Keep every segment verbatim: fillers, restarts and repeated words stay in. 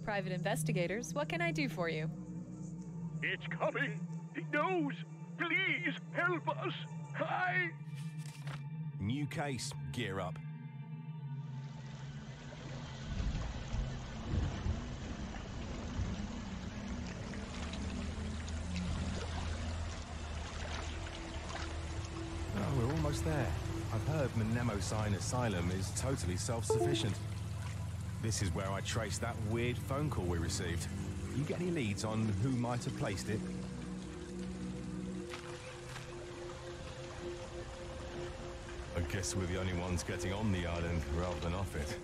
private investigators. What can I do for you? It's coming! He knows! Please help us! I... New case. Gear up. Oh, we're almost there. I've heard Mnemosyne Asylum is totally self-sufficient. This is where I traced that weird phone call we received. You get any leads on who might have placed it? I guess we're the only ones getting on the island rather than off it.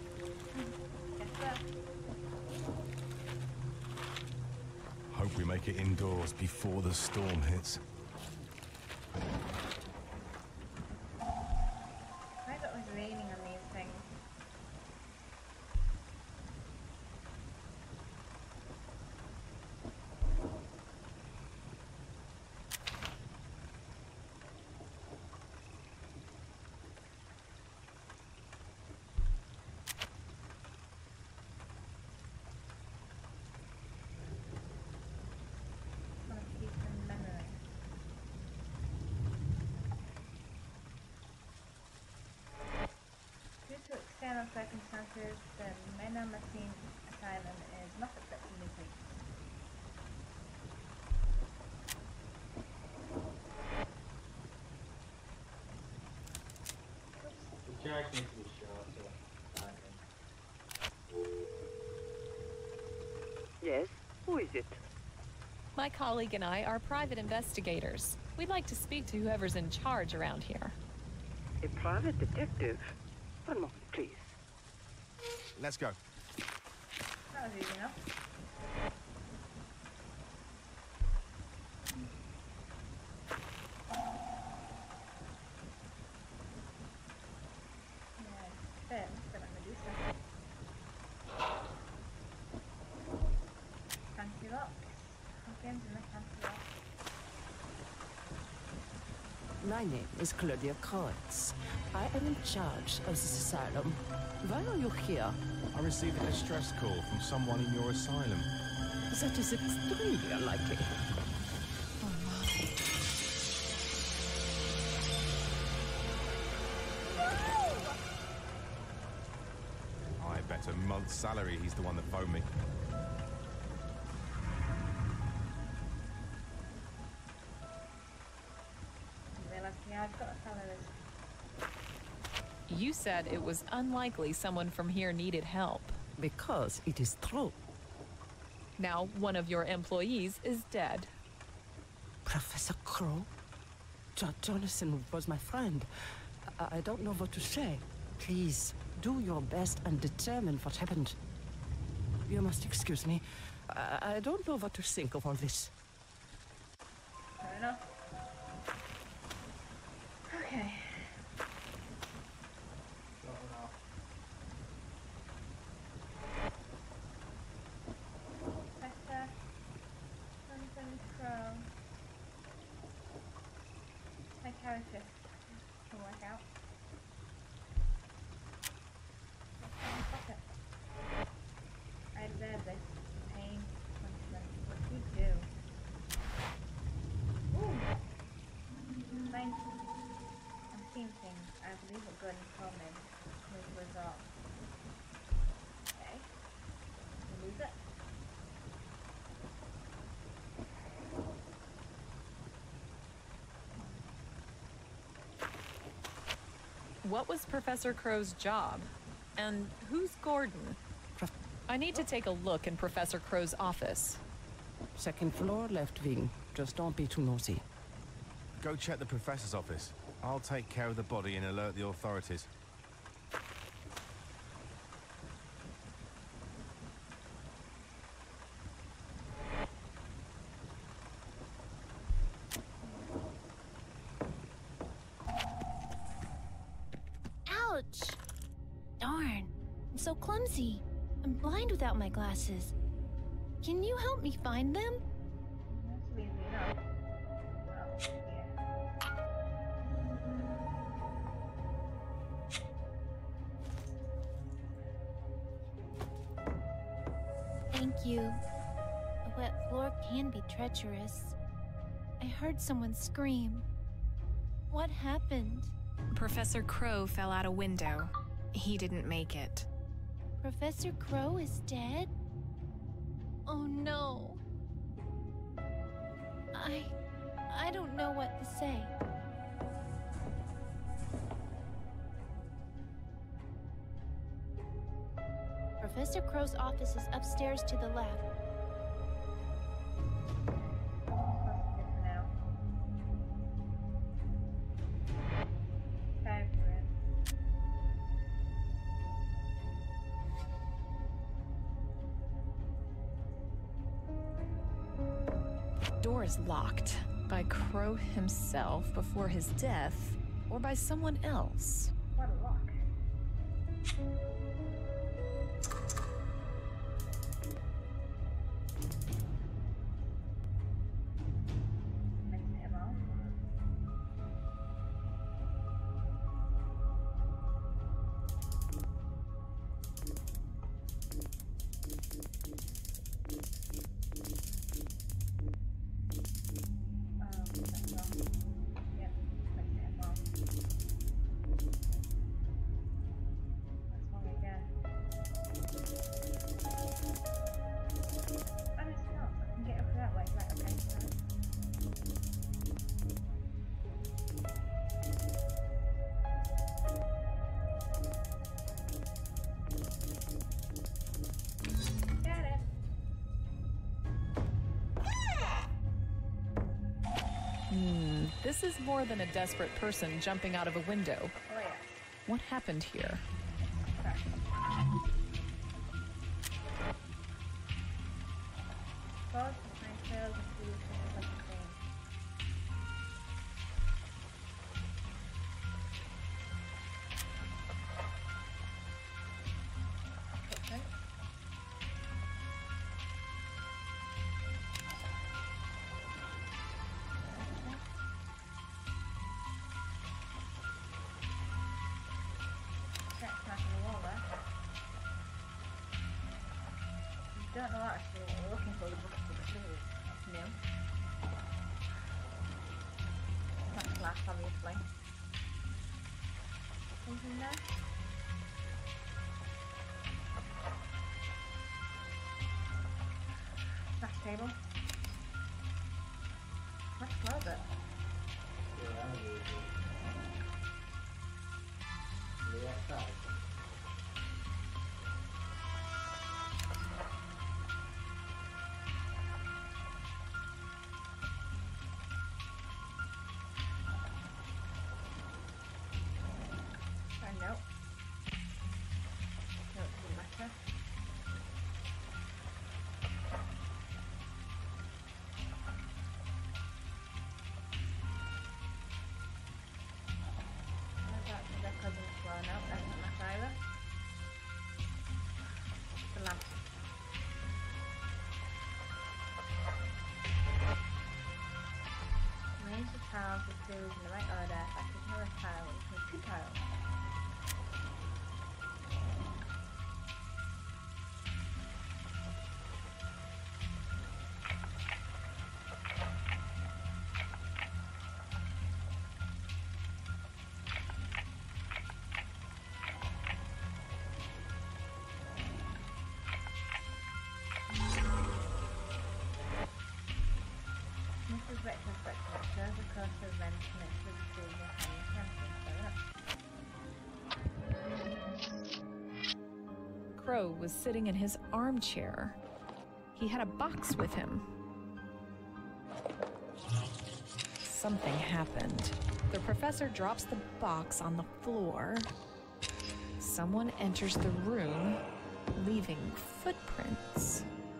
Hope we make it indoors before the storm hits. Why is it always raining on these things? External circumstances, the Mnemosyne Asylum is not accepting new patients. The Jack needs to be shot, so... Yes? Who is it? My colleague and I are private investigators. We'd like to speak to whoever's in charge around here. A private detective? One moment, please. Let's go. That was easy enough. Yeah, fair, but I'm Medusa. Fancy lock. Again, in the fancy lock. My name is Claudia Kreutz. I am in charge of this asylum. Why are you here? I received a distress call from someone in your asylum. That is extremely unlikely. I bet a month's salary he's the one that phoned me. Yeah, I've got a salary. You said it was unlikely someone from here needed help. Because it is true. Now, one of your employees is dead. Professor Crow? Jo- Jonathan was my friend. I-, I don't know what to say. Please, do your best and determine what happened. You must excuse me. I, I don't know what to think of all this. Fair enough. Okay. Professor Jonathan Crow. My character can work out. Fuck it. I deserve this. Pain, punishment. What do you do? Ooh! Thank you. I'm seeing things. I believe what Gordon told me was resolved. Okay. We lose it. What was Professor Crow's job? And who's Gordon? Prof- I need to take a look in Professor Crow's office. Second floor, left wing. Just don't be too nosy. Go check the professor's office. I'll take care of the body and alert the authorities. Ouch! Darn, I'm so clumsy. I'm blind without my glasses. Can you help me find them? That's easy enough. Oh, yeah. Thank Thank you. A wet floor can be treacherous. I heard someone scream. What happened? Professor Crow fell out a window. He didn't make it. Professor Crow is dead? Oh no. I... I don't know what to say. Professor Crow's office is upstairs to the left. Door is locked by Crow himself before his death, or by someone else. What a lock. Missed him off. Hmm, this is more than a desperate person jumping out of a window. Oh yeah. What happened here? Okay. Pause to find trails and see if there's like a thing. Footprint. Don't know actually what we're looking for, the book of the clues. That's new. That's glass, obviously. Something there? Snack table. Let's close it. Nope. No, it doesn't matter. Where's that? Is that cousin's floor? No, that doesn't matter either. The lamp. Arrange the tiles with clues in the right order. If I could hear a tile, it would two tiles. Missus Vector's breakfast shows the course of events next to the school behind the campus. Crow was sitting in his armchair. He had a box with him. Something happened. The professor drops the box on the floor. Someone enters the room, leaving footprints.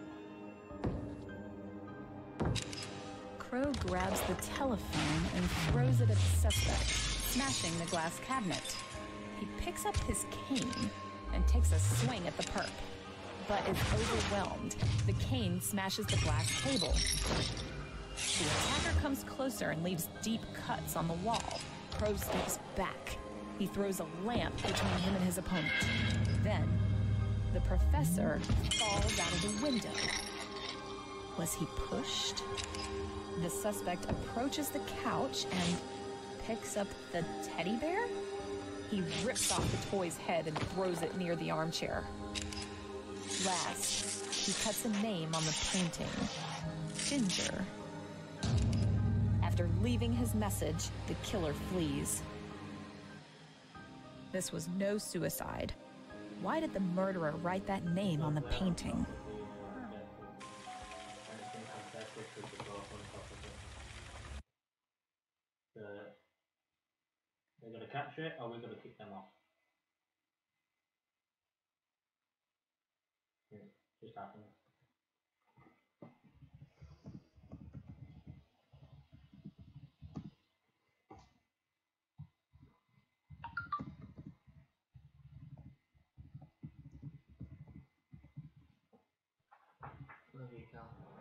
Crow grabs the telephone and throws it at the suspect, smashing the glass cabinet. He picks up his cane and takes a swing at the perp, but is overwhelmed. The cane smashes the glass table. The attacker comes closer and leaves deep cuts on the wall. Crow steps back. He throws a lamp between him and his opponent. Then, The professor falls out of the window. Was he pushed? The suspect approaches the couch and picks up the teddy bear? He rips off the toy's head and throws it near the armchair. Last, he cuts a name on the painting. Ginger. After leaving his message, the killer flees. This was no suicide. Why did the murderer write that name on the painting? They're going to capture it, or we're going to kick them off? Yeah, just happened. Where do you go?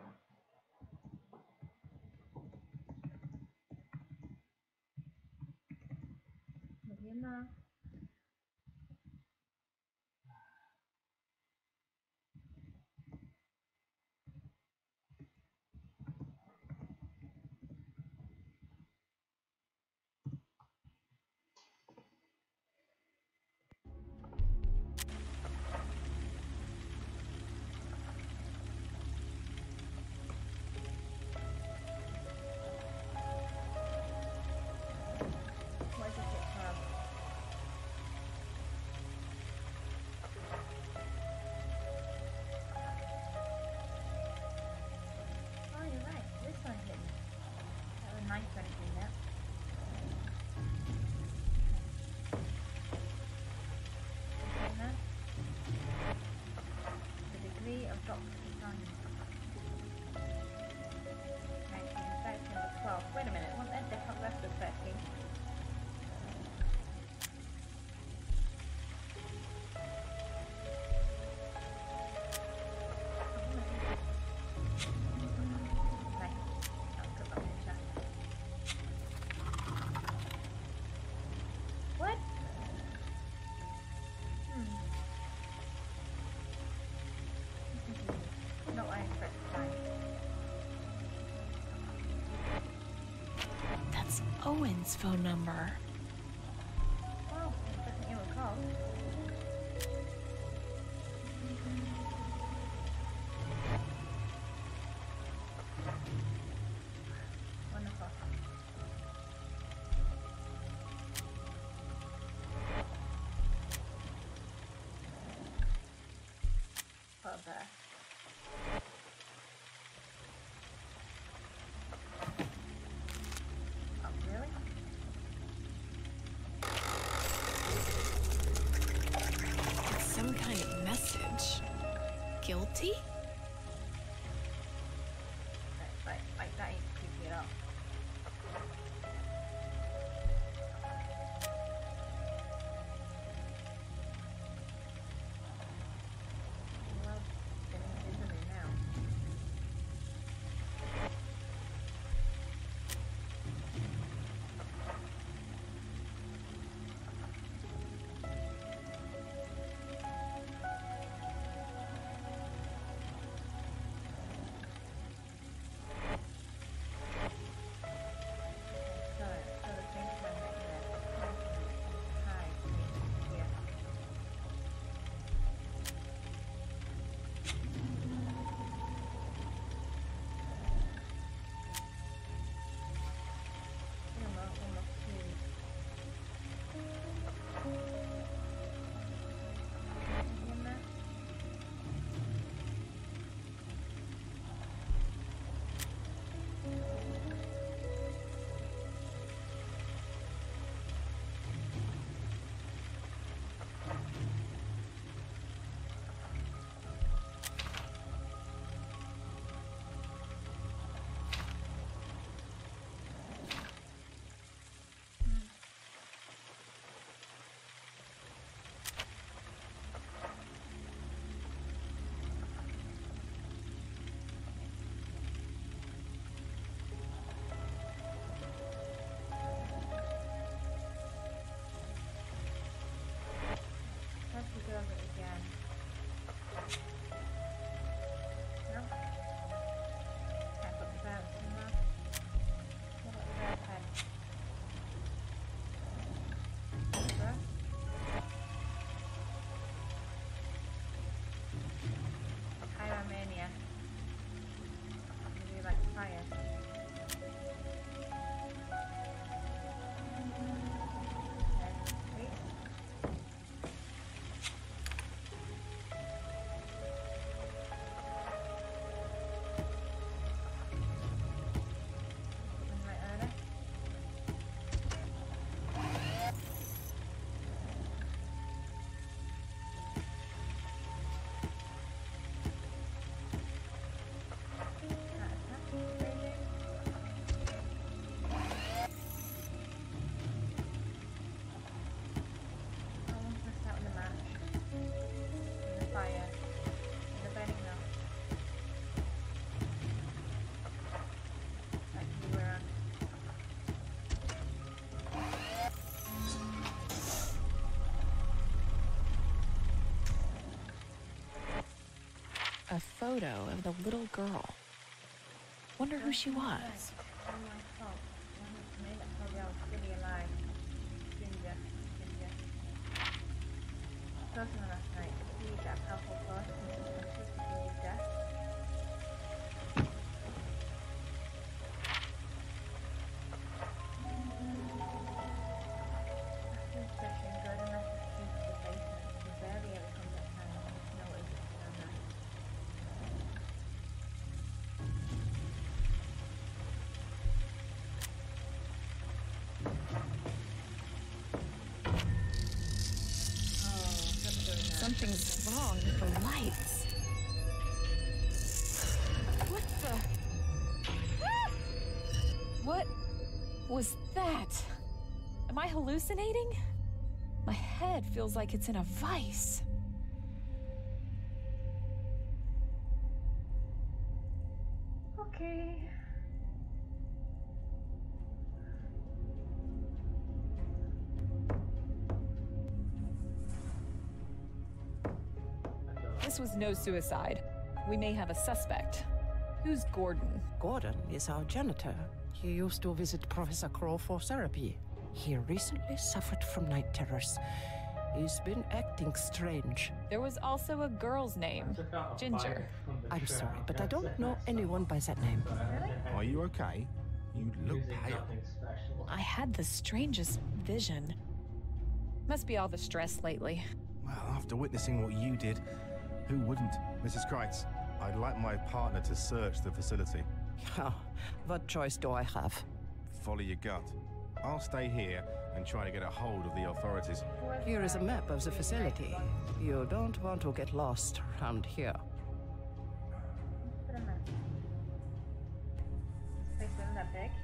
Bagaimana? Why does it have? Oh, you're right. This one hidden. That was nice when it did that. Okay. The degree of Doctor Design. nineteen, thirteen, twelve. Wait a minute. What the heck left of thirteen? What? Hmm. Not what I expected to find. That's Owen's phone number. Well, doesn't you recall? Wonderful. Put there. Oh, really? It's some kind of message. Guilty? Right, right, like that ain't creepy at all. Well, getting visible now. a photo of the little girl. Wonder who she was. Oh my god. Maybe that's probably I was fully alive. Ginger. Ginger. Spoken on last night. See that powerful force and subconscious to Ginger's death. After his session, Gordon left his keys to the basement. He barely ever comes at time. No way to get down there. Something's wrong with the lights. What the? Ah! What was that? Am I hallucinating? My head feels like it's in a vice. Okay. This was no suicide. We may have a suspect. Who's Gordon? Gordon is our janitor. He used to visit Professor Crow for therapy. He recently suffered from night terrors. He's been acting strange. There was also a girl's name, Ginger. I'm sorry, but I don't know anyone by that name. Are you okay? You look pale. I had the strangest vision. Must be all the stress lately. Well, after witnessing what you did, who wouldn't? Missus Kreitz, I'd like my partner to search the facility. Oh, what choice do I have? Follow your gut. I'll stay here and try to get a hold of the authorities. Here is a map of the facility. You don't want to get lost around here. Put a map. This place isn't that big.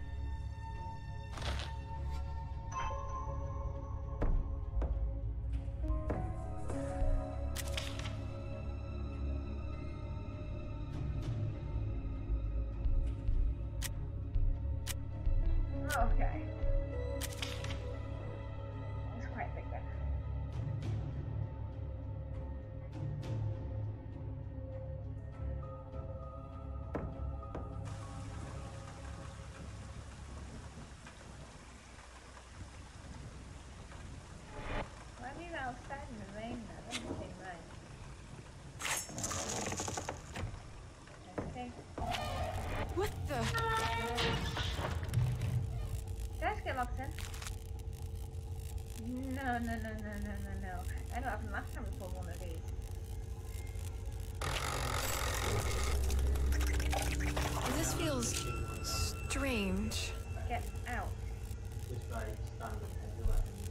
Okay. It's quite big then. Why are you outside in the rain now? That doesn't seem right. Okay. What the? Did I just get locked in? No, no, no, no, no, no, no. I know happened last time we pulled one of these. This feels strange. Get out. Just by standard heavy weapons.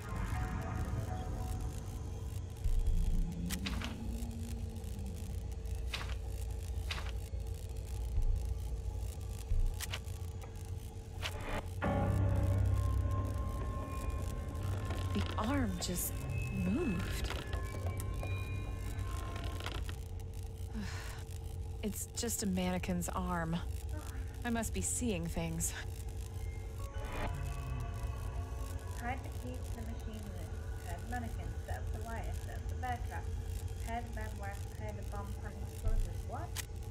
The arm just moved. It's just a mannequin's arm. I must be seeing things. Hide the key to the machine room. Hide the mannequin. Set up the wire. Set up the bear trap. Prepare the bad wire. Prepare the bomb plan explosives. What?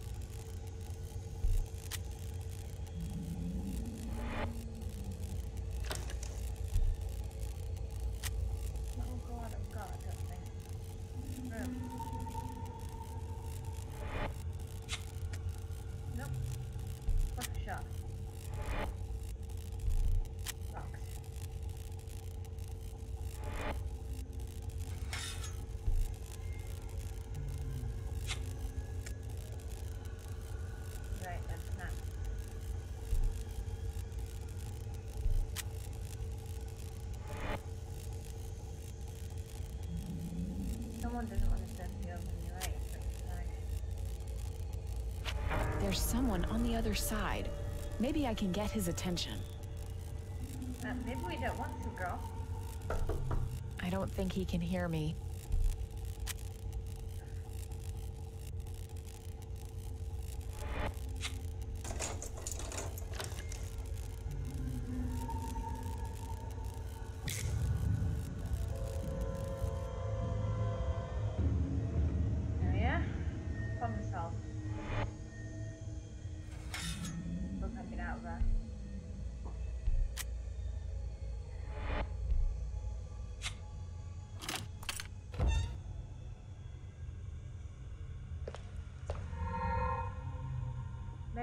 Oh god, oh god, I don't think. Room. Nope. What's the shot? Locked. Right, that's not. Someone doesn't want to send me over on the right, but it's fine. There's someone on the other side. Maybe I can get his attention. Uh, maybe we don't want to, girl. I don't think he can hear me. Oh yeah? Problem solved.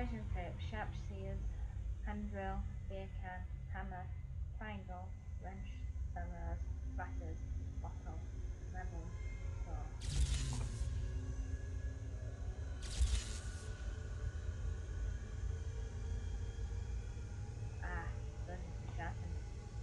measuring tape, sharp shears, hand drill, beer can, hammer, triangle, wrench, thermos, glasses, bottle, level, saw. Ah, those need to be sharpened.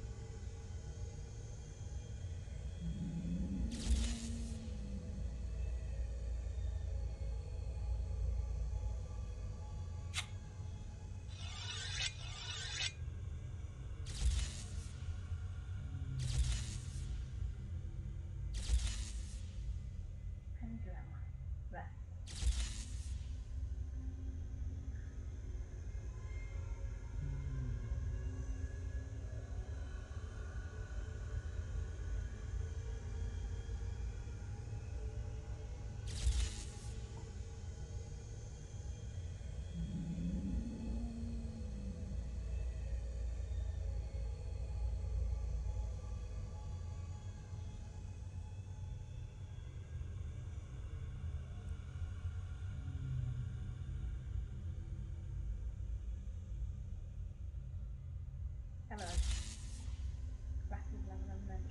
Hello. Glasses, level, and wrench.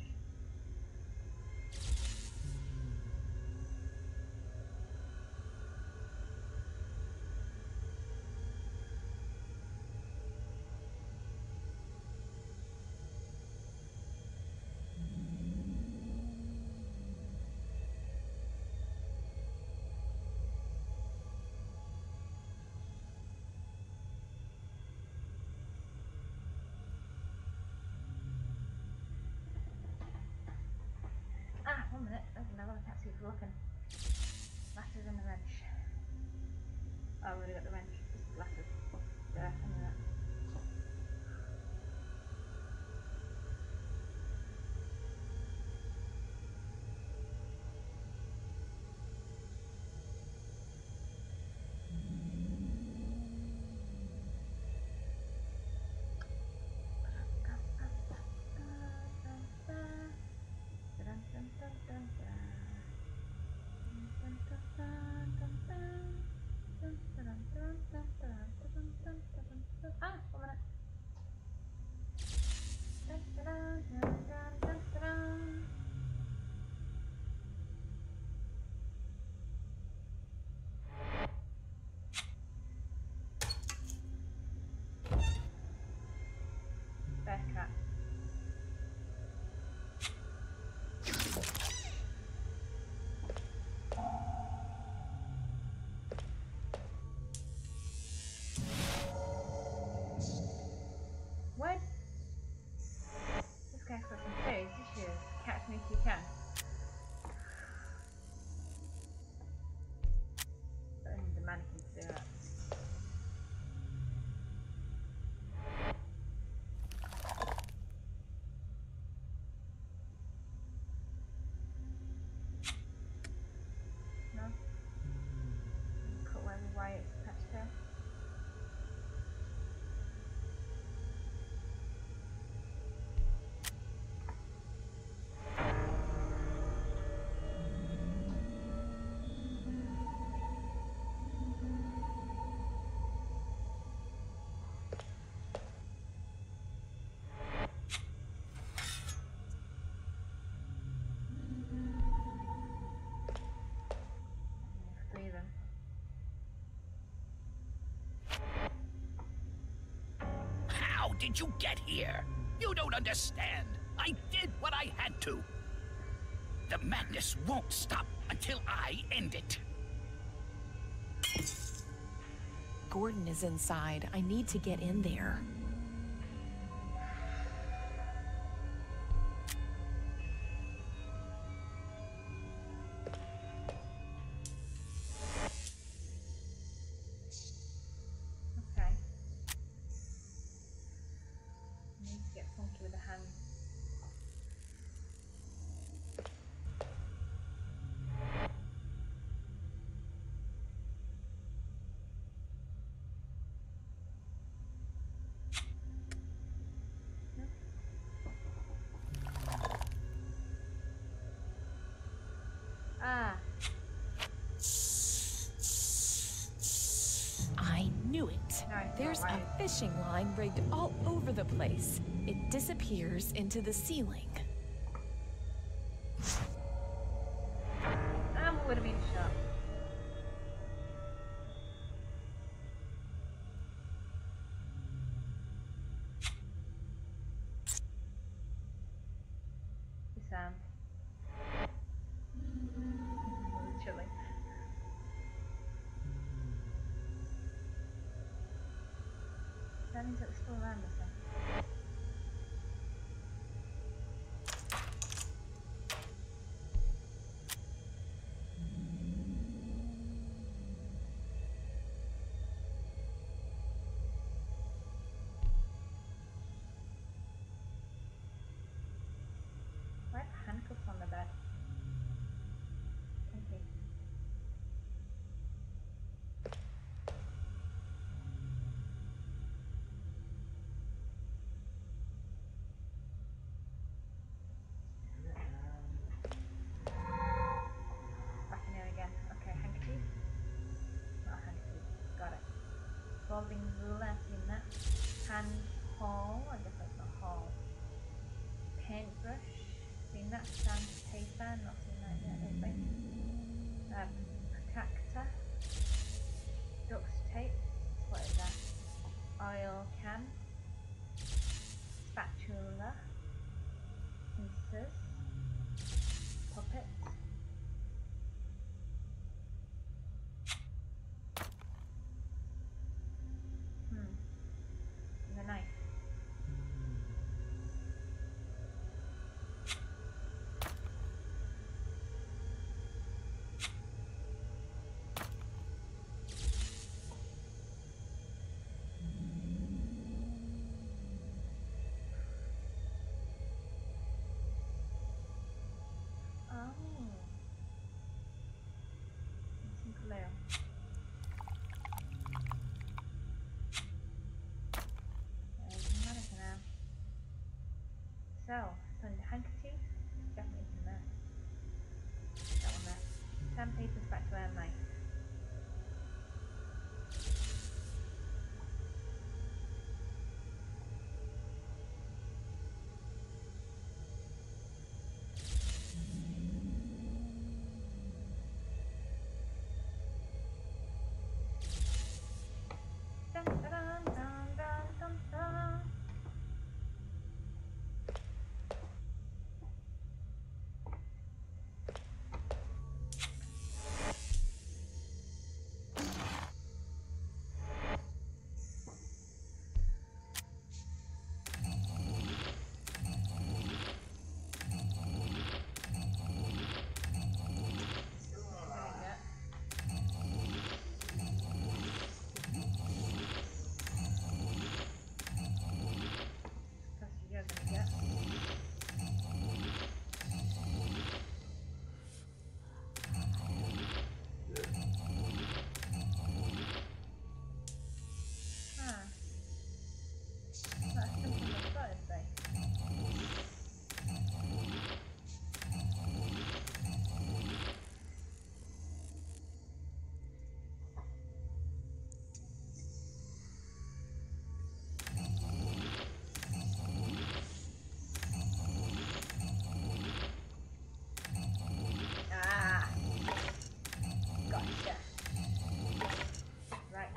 Ah, one minute. There's another one. I can't see for looking. Glasses and the wrench. Oh, I've already got the wrench. Just the glasses. Yeah, I knew that. Ah, one minute. Bear cat. What? This guy's got some serious issues. Catch me if you can. But I need the mannequin to do that. No? Cut where the wire is attached to. Three of them. How did you get here? You don't understand. I did what I had to. The madness won't stop until I end it. Gordon is inside. I need to get in there. Okay. Need to get funky with the hand. Ah, I knew it. There's a fishing line rigged all over the place. It disappears into the ceiling. Ammo would have been shot. Sam. Chilling. That means it's still around us then. Why are handcuffs on the bed? Okay. Back in here again. Okay, handkerchief. Not a handkerchief. Got it. Folding ruler, I've seen that. Hand haul. I guess that's not haul. Paintbrush. Seen that. Sandpaper. Not seen that yet, I don't think. Um, protector. Duct tape. What is that? Oil can. Spatula. Pincers. Puppets. Hmm. And a knife. Oh. Missing glue. There's another now. So, some handkerchief. Definitely from there. That one there. Sandpaper, spatula, and knife. Dun, dun, dun, dun, dun, dun. Ah, gotcha. Right.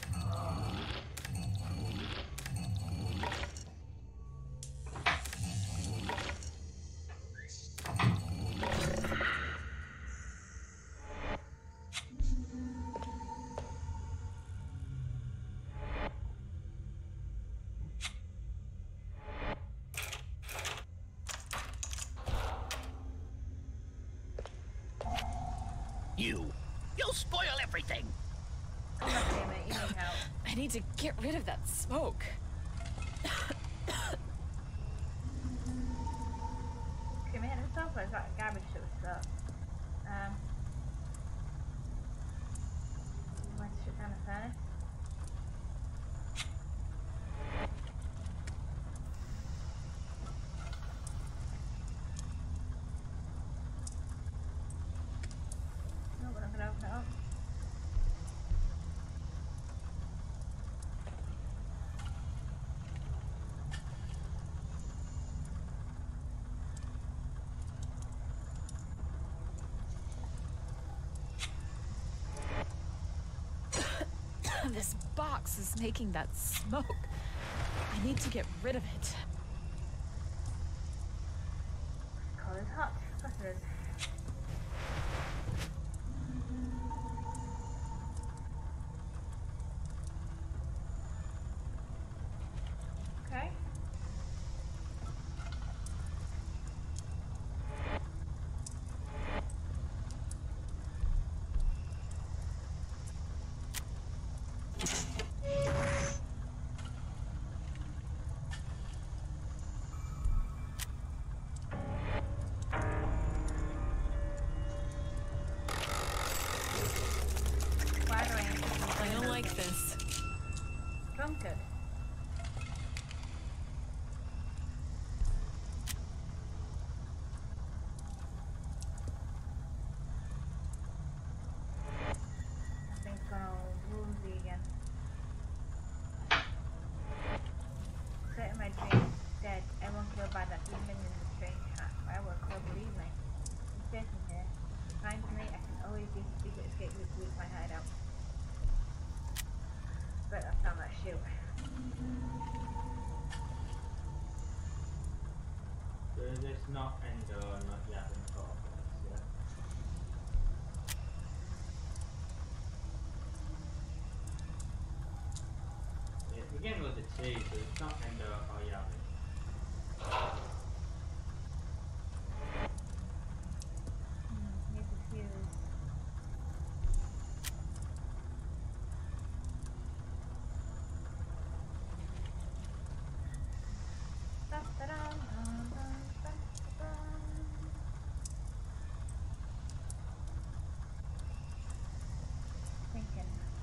You, you'll spoil everything. God damn it, you need help. I need to get rid of that smoke. Can we hit the top or is that garbage that was stuck? Um, I might shut down the furnace. No, we're not gonna open it up. This box is making that smoke. I need to get rid of it. Coal is hot. Of course it is. Okay. I don't like this. Drunkard. I think it's gonna woozy again. Set in my dream, dead. Everyone killed by that demon in the strange hat. I will call believe me. I'm safe in here. Find me, I can always use a secret escape route to reach my hideout. But I found that shoe. So there's not Endo, not Yavin Corpus, yeah? Yeah, it's beginning with the T, so it's not Endo or Yavin. Hmm, need the fuse. Thinking.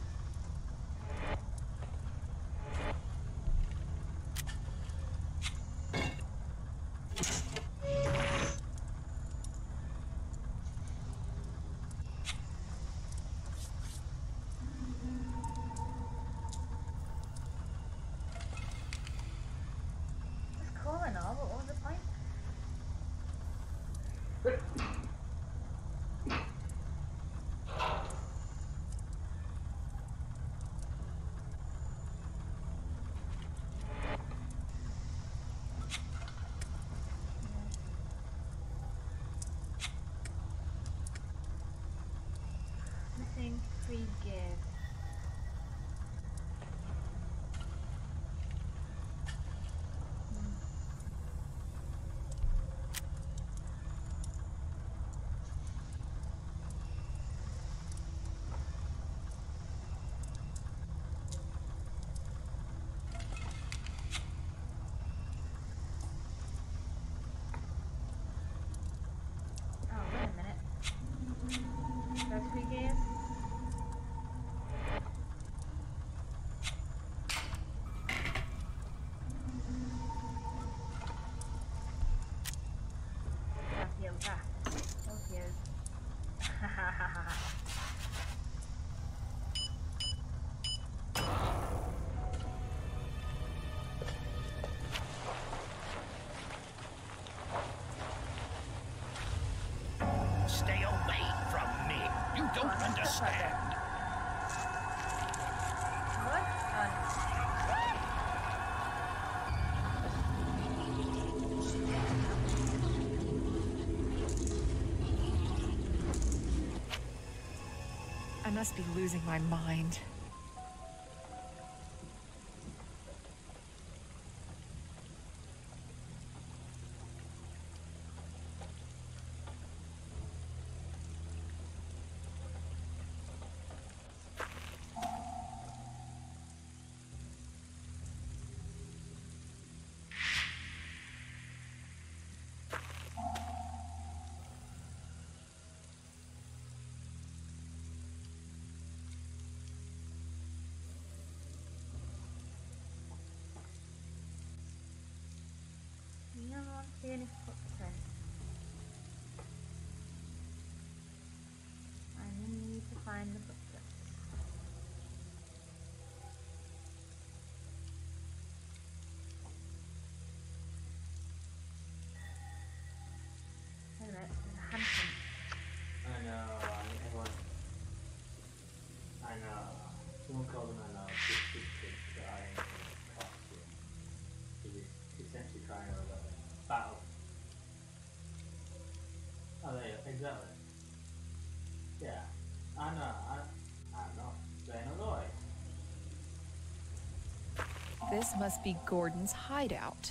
It's cool and all, but what was the point? Missing free give. Oh, wait a minute. Those free give? Ah, heals. Ah, those heals. Ha ha ha ha ha. Stay away from me. You don't understand. What? Oh, I must be losing my mind. exactly. Yeah. I know. I, I'm not saying a lie. This must be Gordon's hideout.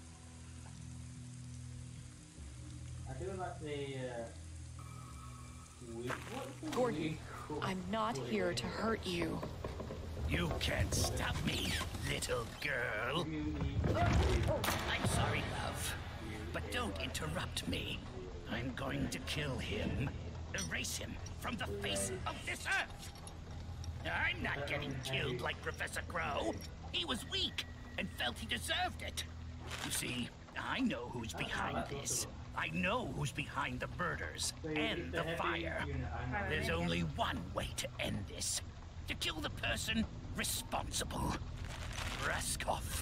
I do like the, uh... We, what's the Gordon, we- I'm not here to hurt you. You can't stop me, little girl. I'm sorry, love, but don't interrupt me. I'm going to kill him, erase him from the face of this earth. I'm not getting killed like Professor Crow. He was weak and felt he deserved it. You see, I know who's behind this. I know who's behind the murders and the fire. There's only one way to end this. To kill the person responsible. Raskov.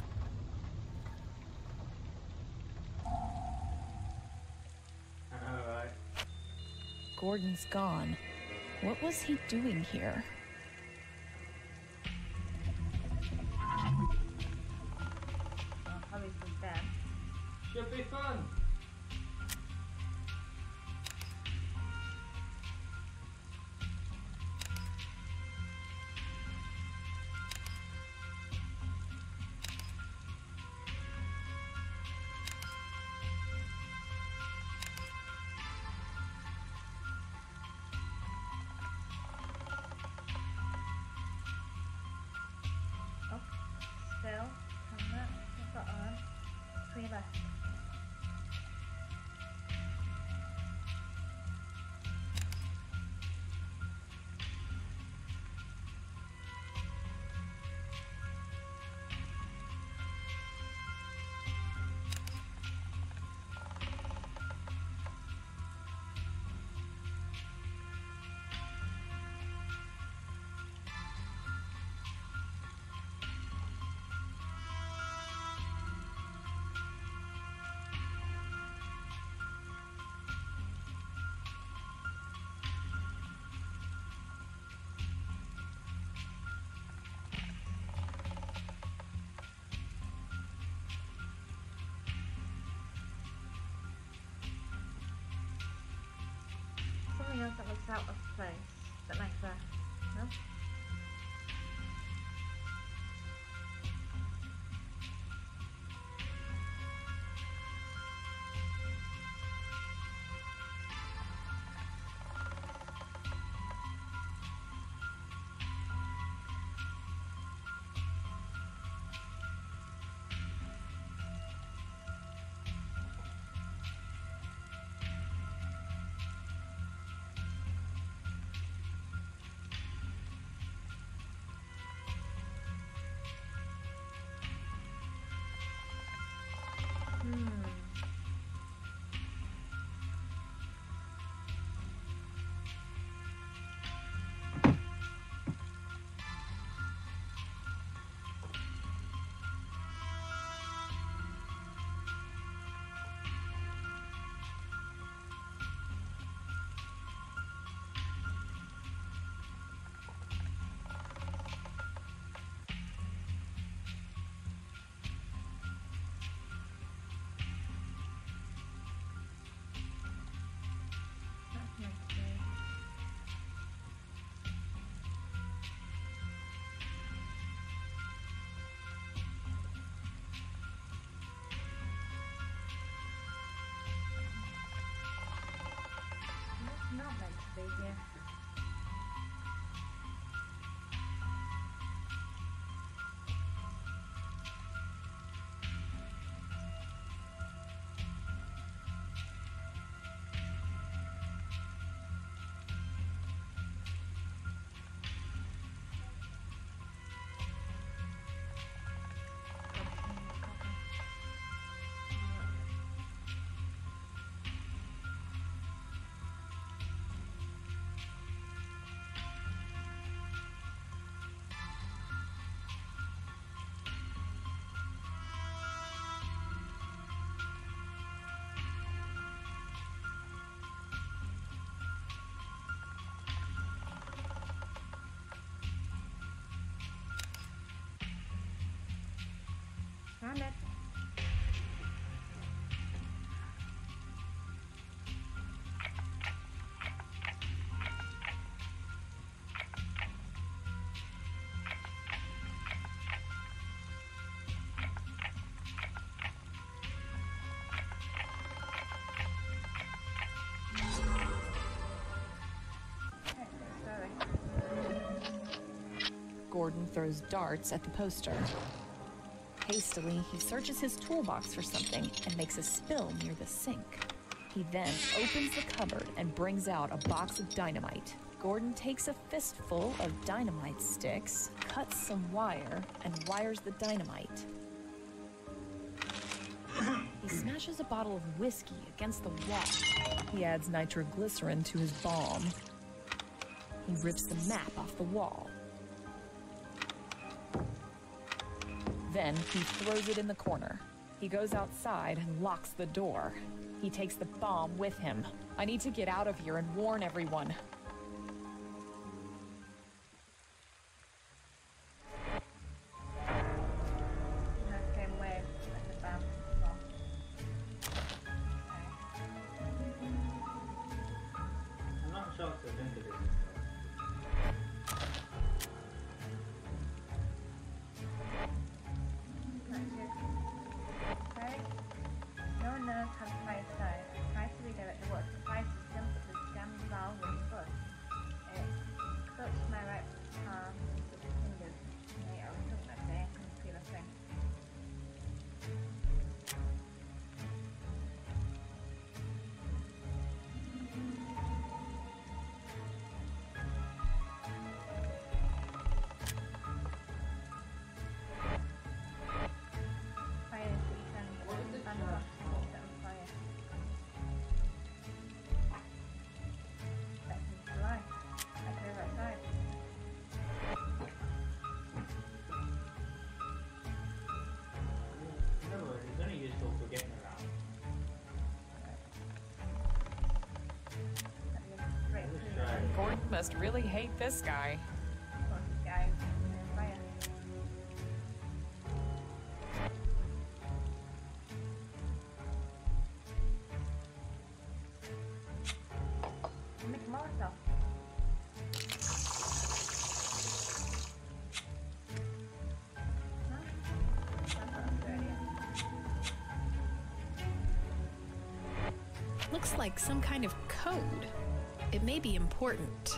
Alright. Gordon's gone. What was he doing here? Well, obviously dead. Should be fun. Oh, still. Come back. What's that on? Three left. Something else that looks out of place. That makes a... No? Hmm. That's meant to be. That's not meant to be here. Found it. Gordon throws darts at the poster. Hastily, he searches his toolbox for something and makes a spill near the sink. He then opens the cupboard and brings out a box of dynamite. Gordon takes a fistful of dynamite sticks, cuts some wire, and wires the dynamite. He smashes a bottle of whiskey against the wall. He adds nitroglycerin to his bomb. He rips the map off the wall. Then he throws it in the corner. He goes outside and locks the door. He takes the bomb with him. I need to get out of here and warn everyone. Gordon must really hate this guy. Looks like some kind of code. It may be important.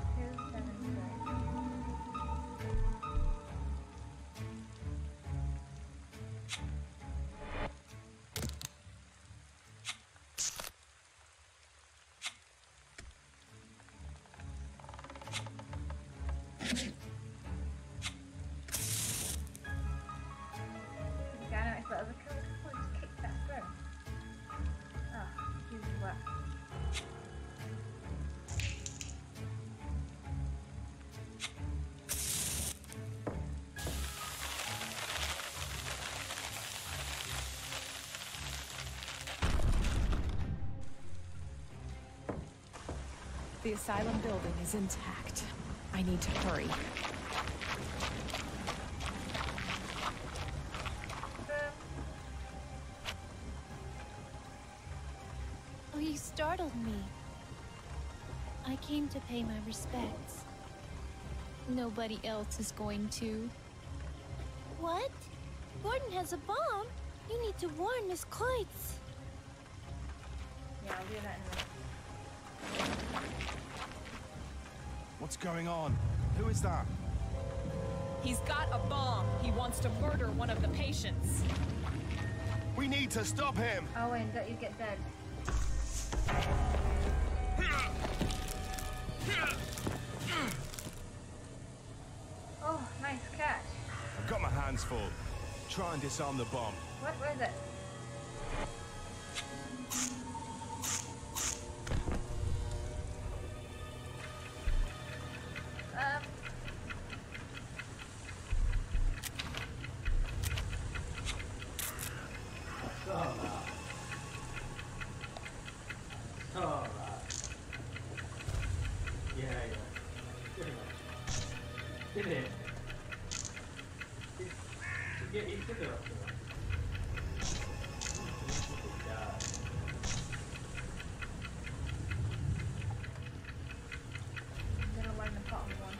The asylum building is intact. I need to hurry. Oh, you startled me. I came to pay my respects. Nobody else is going to. What? Gordon has a bomb? You need to warn Miss Kleutz. Yeah, I'll do that in a minute. What's going on? Who is that? He's got a bomb. He wants to murder one of the patients. We need to stop him! Owen, don't you get dead. Oh, nice catch. I've got my hands full. Try and disarm the bomb. What was it? Um. Alright. Yeah, yeah. Pretty much. Did it? Yeah, he took it up to him. I'm gonna learn the bottom one.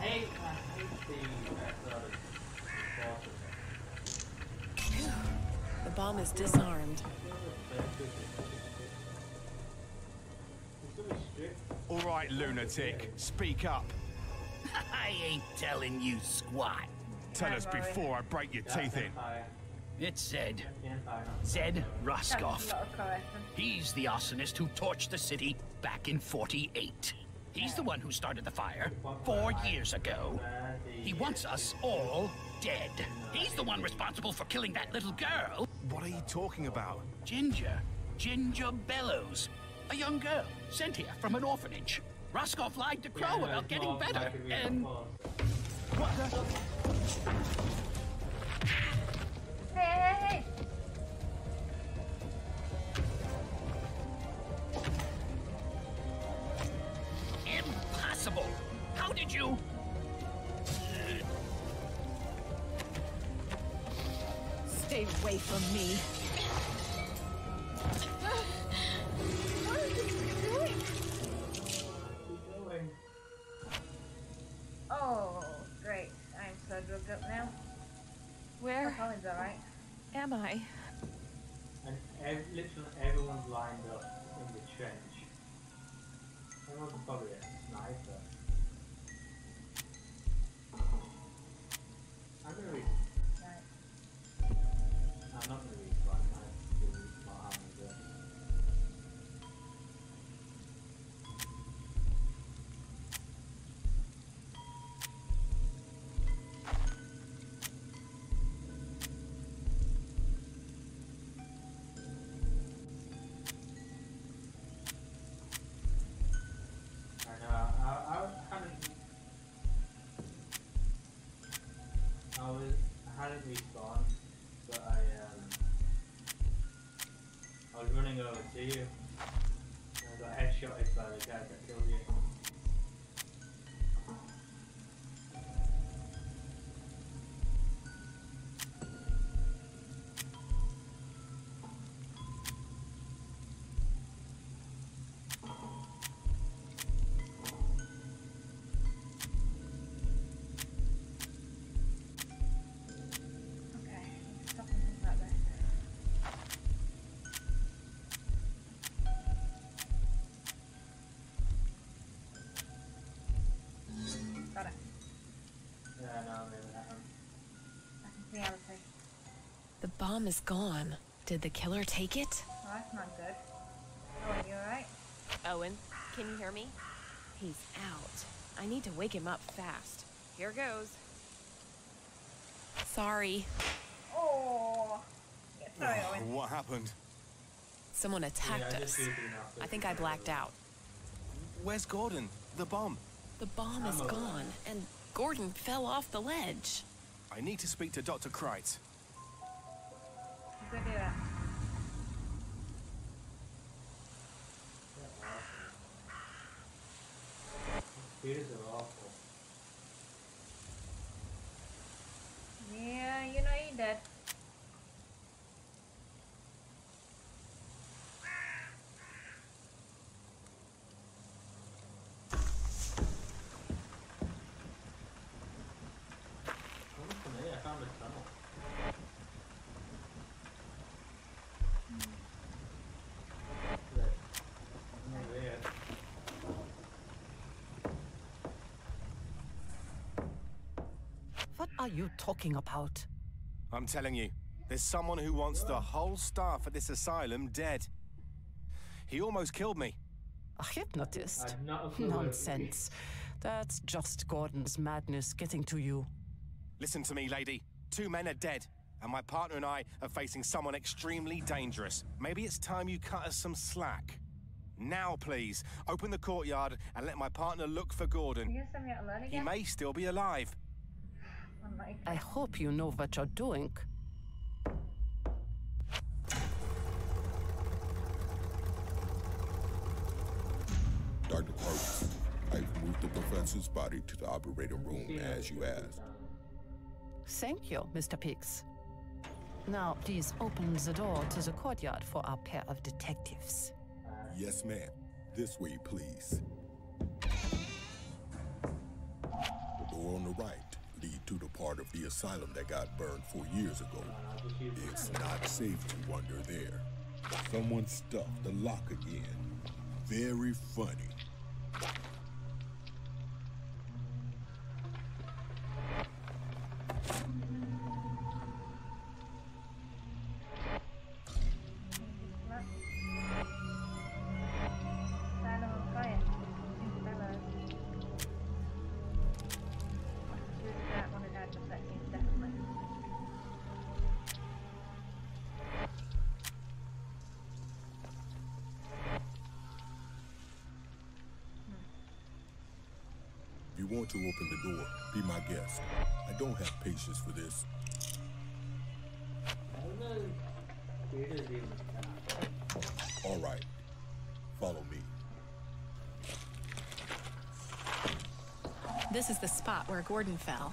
hate, I hate the uh, sort of force Phew. The bomb is disarmed. All right, lunatic, speak up. I ain't telling you squat. Tell us before I break your teeth in. It's Zed. Zed Roscoff. He's the arsonist who torched the city back in forty-eight. He's the one who started the fire four years ago. He wants us all dead. He's the one responsible for killing that little girl. What are you talking about? Ginger. Ginger Bellows. A young girl sent here from an orphanage. Roscoff lied to Crow about getting better, and... What the... Hey, hey, hey! Impossible! How did you... Stay away from me. What is he doing? Oh, great. I'm so drugged up now. Where Colin's alright. am I? And ev literally everyone's lined up in the trench. Everyone's probably a sniper. I'm gonna be. Right. I'm not gonna be fine. I have to do my arm as well. I know. I, I was kind of. I was. I hadn't respawned, but I um. I was running over to you. And I got headshotted by the guy that killed you. Okay, stop and think about this. Got it. Yeah, no, maybe that one. I can see everything. The bomb is gone. Did the killer take it? Oh, that's not good. Oh, are you alright? Owen, can you hear me? He's out. I need to wake him up fast. Here goes. Sorry. Oh! Yeah, sorry, Owen. What happened? Someone attacked Yeah, I just us. used enough to- I think I blacked out. Where's Gordon? The bomb. The bomb is I'm gone, and Gordon fell off the ledge. I need to speak to Doctor Kreitz. Go do that. Computers are awful. Yeah, you know you did. Come to me, I found a tunnel. But, not there. What are you talking about? I'm telling you, there's someone who wants the whole staff at this asylum dead. He almost killed me. A hypnotist? I've not a clue where it would be. Nonsense. That's just Gordon's madness getting to you. Listen to me, lady. Two men are dead, and my partner and I are facing someone extremely dangerous. Maybe it's time you cut us some slack. Now, please, open the courtyard and let my partner look for Are Gordon. you gonna send me out alone He again? may still be alive. Unlikely. I hope you know what you're doing. Doctor Parks, I've moved the professor's body to the operating room as you asked. Thank you, Mister Pix. Now, please open the door to the courtyard for our pair of detectives. Yes, ma'am. This way, please. The door on the right lead to the part of the asylum that got burned four years ago. It's not safe to wander there. Someone stuffed the lock again. Very funny. If you want to open the door, be my guest. I don't have patience for this. All right, follow me. This is the spot where Gordon fell.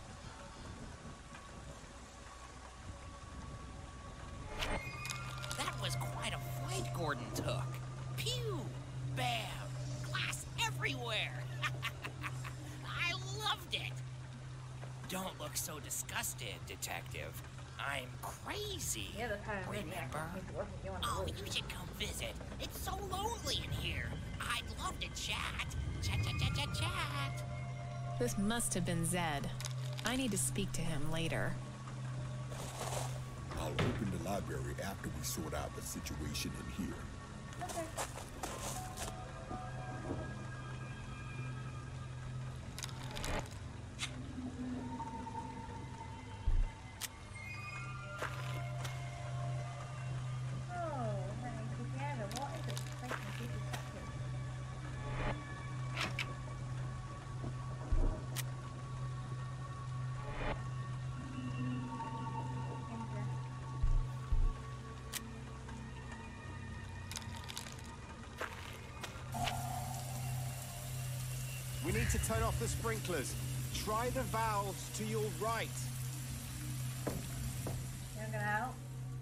That was quite a flight Gordon took. Pew! Bam! Glass everywhere! I loved it! Don't look so disgusted, Detective. I'm crazy. Yeah, that's how I Remember? Oh, you should come visit. It's so lonely in here. I'd love to chat. Chat, chat, chat, chat, chat. This must have been Zed. I need to speak to him later. I'll open the library after we sort out the situation in here. Okay. We need to turn off the sprinklers. Try the valves to your right. You're gonna help?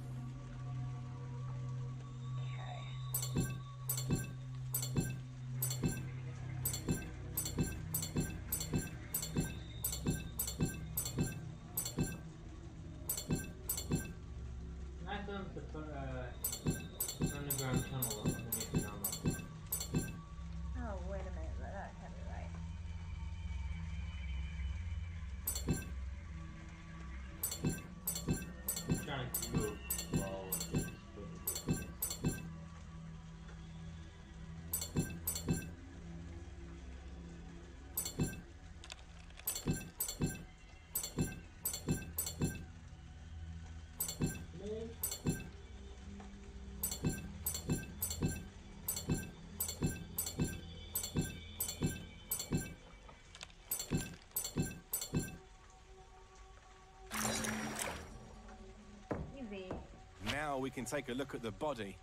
Nice of them to put uh, underground tunnel underneath the number. Oh, wait a minute, that can't be right. I'm trying to move all of this. Easy. Now we can take a look at the body.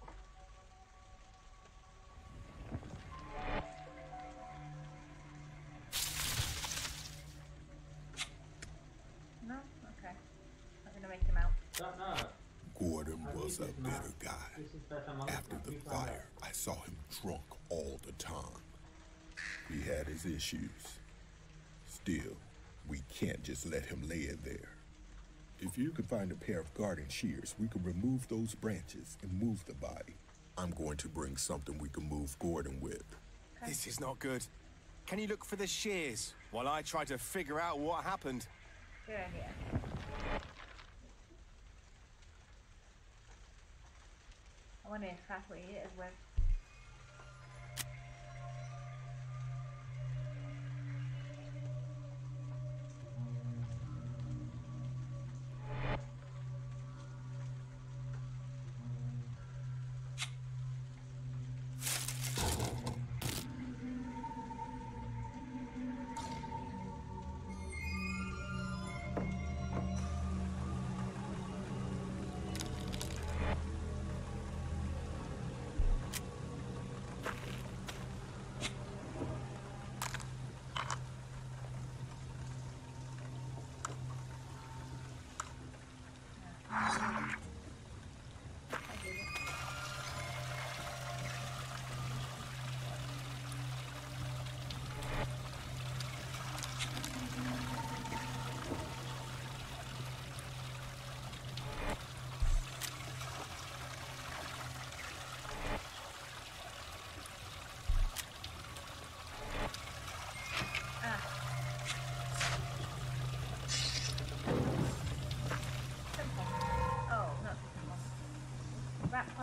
No? Okay. I'm gonna make him out. No, no. Gordon was a bitter guy. This is better money. After the fire, I saw him drunk all the time. He had his issues. Still, we can't just let him lay in there. If you can find a pair of garden shears, we can remove those branches and move the body. I'm going to bring something we can move Gordon with. This is not good. Can you look for the shears while I try to figure out what happened? Good idea. I wonder if that's what he is with.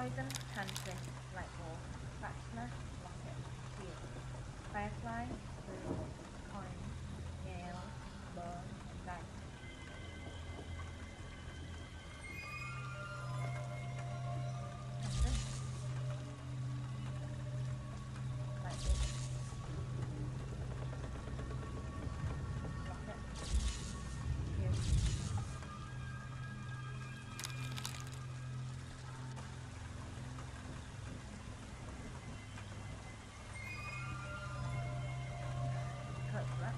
Poison, hand twin, light bulb, spatula, locket, shield, firefly, blue, coin, nail, bone, dice. Something. Light bulb. Locket. Shield. Collect that.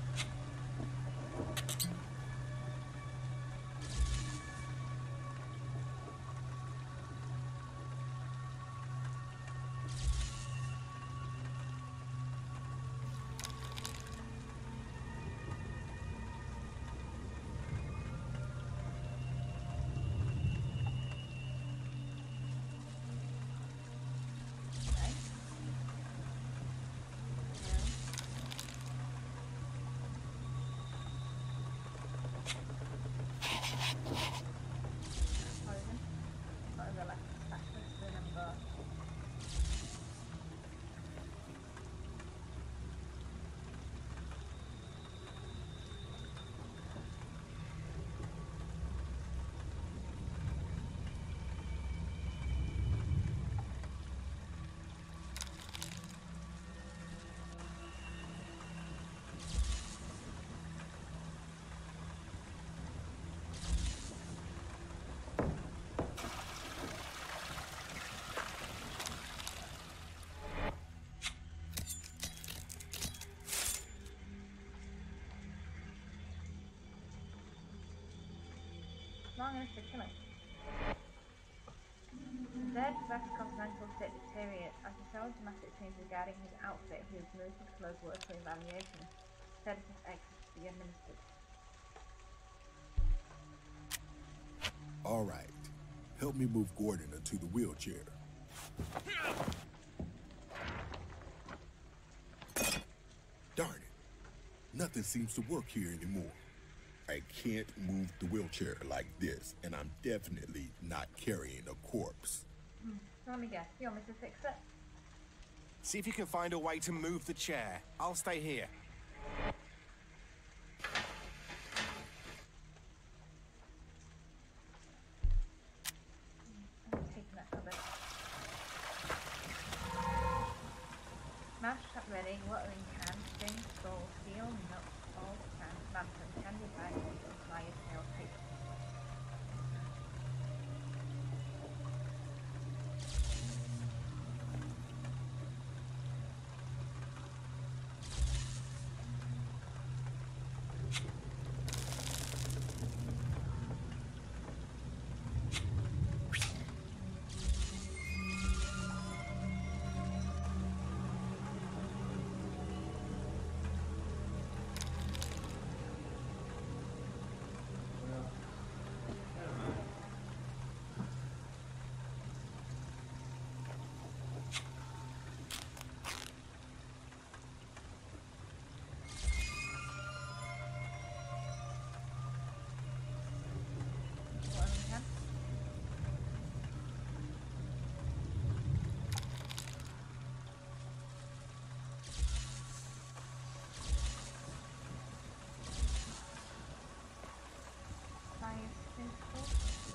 Okay. Poison. What is the left? Spatula, spoon and bowl. Long enough to kill him. Zed Vaskov's mental state deteriorates. After several dramatic changes regarding his outfit, he was moved to close work for evaluation. Sedative X to be administered. All right. Help me move Gordon into the wheelchair. Darn it. Nothing seems to work here anymore. I can't move the wheelchair like this, and I'm definitely not carrying a corpse. Hmm. Let me guess. You want me to fix it? See if you can find a way to move the chair. I'll stay here. I'm taking that cupboard. Mash, tap ready, watering can, string, bowl, steel, nut, all can, lantern, candy bag, pliers, nail, tape. Watering can. Pliers, string,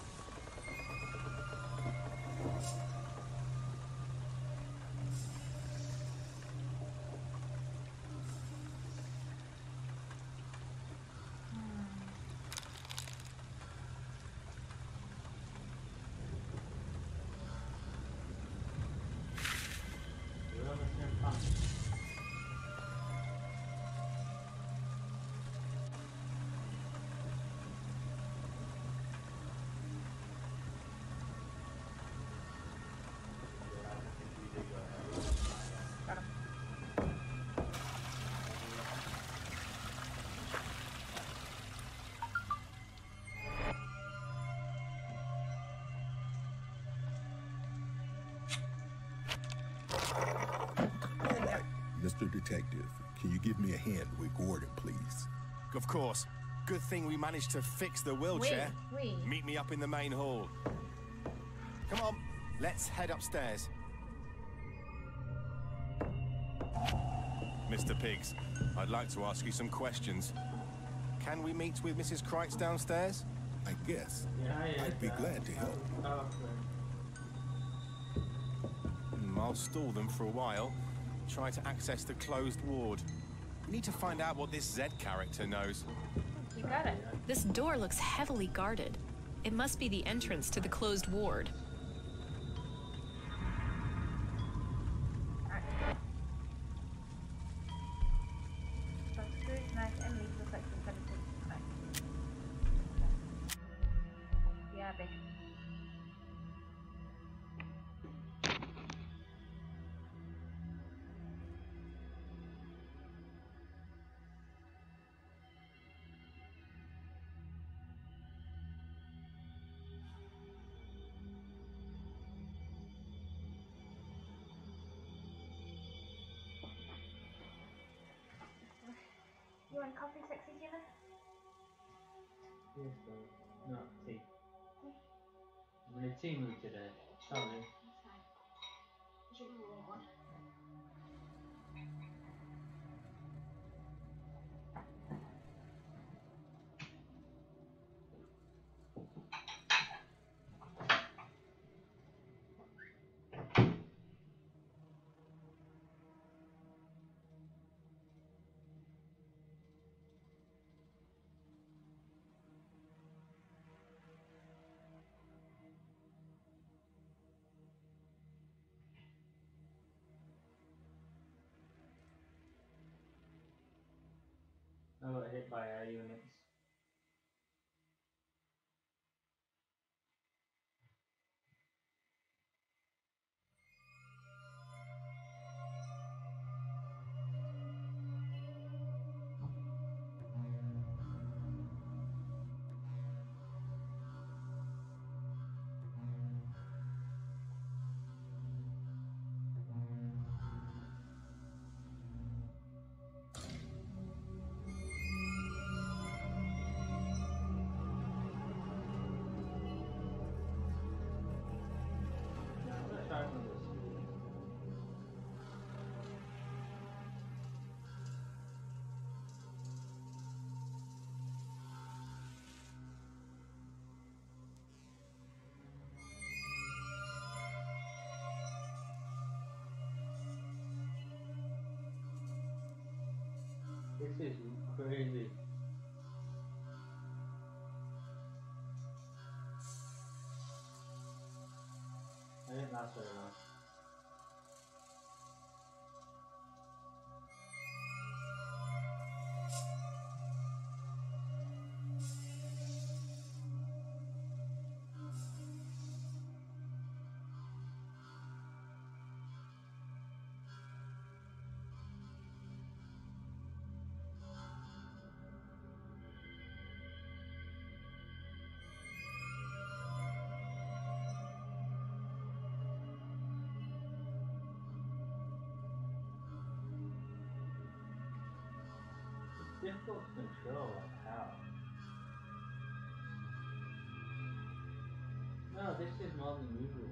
We're on the same path. Yeah, I think we did go ahead. Got him. All right, Mister Detective, can you give me a hand with Gordon, please? Of course. Good thing we managed to fix the wheelchair. We, we. Meet me up in the main hall. Come on. Let's head upstairs. Mister Piggs, I'd like to ask you some questions. Can we meet with Missus Kreitz downstairs? I guess. Yeah, yeah, I'd be yeah. glad to help. Oh, Hmm, I'll stall them for a while. Try to access the closed ward. We need to find out what this Zed character knows. You got it. This door looks heavily guarded. It must be the entrance to the closed ward. So scrutinize enemies reflecting predators. Yeah, big. You want coffee, sexy human? yes, though. No, tea. I'm in a tea mood today. Sorry. That's fine. It should be a warm one. I got hit by air units. Let's try from this. This is crazy. I didn't last very long. It's difficult to control, like how? No, this is more than usual.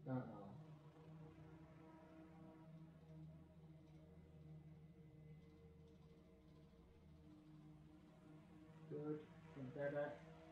Don't know. Good. Better.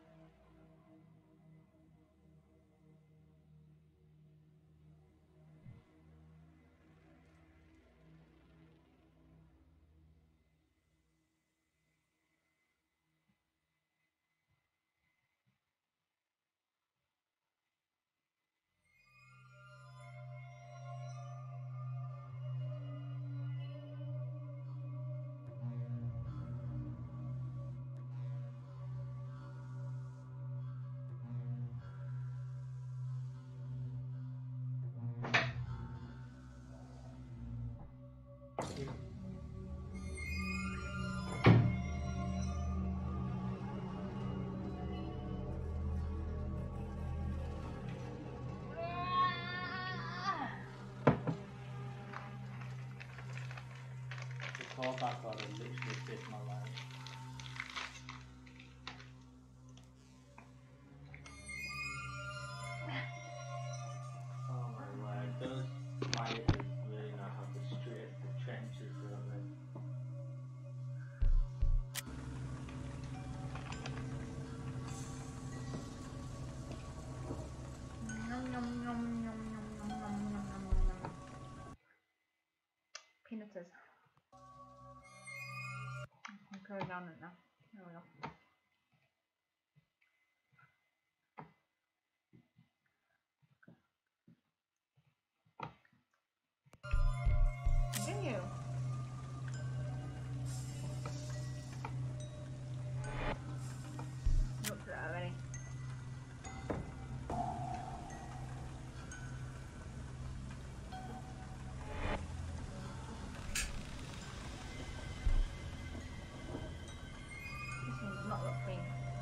The callback got it literally saved my life. Oh my word, those fighters really know how to straight the trenches, don't they? Nom nom nom nom nom nom nom nom nom nom. Peanuts. I'll go down it now. There we go. Continue. Look for that already. This one does not look clean.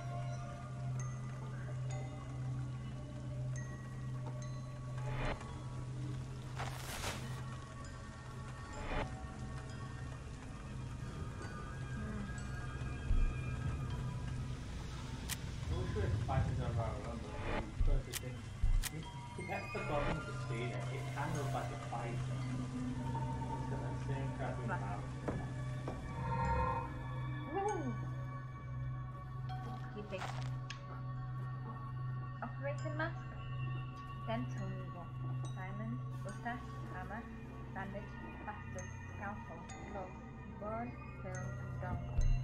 Fighters are around London, because the thing, you have forgotten to say that it handles like a fighter. It's got that same crappy mouth. Keeping. Operating mask. Dental needle. Diamond. Buster. Hammer. Bandage. Plaster. Scalpel. Gloves. Board. Pill. And gum.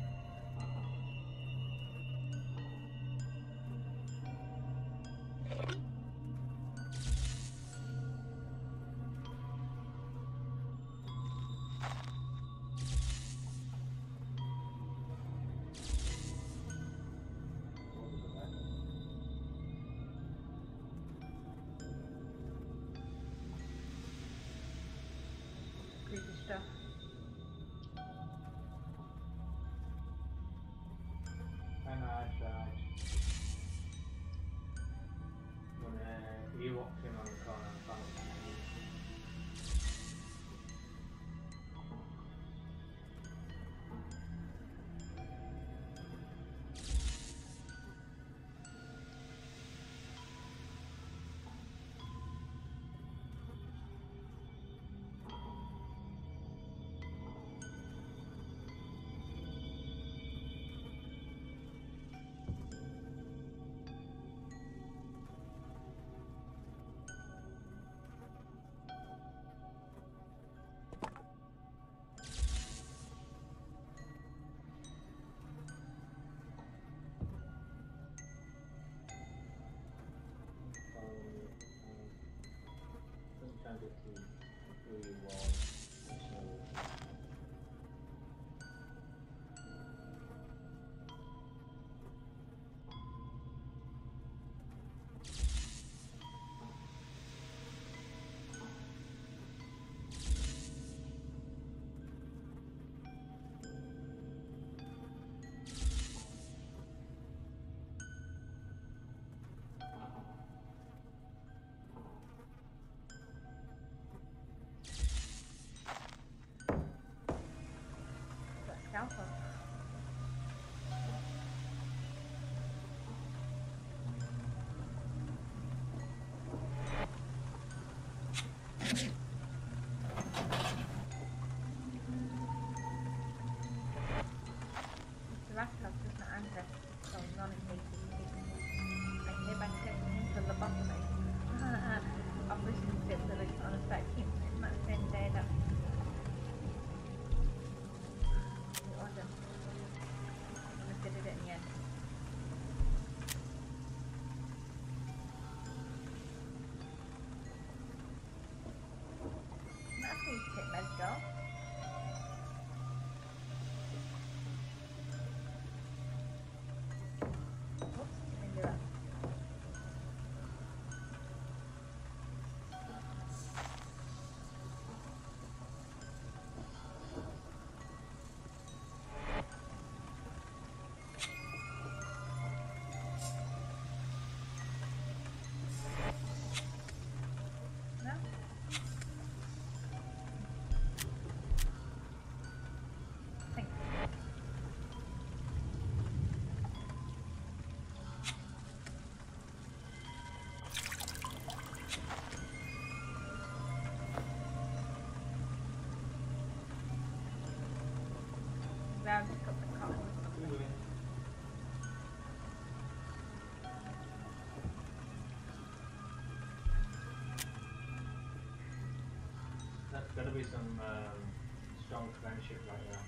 Creepy stuff. And I died. When uh, he walked in on the corner and found it. there's got to be some um, strong friendship right there.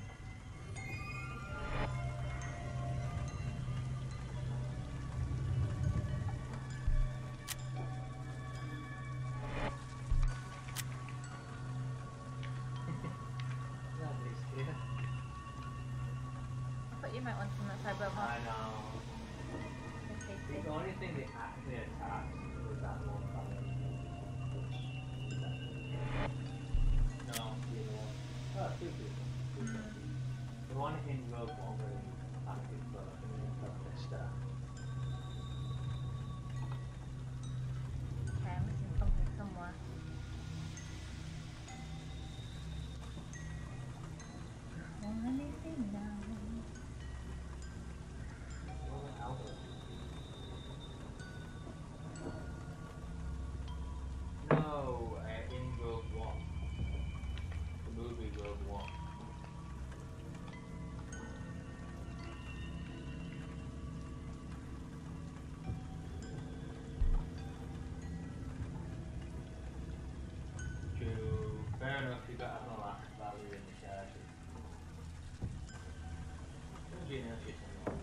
I thought you might want some that side, but I know. The only thing they actually attacked was that one family. No, the other one. Oh, two people. Two people. The one in Rogue One where they attacked it for like a minute of their staff. Okay, I'm missing something somewhere. Let me see now. No, uh, in Rogue One. The movie Rogue One. True. Fair enough, you got to have a laugh value in the character. Don't you know shit anymore?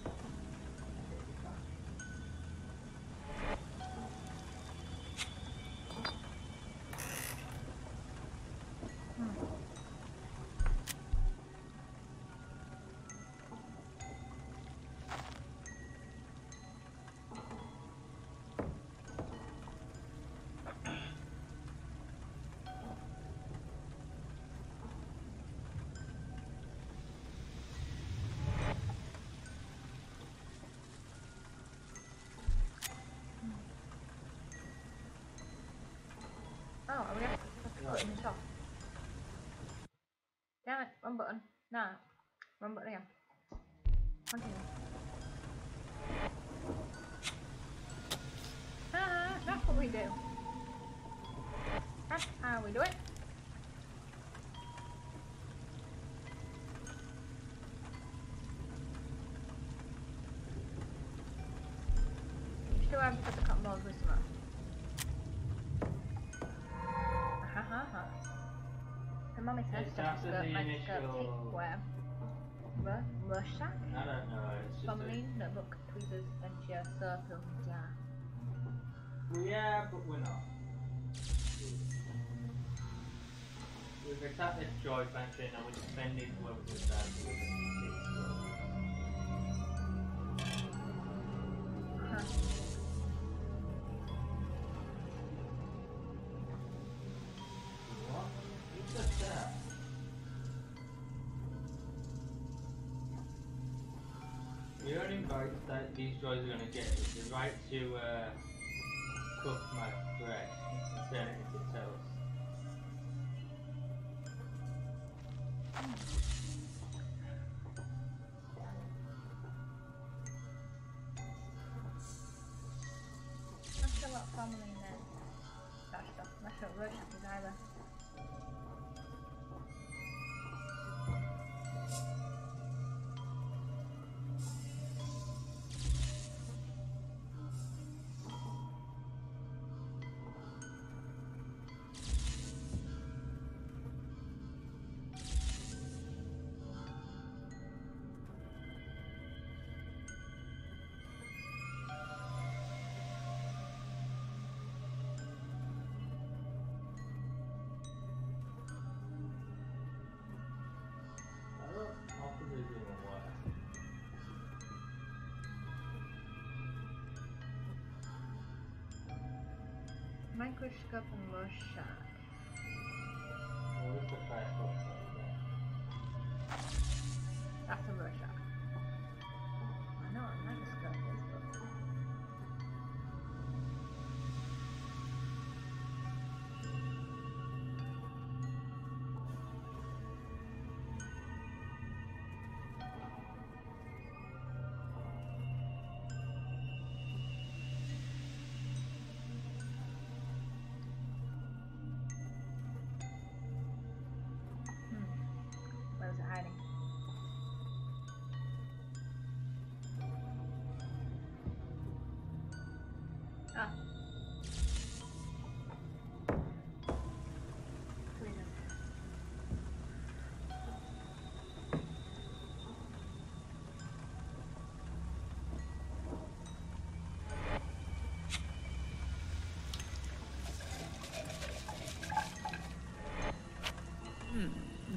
Oh, are we have to put it in the top? Damn it, wrong button. No, wrong button again. Continue. Ah, that's what we do. That's how we do it. You still haven't put the cotton balls with some. Ha ha ha. The mummy says It's that after skirt, the my initial- skirt where? Ru- Rushak? I don't know, it's just Family, notebook, tweezers, venture, circle, yeah. a... Well, yeah, but we're not. We've attacked this joy factory and we're defending whoever's inside with Huh. What? Who's just that? The only rights that these droids are going to get is the right to uh, cook my bread and turn it into toast. Not sure what family in there. That stuff. Not sure what Rushak is either. I don't possibly do what. Microscope and Rushak. What was the first one? That's a Rushak. I know what a microscope is, but... Where was it hiding? Ah. Tweezers.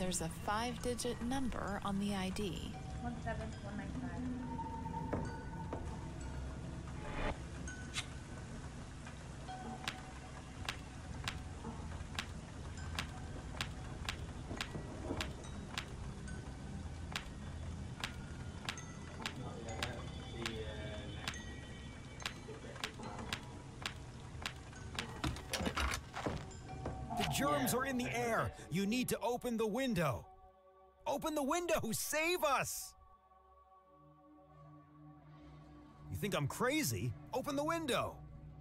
There's a five-digit number on the I D. one seven one nine five. The germs are in the air. You need to open the window. Open the window! Save us! You think I'm crazy? Open the window!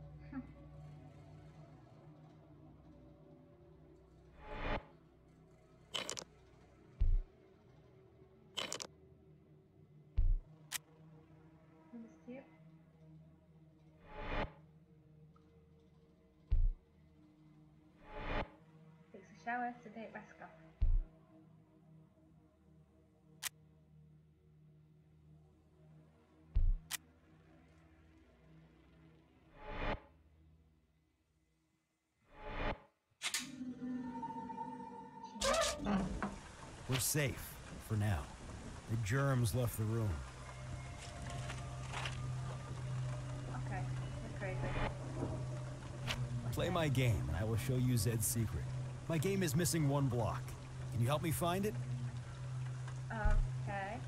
Takes a shower, sedate, mask off. We're safe, for now. The germs left the room. Okay, you're crazy. Play my game, and I will show you Zed's secret. My game is missing one block. Can you help me find it? Okay.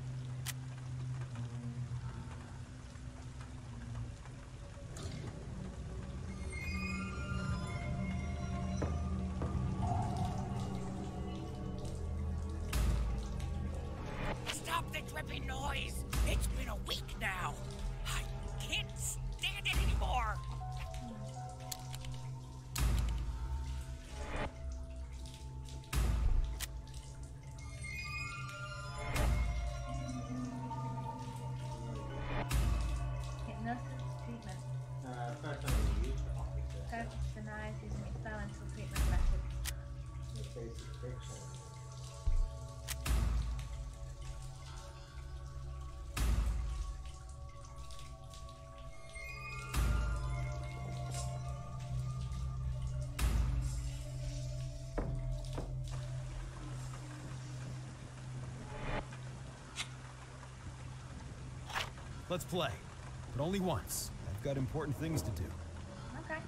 Stop the dripping noise! It's been a week now! I can't stand it anymore! Hypnosis treatment. Uh, first time we use the officer. Therapist denies using experimental treatment methods. The basic fiction. Let's play. But only once. I've got important things to do. Okay.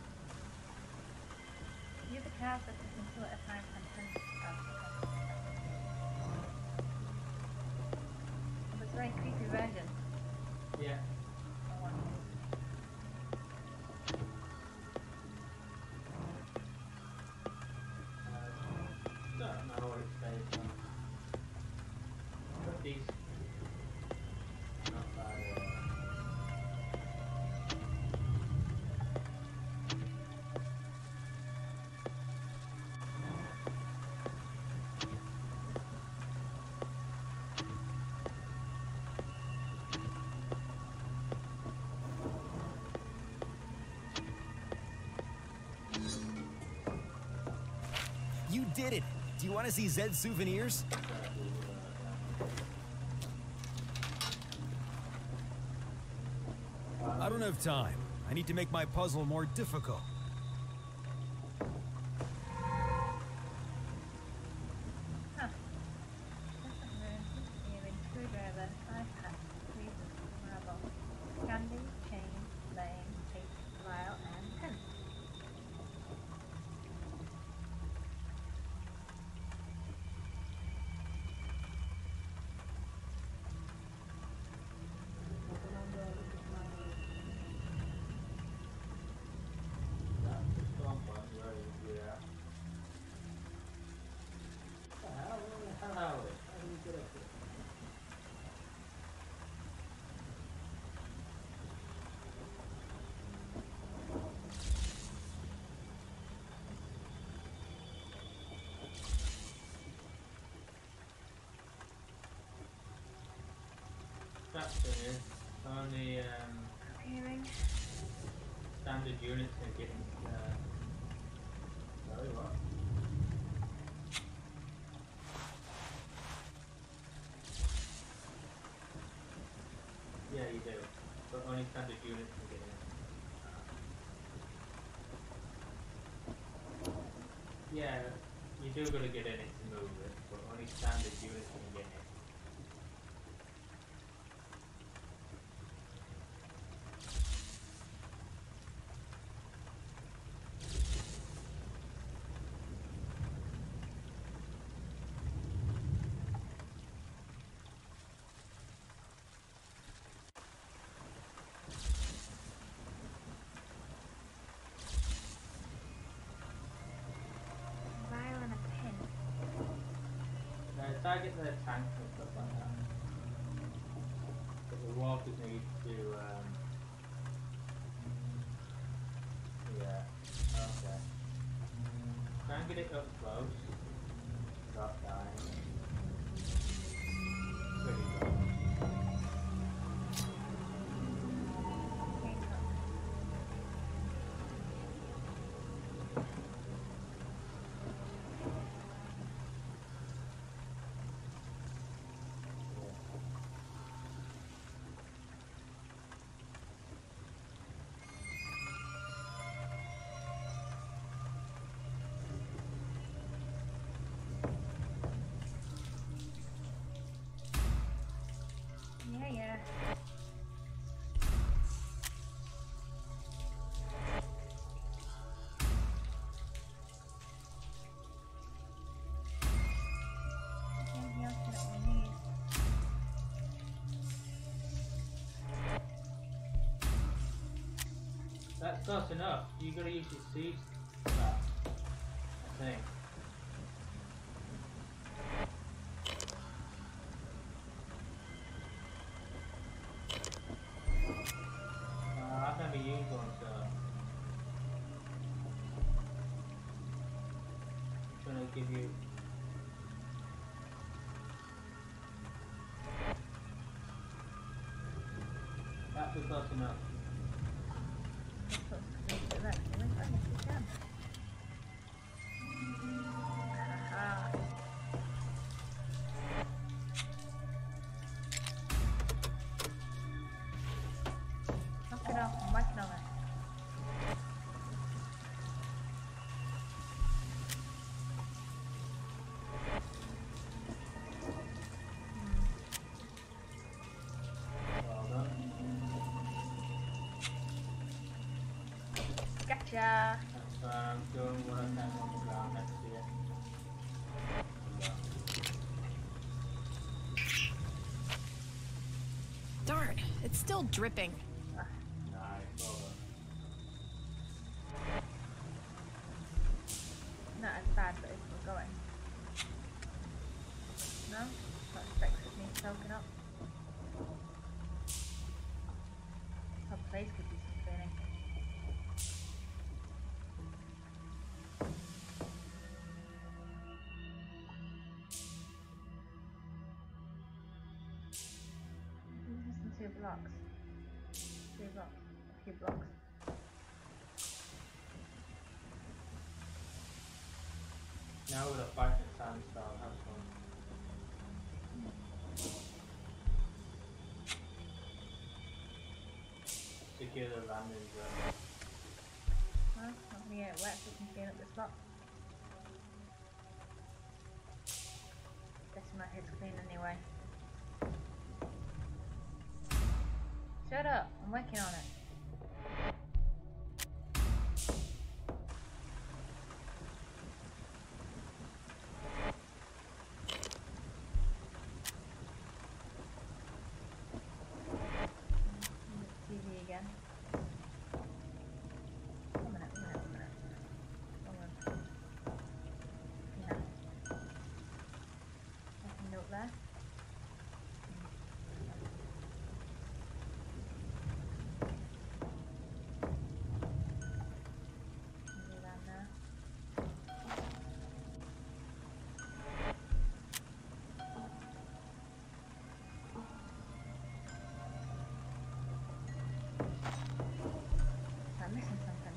Use the cards that you can two at a time and ten. Oh, okay. It's a very creepy version. Yeah. I want uh, don't know what it's based on. But these not bad. Uh, You did it! Do you want to see Zed's souvenirs? I don't have time. I need to make my puzzle more difficult. Huh. Different rooms, earring, screwdriver, iPad, tweezers, marble, candy, chain, lane, tape, file, and pen. That's it. Only um, Hearing. standard units are getting. Uh, very well. Yeah, you do. But only standard units are getting. Yeah, You do gotta get in it to move it, but only standard units can get in it. Target their tanks and stuff like that. But the walkers need to, um... yeah, okay. Try and get it up close. Stop dying. Pretty good. Yeah, yeah. Anything else that we need? That's close enough. You gotta use your siege that, I think. I've never used one, so I'm trying to give you. That was close enough. Knock it off, I'm working on it. Well done. Gotcha! That's fine, I'm doing what I can on the ground next to you. Darn, it's still dripping. Nice, well done. Not as bad, but it's still going. No? That specs with me soaking up. Her place could be sustaining. Less than two blocks. Two blocks. A few blocks. Now with a fight in sandstone, have fun. Secure the landing zone. Well, not gonna get it wet so we can clean up this lot. Guessing my head's clean anyway. Shut up, I'm working on it. T V again. One minute, one minute, one minute. Hold on. Yeah. Nothing note there. Maybe around there. I'm missing something.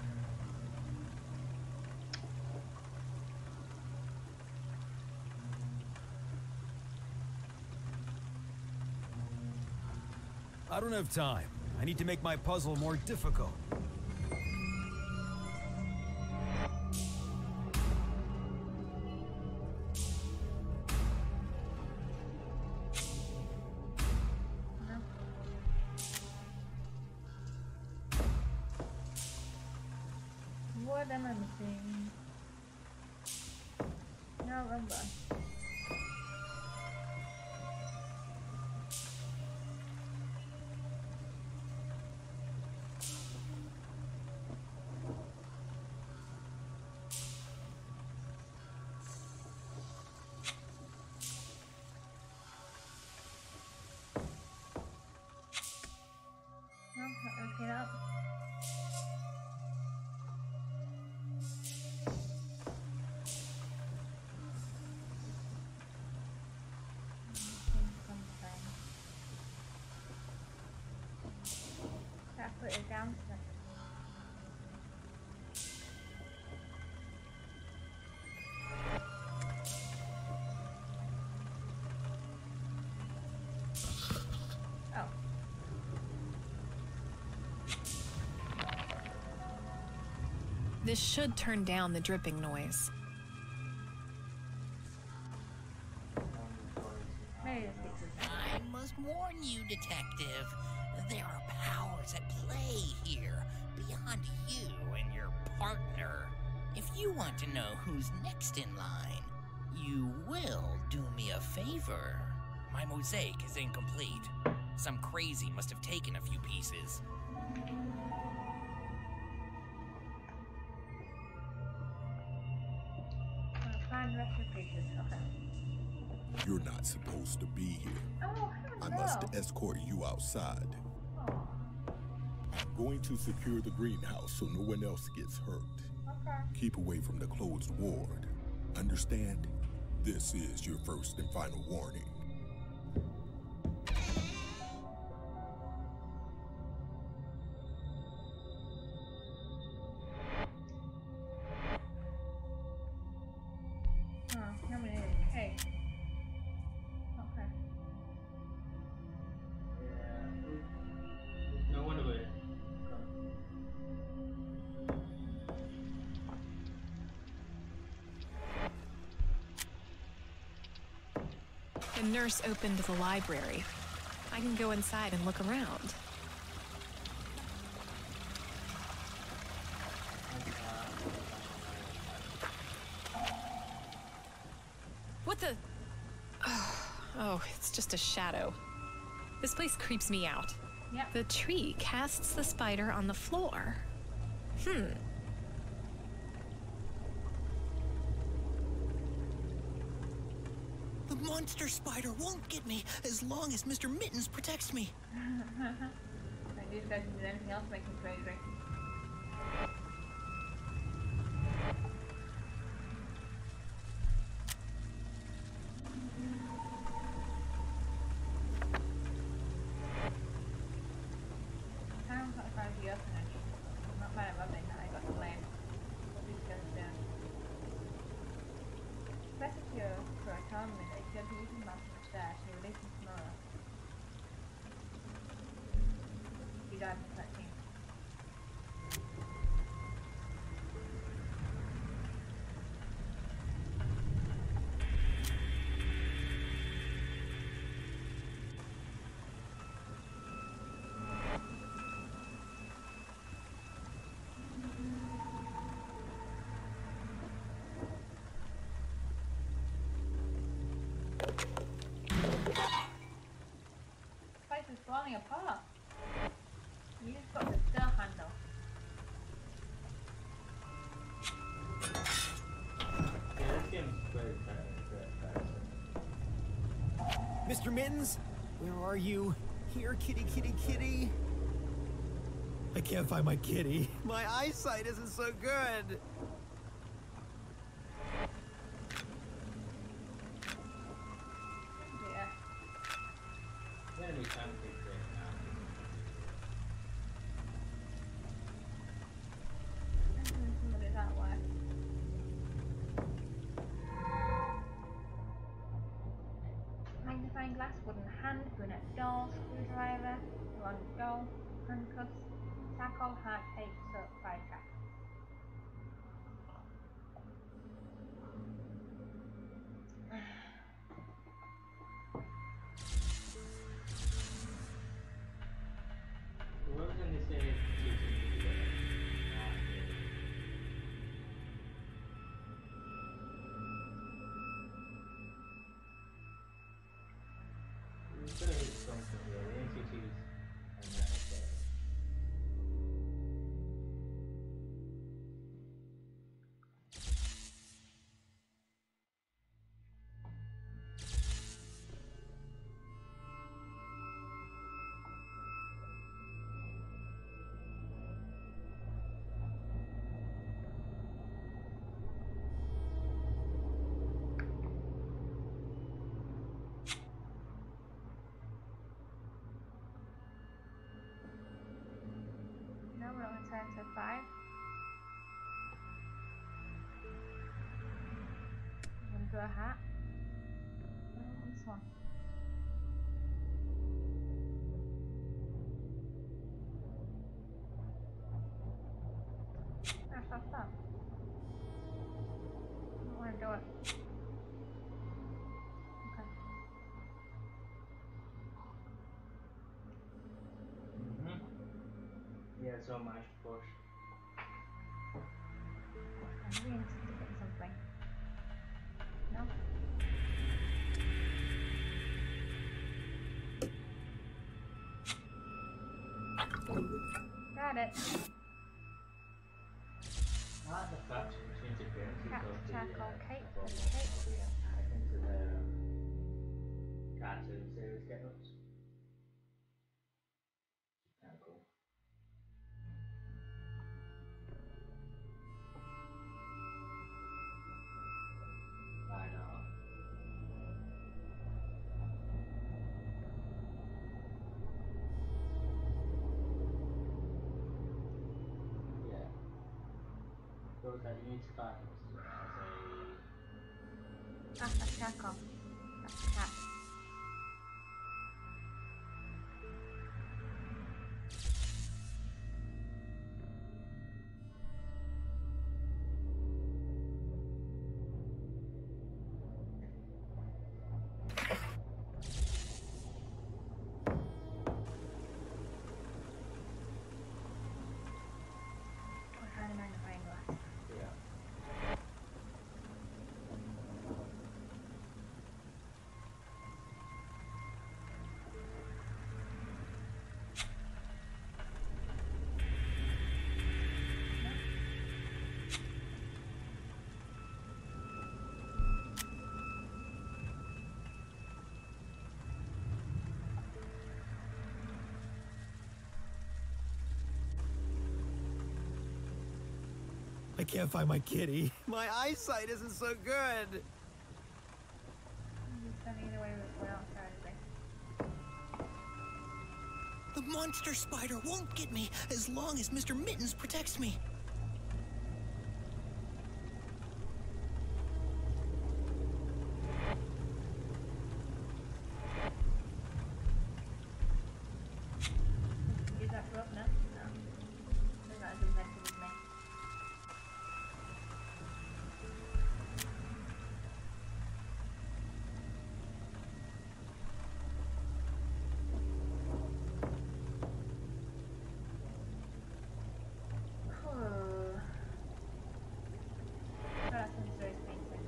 I don't have time. I need to make my puzzle more difficult. What am I missing? No, remember. No, not looking up. Put it down. Oh. This should turn down the dripping noise. I must warn you, Detective. There are powers at play here, beyond you and your partner. If you want to know who's next in line, you will do me a favor. My mosaic is incomplete. Some crazy must have taken a few pieces. Find rest of pieces. Okay. You're not supposed to be here. Oh, I must escort you outside. I'm going to secure the greenhouse so no one else gets hurt. Okay. Keep away from the closed ward. Understand? This is your first and final warning. Huh, how many? Hey. Okay. No wonder we. The nurse opened the library. I can go inside and look around. What the? Oh, it's just a shadow. This place creeps me out. Yep. The tree casts the spider on the floor. Hmm. The monster spider won't get me as long as Mister Mittens protects me. Like these guys can do anything else make me crazy. Place is falling apart. You just got the stir handle. Yeah, this game's very tight. Mister Mittens, where are you? Here, kitty, kitty, kitty. I can't find my kitty. My eyesight isn't so good. Yeah. Enemy can take right now. Somebody that way. Magnifying glass, wooden hand, brunette doll, screwdriver, blonde doll, handcuffs, tackle, heart, tape, soap, fire trap. What was in this area? return to five. I'm gonna do a hat. Oh, this one. I fucked up. I don't want to do it. Okay. Mm-hmm. Yeah, so much push. I'm really interested in something. No? Got it. I like the fact between the appearances Cat, of the charcoal, uh, cake, of and cake. the into the um, cartoon series get-ups. Kind of cool. I know. Yeah. Those that you need to find as a Ah, that's charcoal. That's cat. We're hiding behind the frame glass. yeah. I can't find my kitty. My eyesight isn't so good. He's sending it away without anything. The monster spider won't get me as long as Mister Mittens protects me. Use that rope now? No. They're not as inventive as me. Oh. That's some serious painting.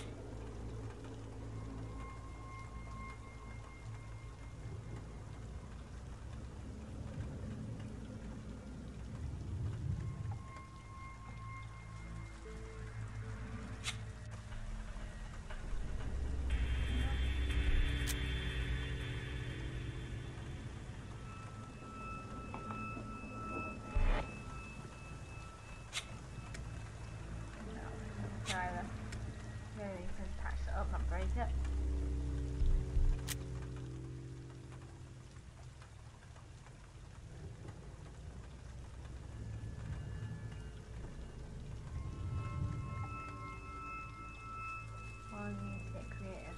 Try that. Maybe you can patch it up, not break it. Well, you need to get creative.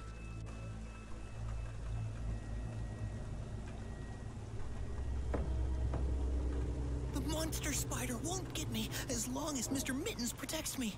The monster spider won't get me as long as Mister Mittens protects me.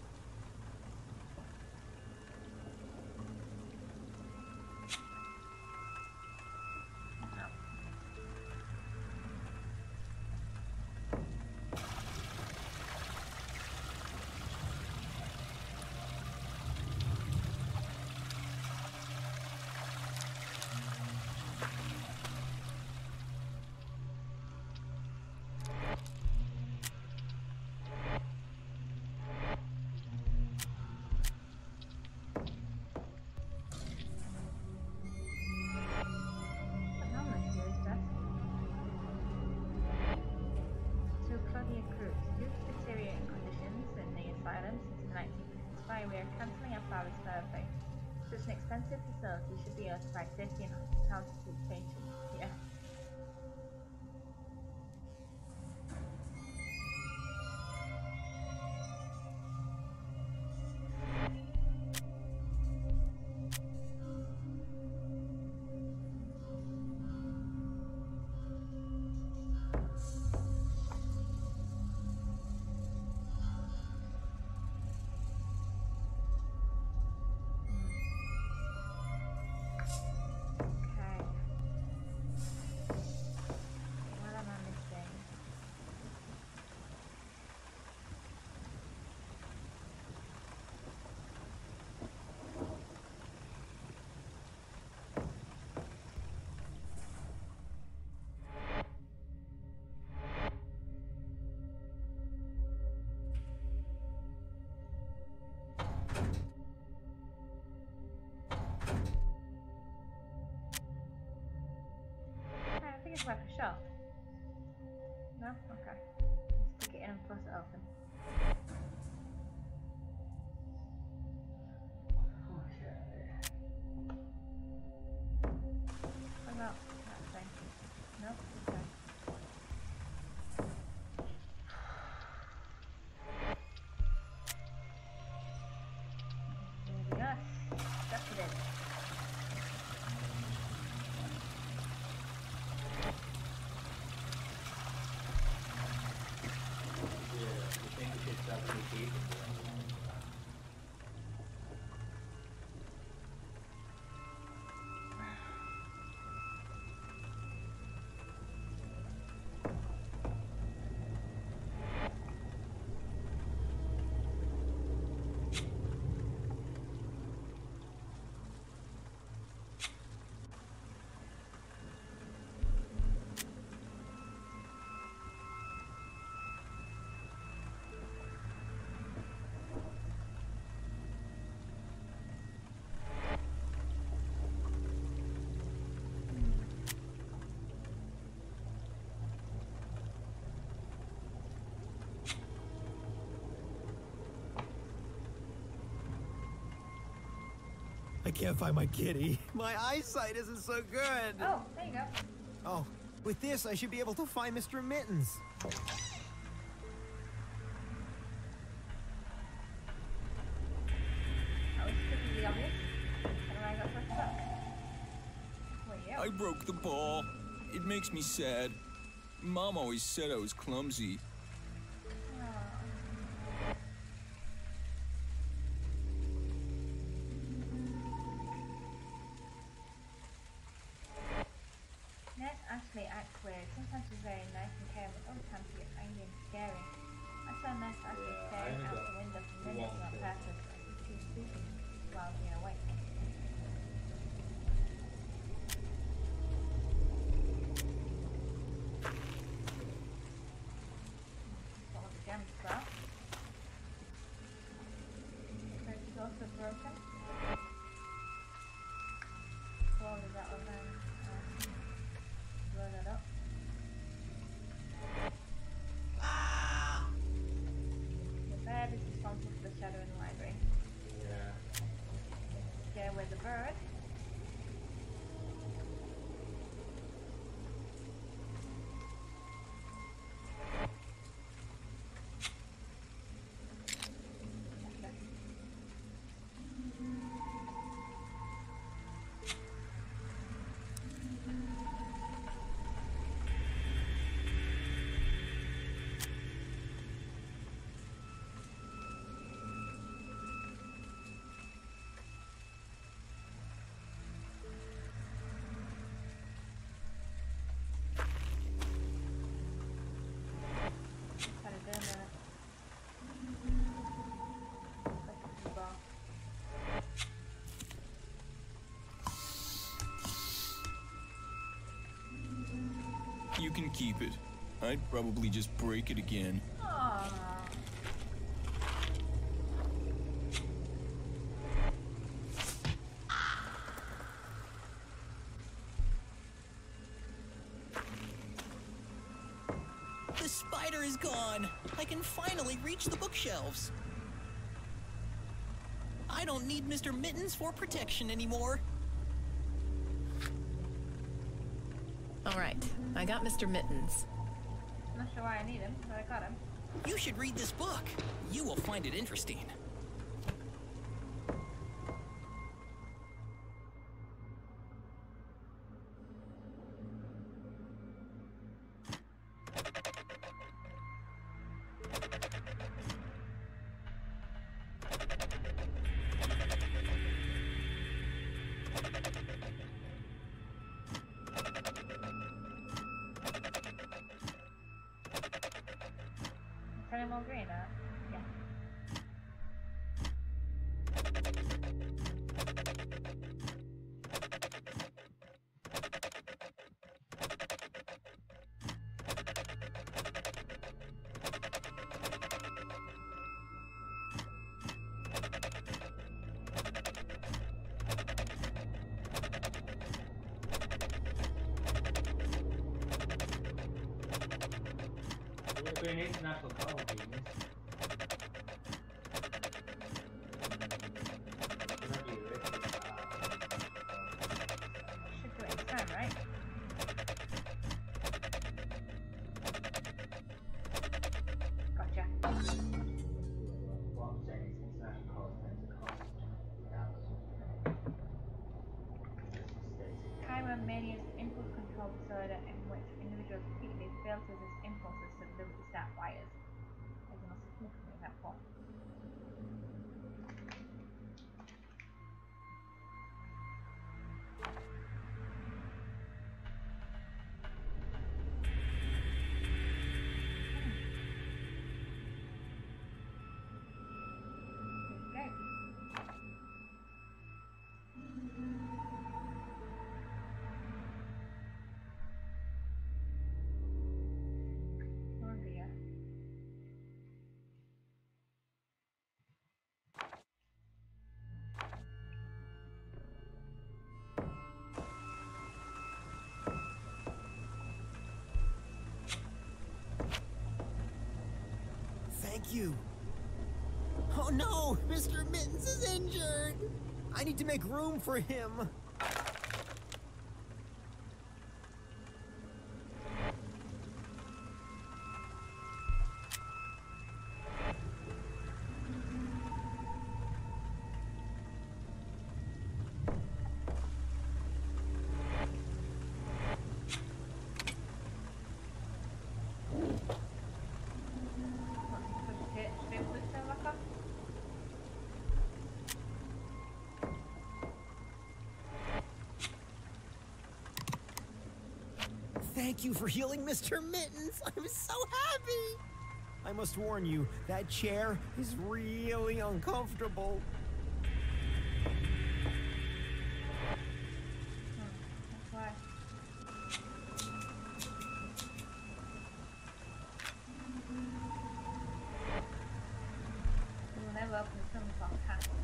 But normally serious stuff. To Claudia Cruz, due to deteriorating conditions in the asylum since the nineteen fifty-five, we are cancelling our Flowers Fairway. Such an expensive facility should be able to provide safety and hospitality to its patrons. Yeah. look like a shelf. No? Okay. Stick it in and force it open. What about that thing? Nope. Okay. There we go. Stuck it in. I can't find my kitty. My eyesight isn't so good. Oh, there you go. Oh, with this, I should be able to find Mister Mittens. That was pretty obvious. And I got first up. Well, yeah. I broke the ball. It makes me sad. Mom always said I was clumsy. Ned Ashley acts weird. Sometimes she's very nice and caring, but other times she gets angry and scary. I saw Ned Ashley staring out the window for minutes on purpose. I think she was sleeping while being awake. What was the gem spell? Bridge is also broken. Wall is out of them. Blow that up. The bed is responsible for the shadow in the library. Yeah. Scare away the bird. You can keep it. I'd probably just break it again. Aww. The spider is gone. I can finally reach the bookshelves. I don't need Mister Mittens for protection anymore. All right, I got Mister Mittens. Not sure why I need him, but I got him. You should read this book. You will find it interesting. Turn him all green, uh, yeah. international call beams. Should do it in time, right? Gotcha. What I'm saying is international calls tend to cost Chiron Mania is an impulse control disorder in which individuals repeatedly fail to resist impulses to deliberately start fires. As the most significant example. Thank you. Oh no! Mister Mittens is injured! I need to make room for him. Thank you for healing Mister Mittens. I'm so happy. I must warn you, that chair is really uncomfortable. Why? We will never open the film without a hat.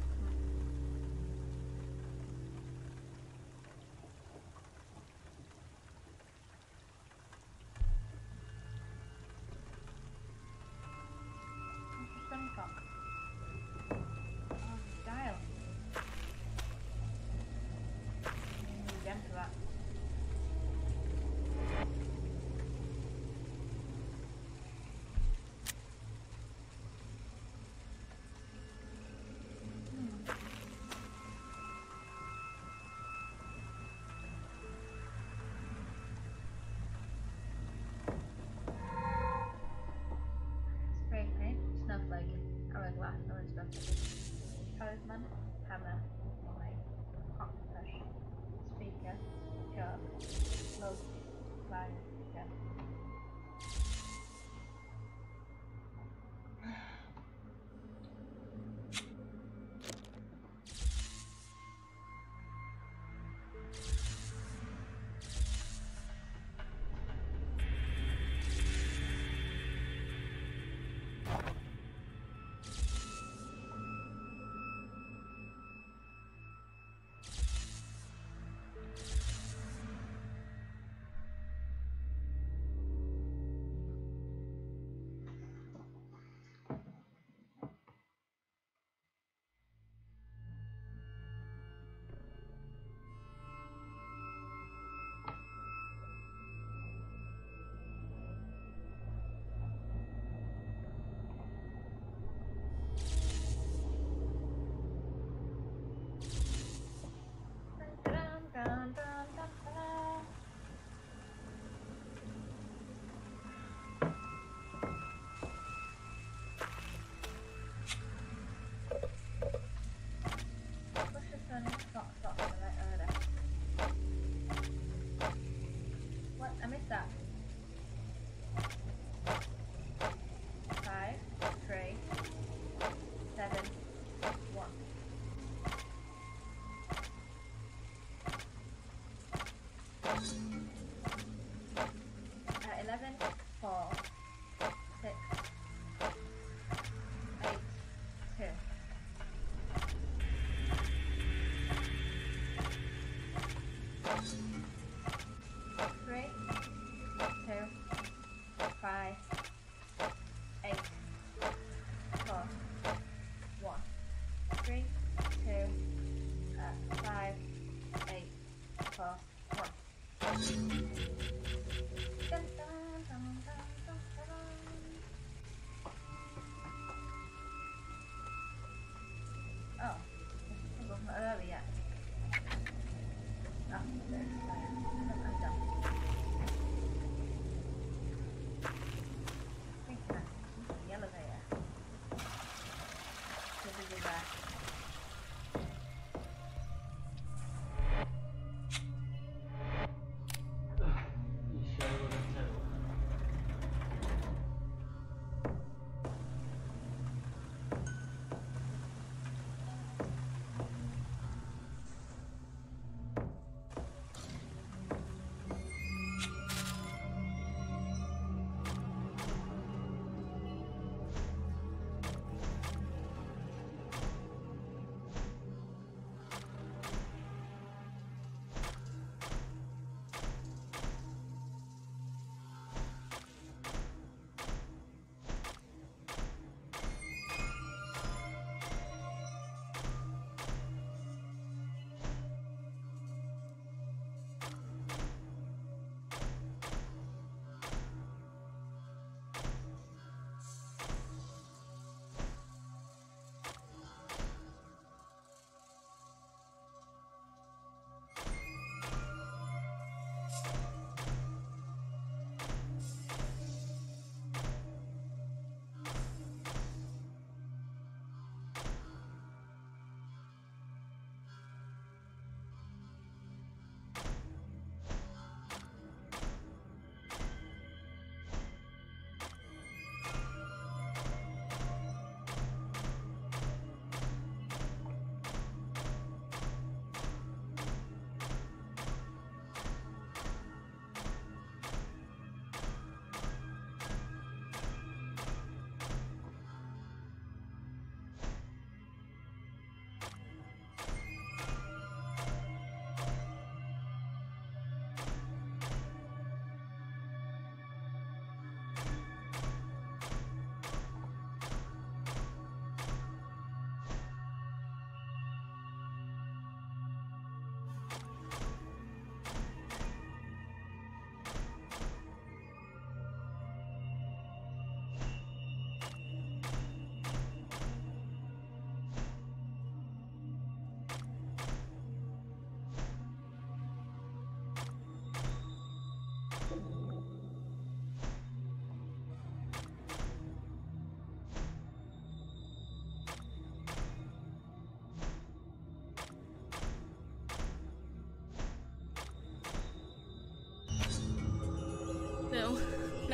Talisman, hammer, knife, octopus, speaker, jug, load, fire, gun.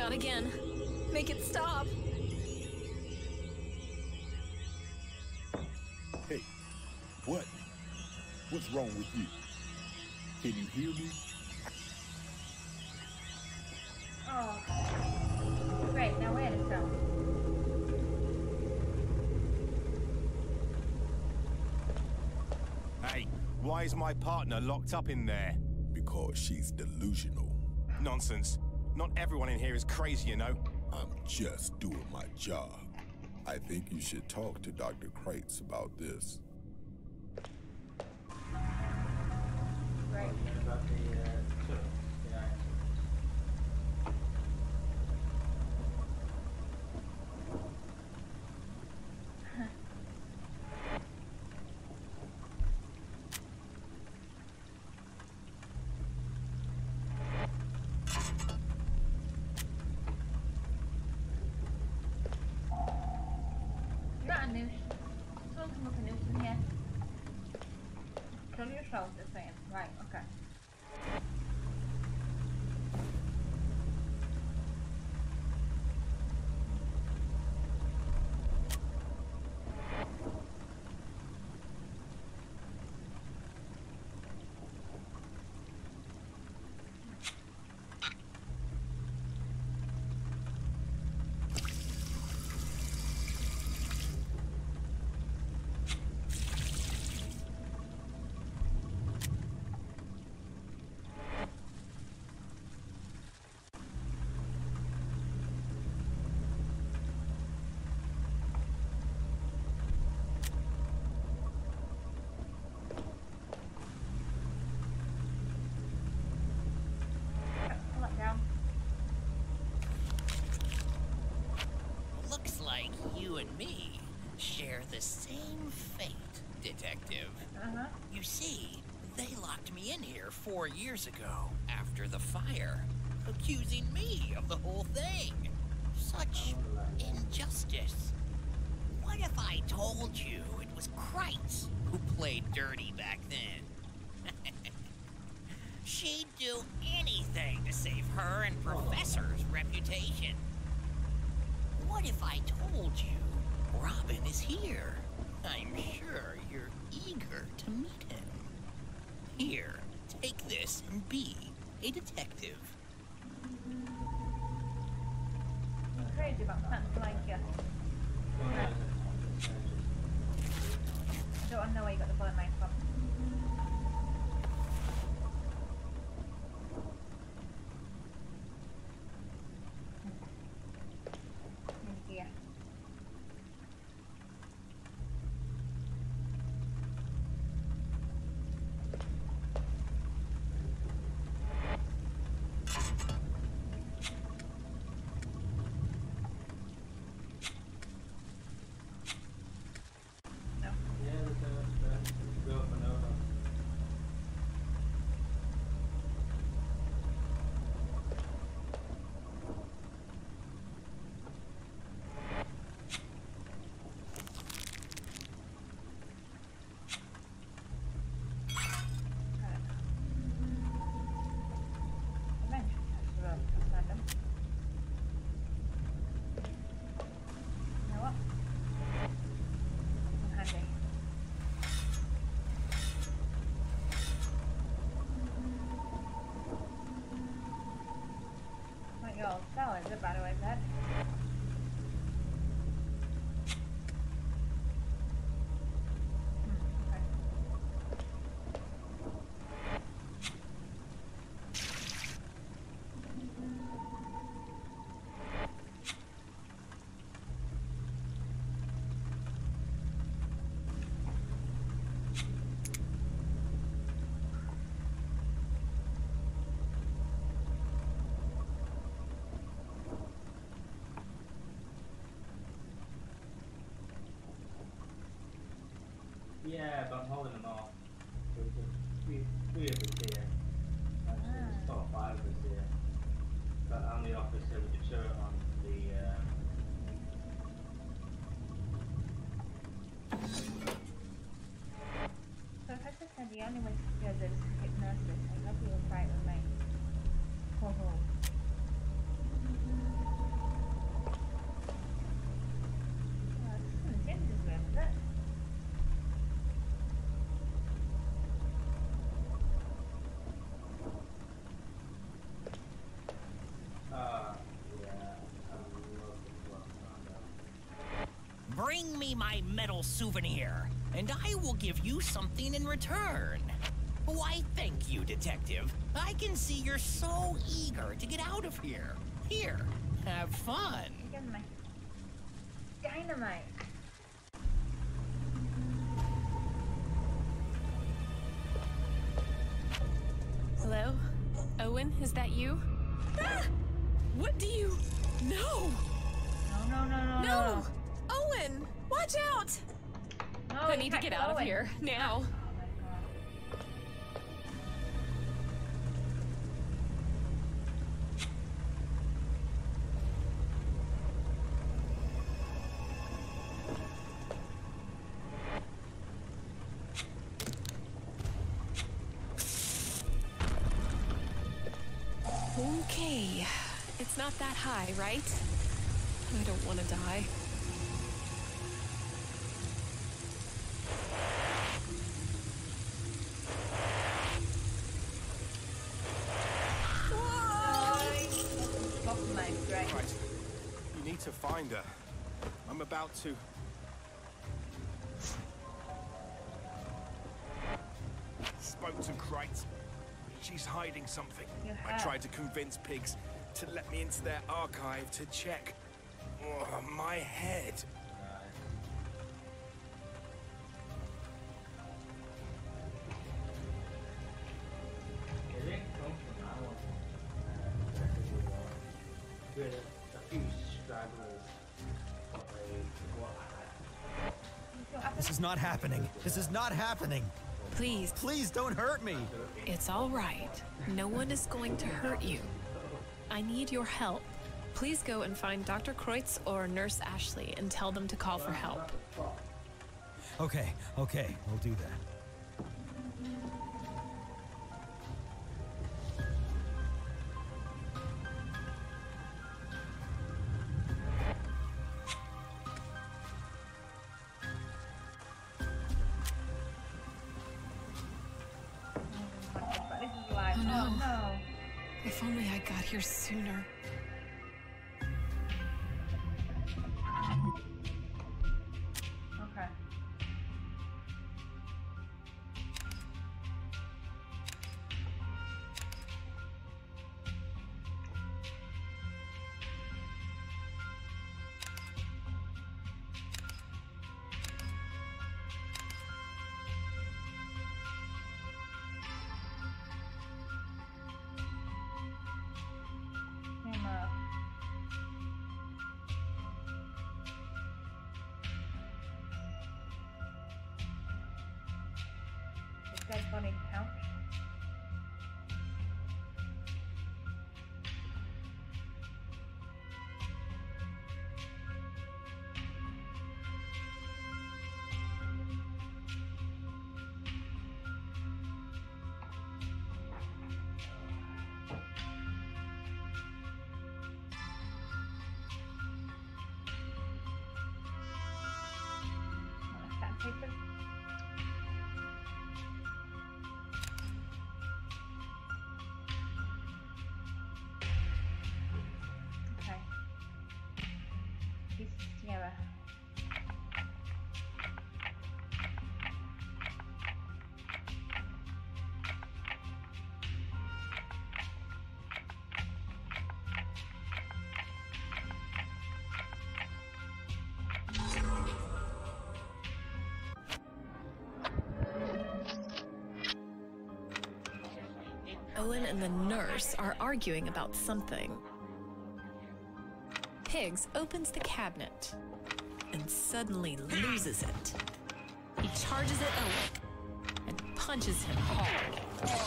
Not again. Make it stop. Hey, what? What's wrong with you? Can you hear me? Oh. Great, now where to go? Hey, why is my partner locked up in there? Because she's delusional. Nonsense. Not everyone in here is crazy, you know. I'm just doing my job. I think you should talk to Doctor Kreitz about this. Right. About the, uh, sort of, yeah. You're not a noosh. Someone come up a noosh in here. Kill yourself, they're saying. Right, okay. Pull it down. Looks like you and me share the same fate, Detective. Uh-huh. You see, they locked me in here four years ago after the fire, accusing me of the whole thing. Such injustice. What if I told you it was Kreitz who played dirty back then? She'd do anything to save her and Professor's reputation. What if I told you Robin is here? I'm sure you're eager to meet him. Here, take this and be a detective. I'm crazy about plants like you. I don't know where you got the bullet knife from. In here. No. Yeah, there's a, uh, go for Nova. Eventually, that's the road. That's random. You know what? I'm handy. What your old cell is it, by the way, Dad? Hmm, okay. Yeah, but I'm holding them off. There's a few, three of us here. Actually, there's four or five of us here. But I'm the officer with the shirt on the, uh... Professor said the only way to cure this is to hypnosis. I hope you will fight with me. Ho ho. Bring me my metal souvenir, and I will give you something in return. Why, thank you, Detective. I can see you're so eager to get out of here. Here, have fun. Dynamite. Hello? Owen, is that you? Ah! What do you... No! No, no, no, no, no! no. Owen! Watch out! No, I you need to can't get kill out of Owen. here, now. Okay. It's not that high, right? I don't want to die. Right. You need to find her. I'm about to... Spoke to Kreitz. She's hiding something. You I have. tried to convince pigs to let me into their archive to check. Oh, my head. With a few stragglers. This is not happening. This is not happening. Please. Please don't hurt me. It's all right. No one is going to hurt you. I need your help. Please go and find Doctor Kreutz or Nurse Ashley and tell them to call for help. Okay, okay, we'll do that. This is live. Oh, no. Oh, no. If only I got here sooner. Okay. Camera. This guy's body count. That paper. Okay. Piece together. Owen and the nurse are arguing about something. Pigs opens the cabinet and suddenly loses it. He charges at Owen and punches him hard.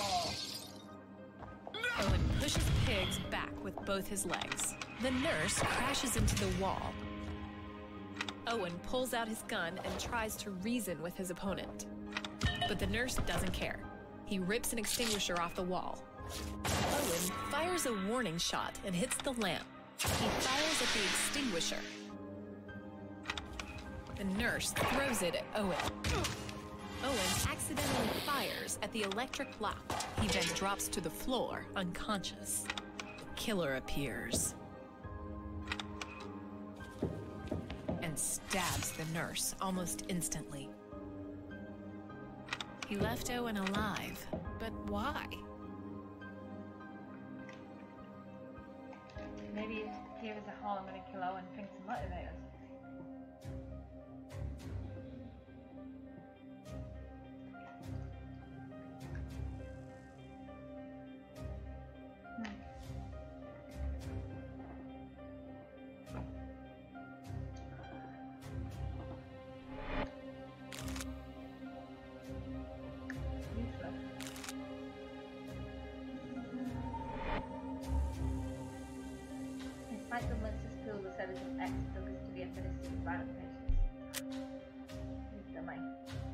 Owen pushes Pigs back with both his legs. The nurse crashes into the wall. Owen pulls out his gun and tries to reason with his opponent. But the nurse doesn't care. He rips an extinguisher off the wall. Owen fires a warning shot and hits the lamp. He fires at the extinguisher. The nurse throws it at Owen. Owen accidentally fires at the electric lock. He then drops to the floor, unconscious. The killer appears and stabs the nurse almost instantly. He left Owen alive, but why? Maybe here is a hole I'm gonna kill Owen things to motivate us. Despite the monster's pool, the service of X took us to the epidemic of violent patients. Leave the line.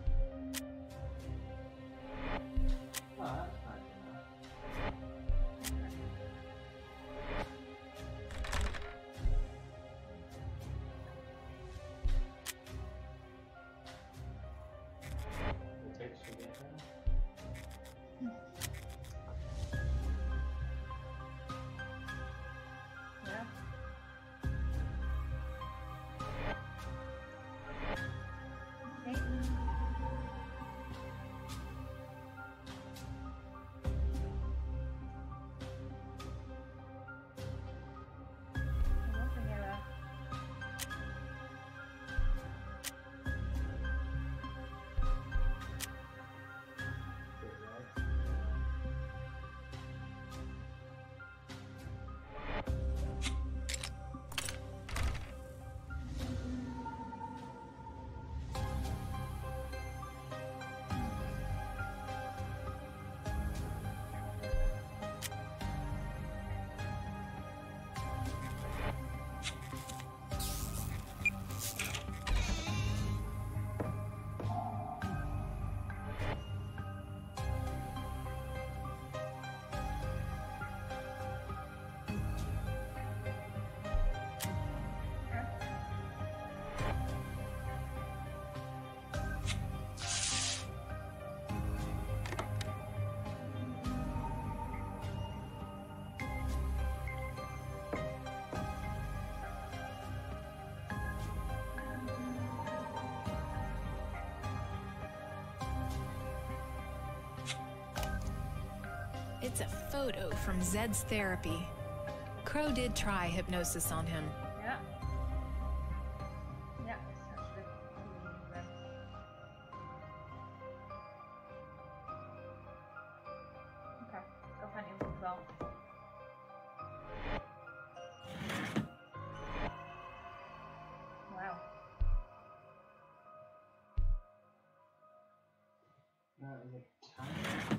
Oh, that's nice to know. The text should get there. Yeah. Okay. Nothing error. It's a photo from Zed's therapy. Crow did try hypnosis on him. Yeah. Yeah, it's actually really red. Okay, let's go find him as well. Wow. That is a tiny.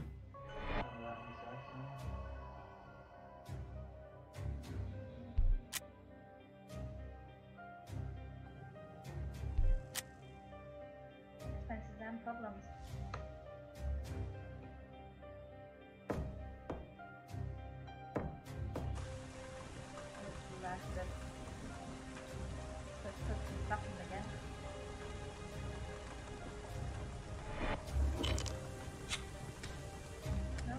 Expenses and problems. Let's do that. Let's put some stuff in again. No.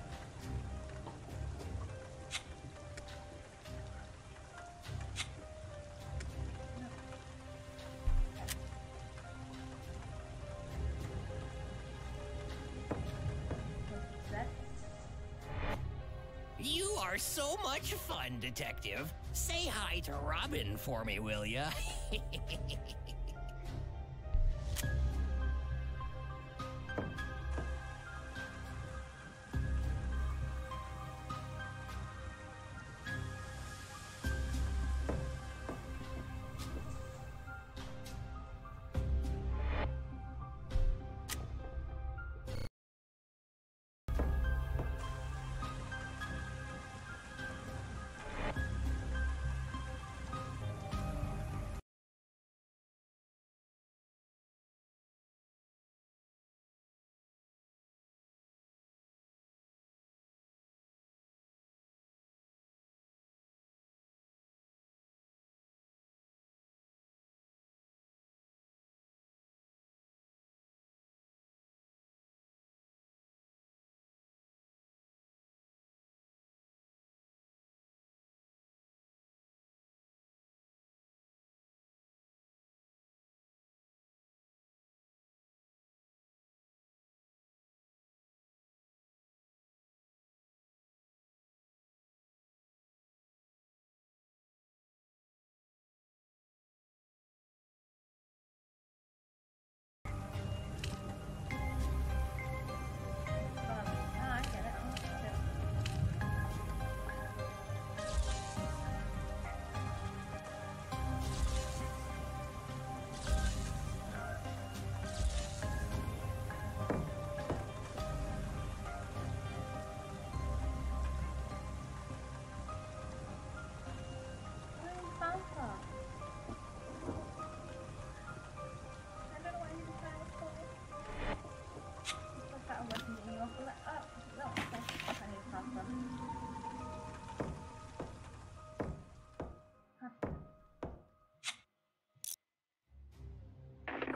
You are so much fun, Detective. Say hi to Robin for me, will ya?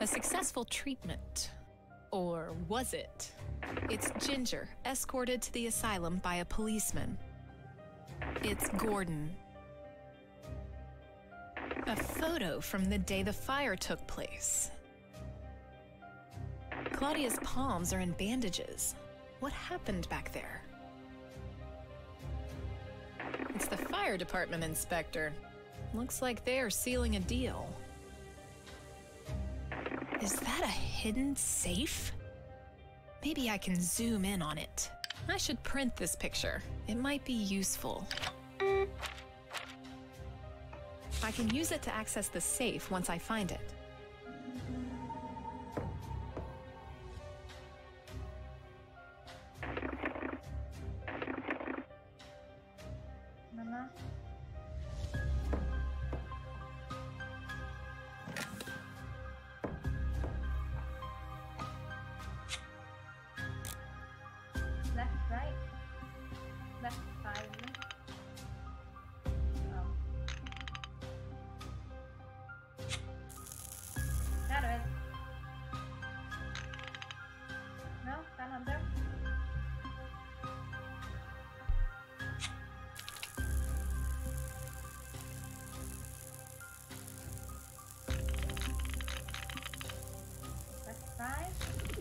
A successful treatment. Or was it? It's Ginger, escorted to the asylum by a policeman. It's Gordon. A photo from the day the fire took place. Claudia's palms are in bandages. What happened back there? It's the fire department inspector. Looks like they are sealing a deal. Is that a hidden safe? Maybe I can zoom in on it. I should print this picture. It might be useful. I can use it to access the safe once I find it. Mama? Left, right? Left, five. Oh. Got it. No? That not there? Left, five.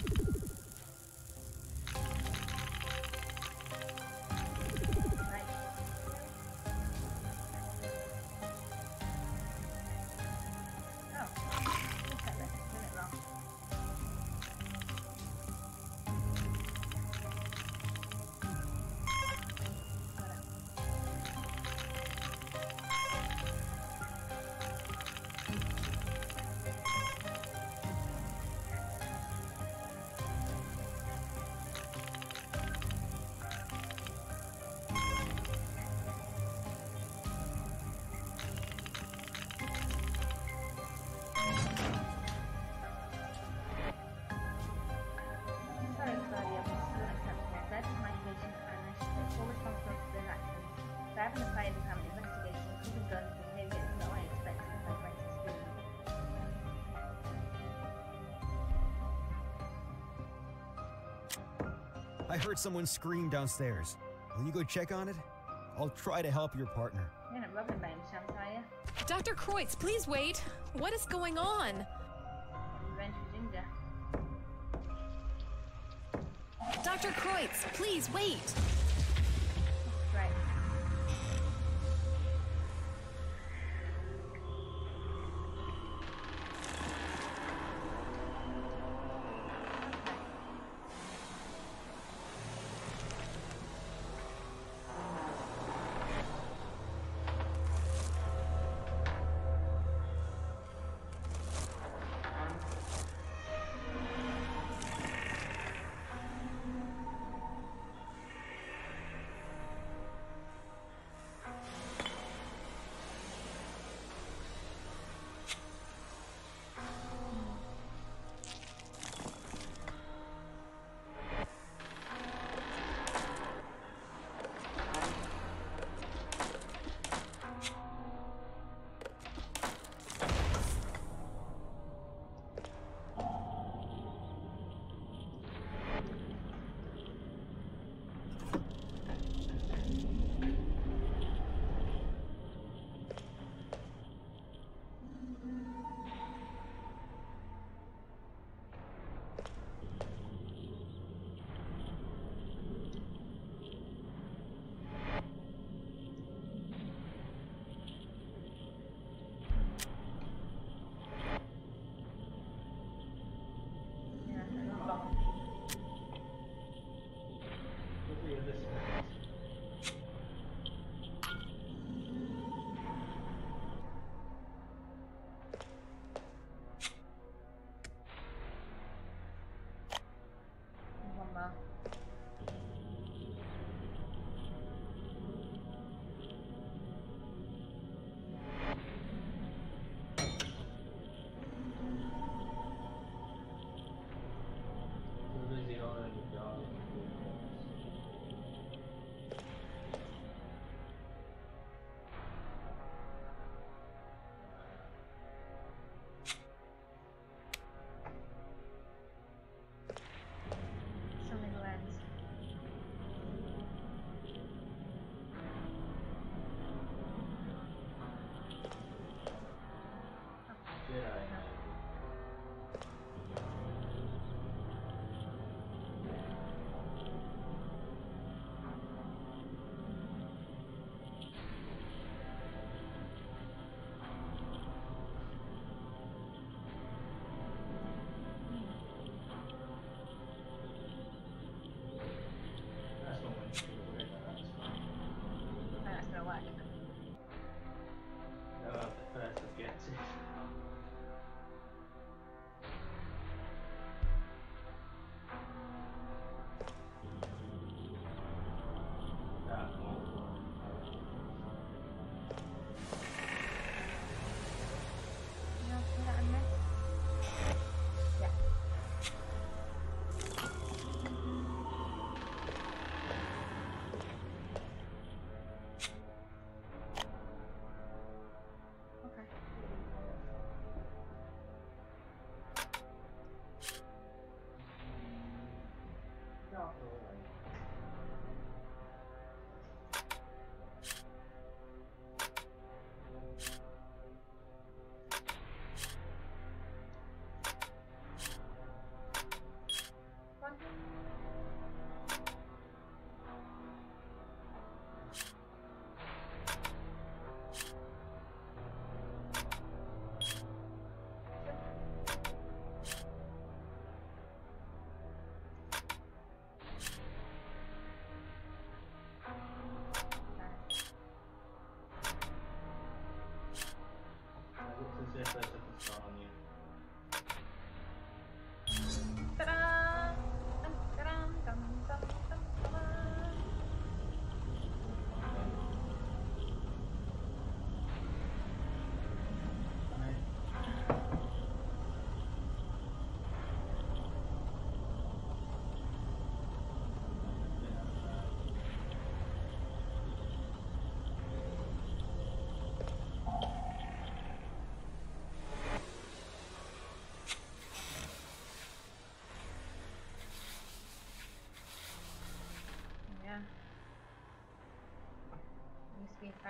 Right. Oh. Looks like this. Did it wrong. Got it. Sorry, Claudia, but still unacceptable. That is my patient, and I should take full responsibility for their actions. Driving the fire department investigation could have done the behavior is not what I expected if I went to school. I heard someone scream downstairs. Will you go check on it? I'll try to help your partner. You're not robbing by any chance, are you? Doctor Kreutz, please wait. What is going on? Revenge for Ginger. Doctor Kreutz, please wait. Right.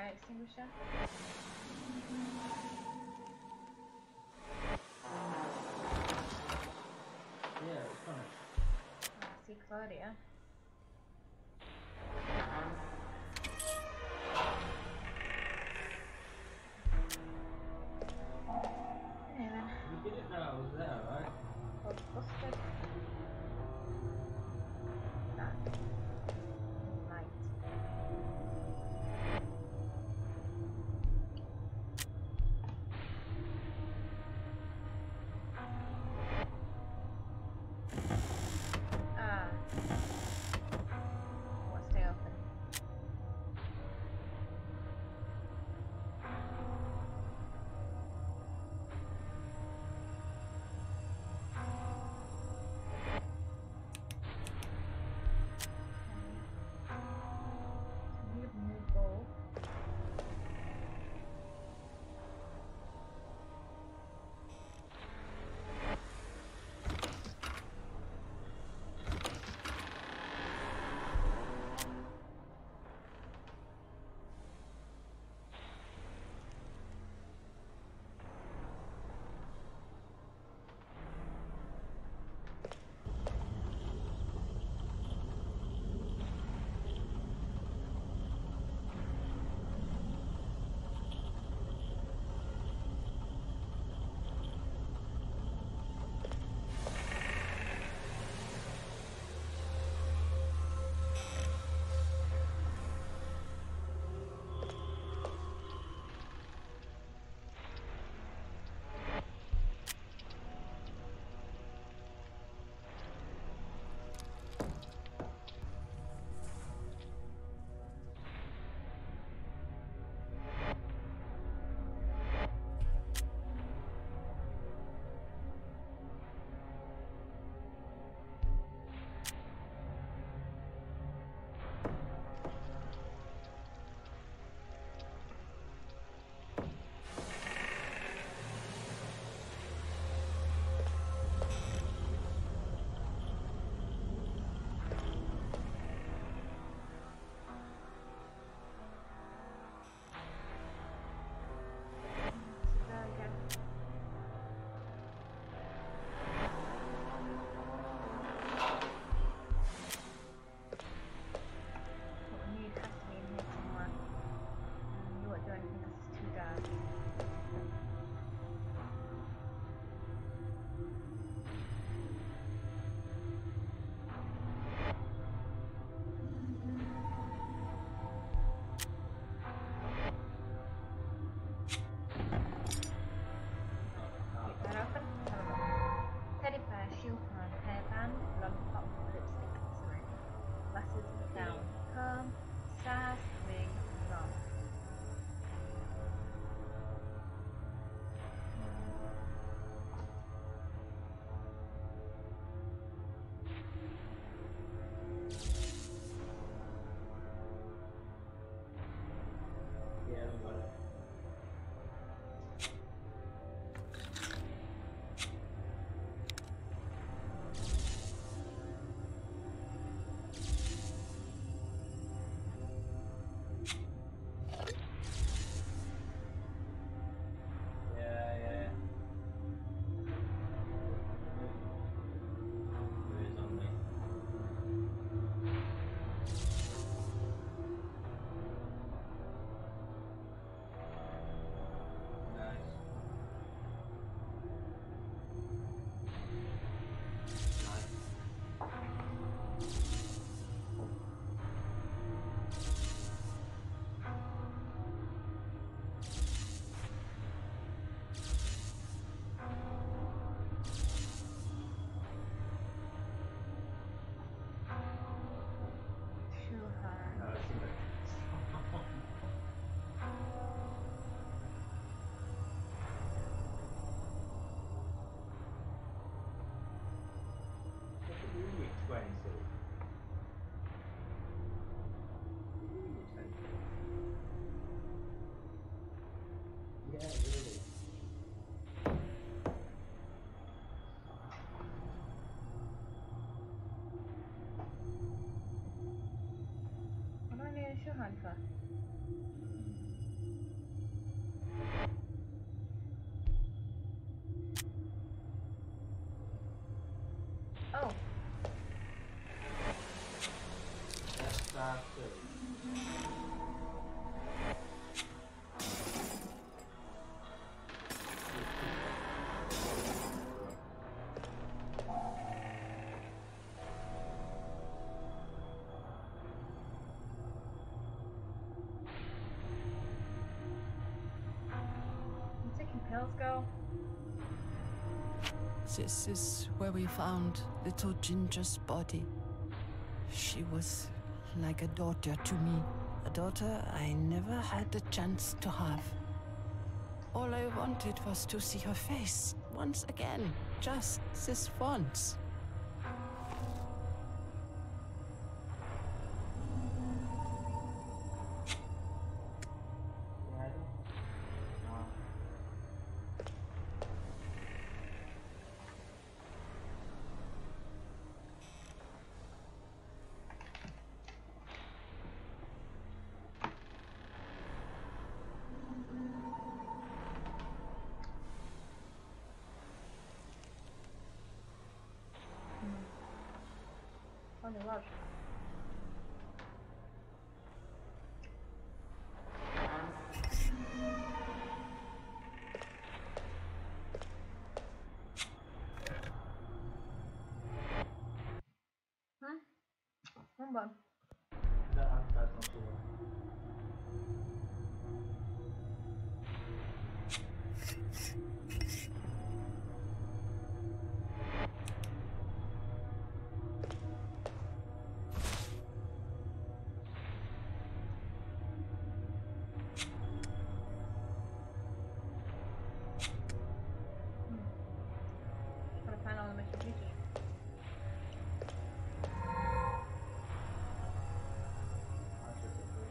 fire extinguisher. Yeah, it's funny. I see Claudia. Anyway. You didn't know I was there, right? Oh, busted. That. Light. Ah. Won't stay open. Need a new bowl. Schuhan for? Oh. That's uh, two. I'm taking pills, go. This is where we found little Ginger's body. She was like a daughter to me. A daughter I never had the chance to have. All I wanted was to see her face once again. Just this once. On the left. Hah? Vambora. Dá, tá, não sou. Gotta find all the missing pieces. Acho que foi.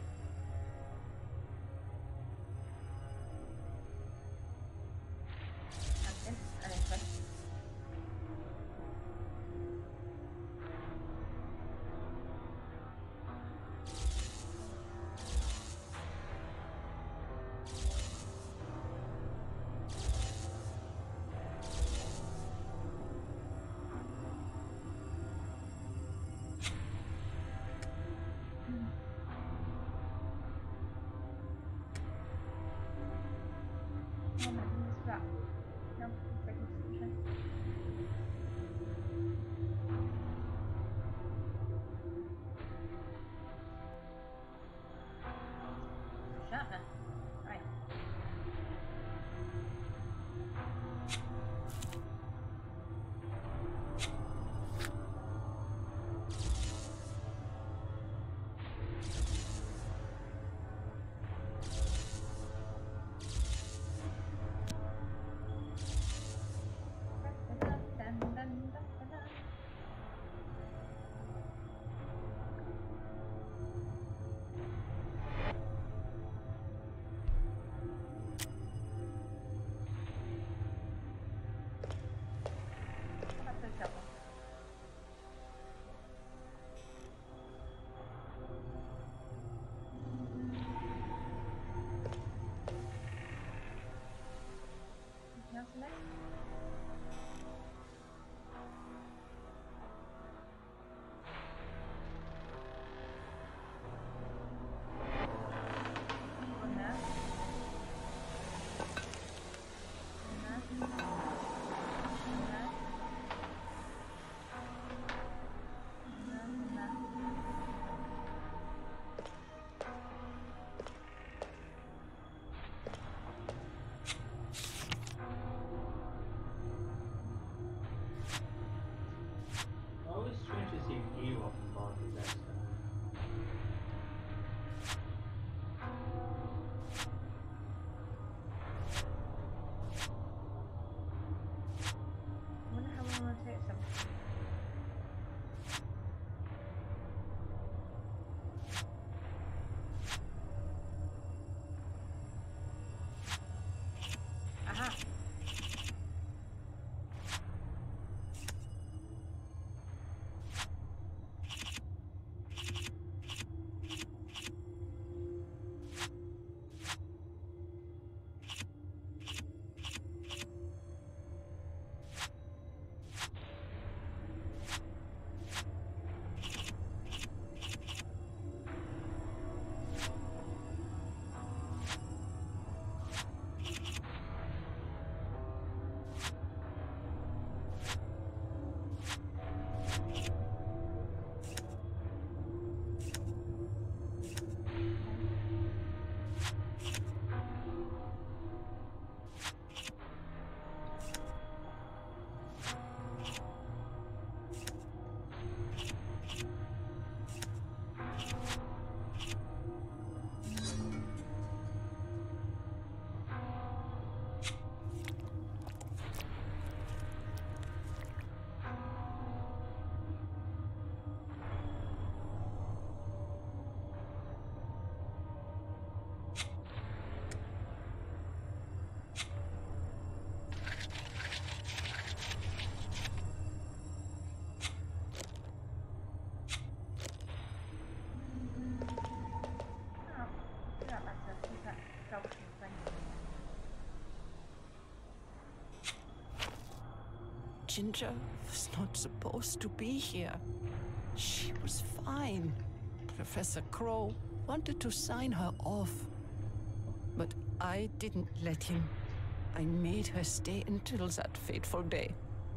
Ginger was not supposed to be here. She was fine. Professor Crow wanted to sign her off. But I didn't let him. I made her stay until that fateful day.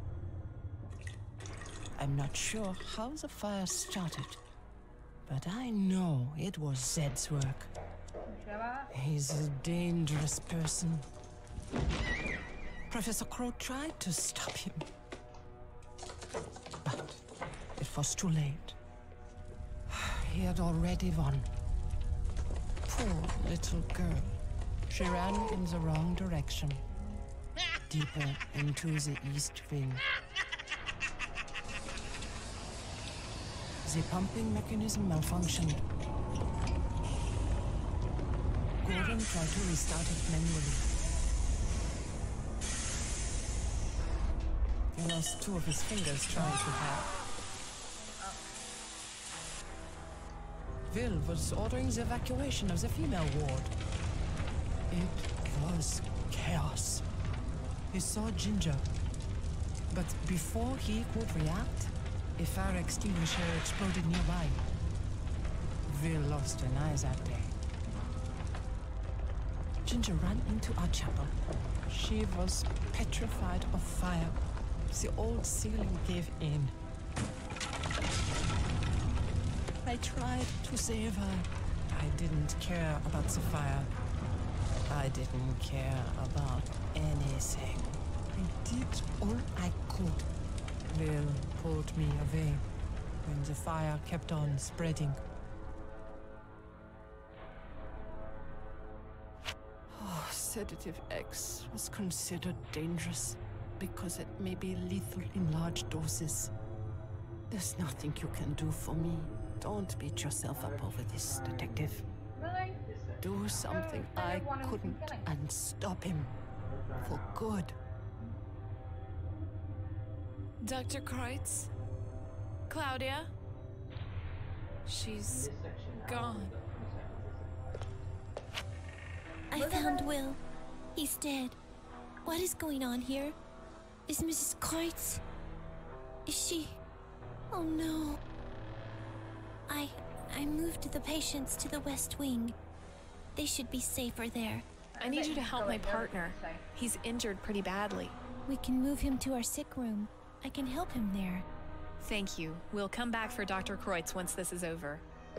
I'm not sure how the fire started, but I know it was Zed's work. He's a dangerous person. Professor Crow tried to stop him, but it was too late. He had already won. Poor little girl. She ran in the wrong direction, deeper into the east wing. The pumping mechanism malfunctioned. Gordon tried to restart it manually. He lost two of his fingers trying to hack. Will was ordering the evacuation of the female ward. It was chaos. He saw Ginger, but before he could react, a fire extinguisher exploded nearby. Will lost an eye that day. Ginger ran into our chapel. She was petrified of fire. The old ceiling gave in. I tried to save her. I didn't care about the fire. I didn't care about anything. I did all I could. Will pulled me away when the fire kept on spreading. Oh, Sedative X was considered dangerous because it may be lethal in large doses. There's nothing you can do for me. Don't beat yourself up over this, Detective. Really? Do something I couldn't and stop him. For good. Doctor Kreutz? Claudia? She's gone. I found Will. He's dead. What is going on here? Is Missus Kreutz... Is she... Oh no. I... I moved the patients to the West Wing. They should be safer there. I need you to help my partner. He's injured pretty badly. We can move him to our sick room. I can help him there. Thank you. We'll come back for Doctor Kreutz once this is over.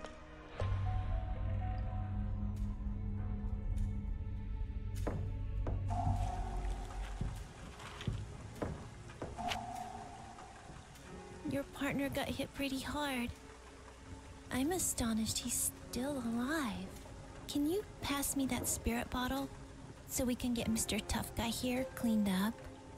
Your partner got hit pretty hard. I'm astonished he's still alive. Can you pass me that spirit bottle so we can get Mister Tough Guy here cleaned up?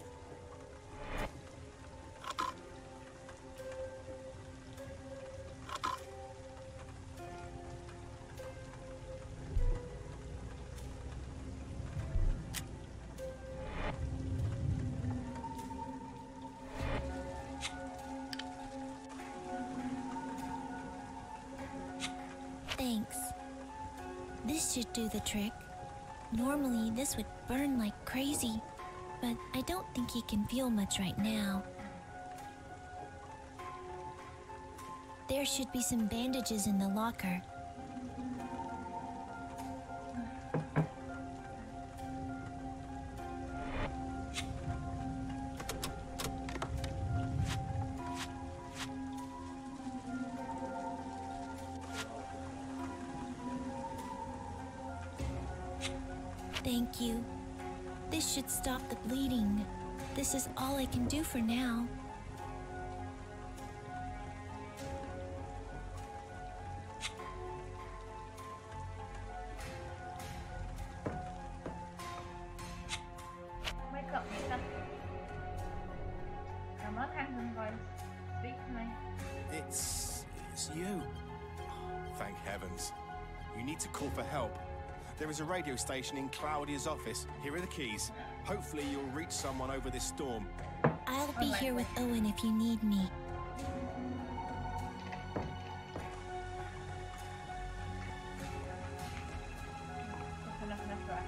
Thanks. This should do the trick. Normally, this would burn like crazy, but I don't think he can feel much right now. There should be some bandages in the locker. Thank you. This should stop the bleeding. This is all I can do for now. Wake up, Lisa. Come on, Hanson boys. Speak to me. It's... it's you. Thank heavens. You need to call for help. There is a radio station in Claudia's office. Here are the keys. Hopefully you'll reach someone over this storm. I'll be here with Owen if you need me. Enough, enough, right.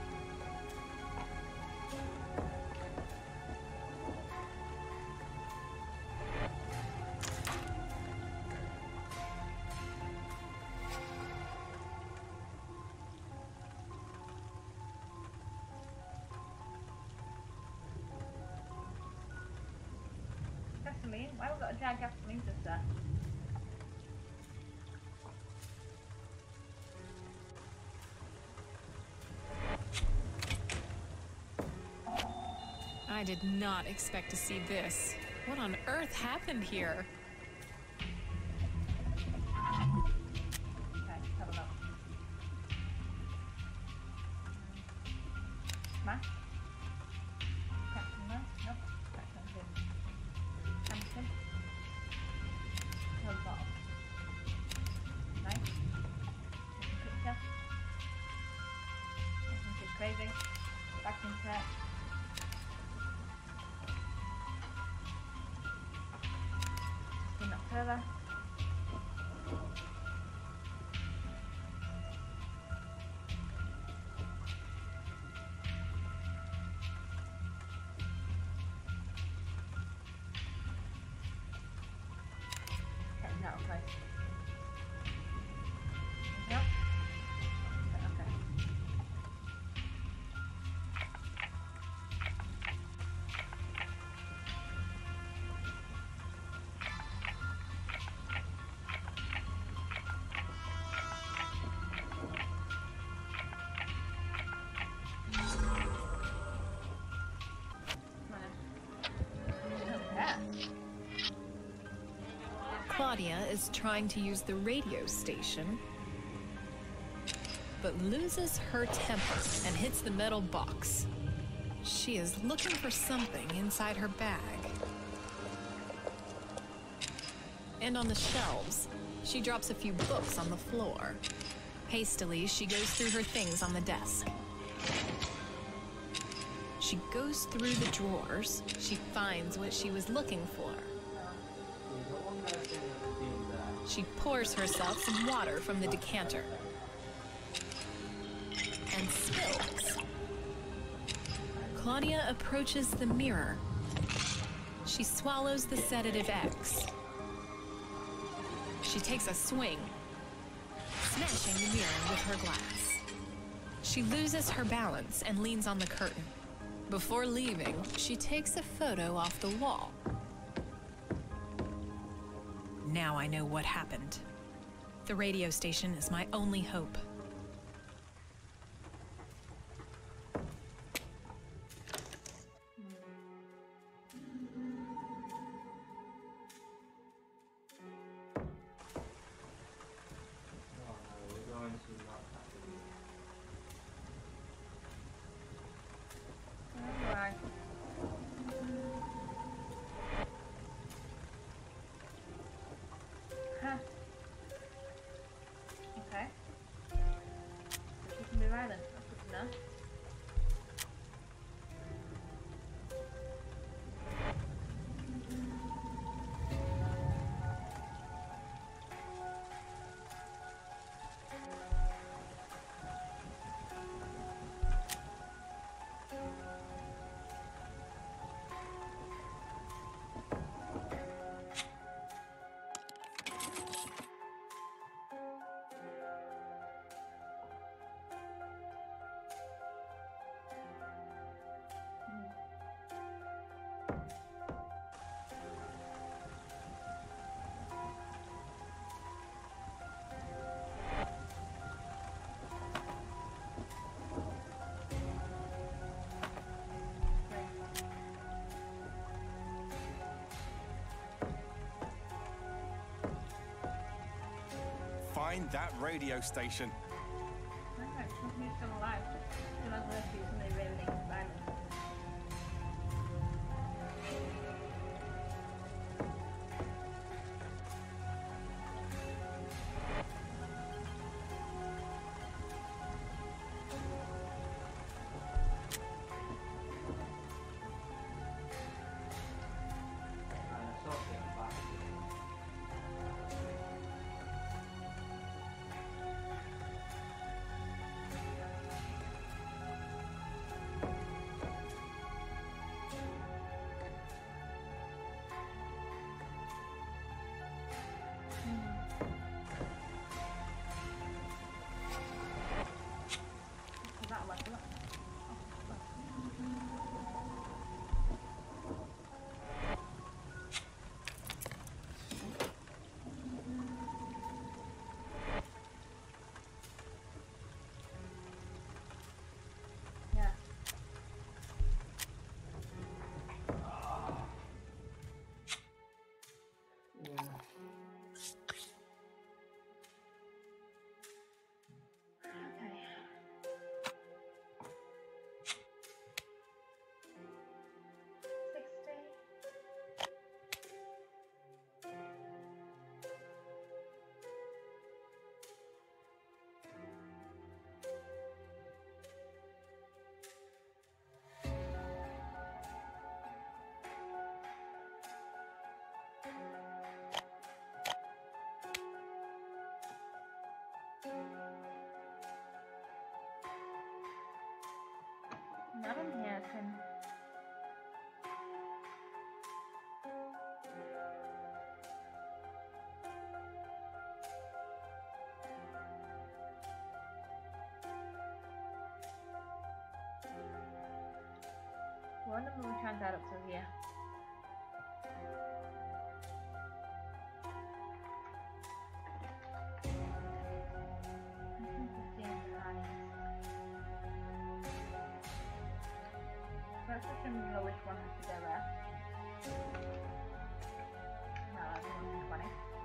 gasoline? Why have we got a jar of gasoline just there? I did not expect to see this. What on earth happened here? Okay, let's have a look. Smash? Captain there? Nope. Captain's in. Hampton. No bottom. Nice. Picture. I think it's crazy. Back into it. Not further. Getting that okay. Yep. Okay. Claudia is trying to use the radio station, but loses her temper and hits the metal box. She is looking for something inside her bag. And on the shelves, she drops a few books on the floor. Hastily, she goes through her things on the desk. She goes through the drawers. She finds what she was looking for. She pours herself some water from the decanter and spills. Claudia approaches the mirror. She swallows the sedative X. She takes a swing, smashing the mirror with her glass. She loses her balance and leans on the curtain. Before leaving, she takes a photo off the wall. Now I know what happened. The radio station is my only hope. Alright. Huh. Okay. So she can be violent. That's good to know. Find that radio station. Alright, something's still alive. Still has work to do something really violent. Yeah. Not in here, Tim. One of them trying that up to here. Let's assume we know which one has to go there. No, that's one twenty.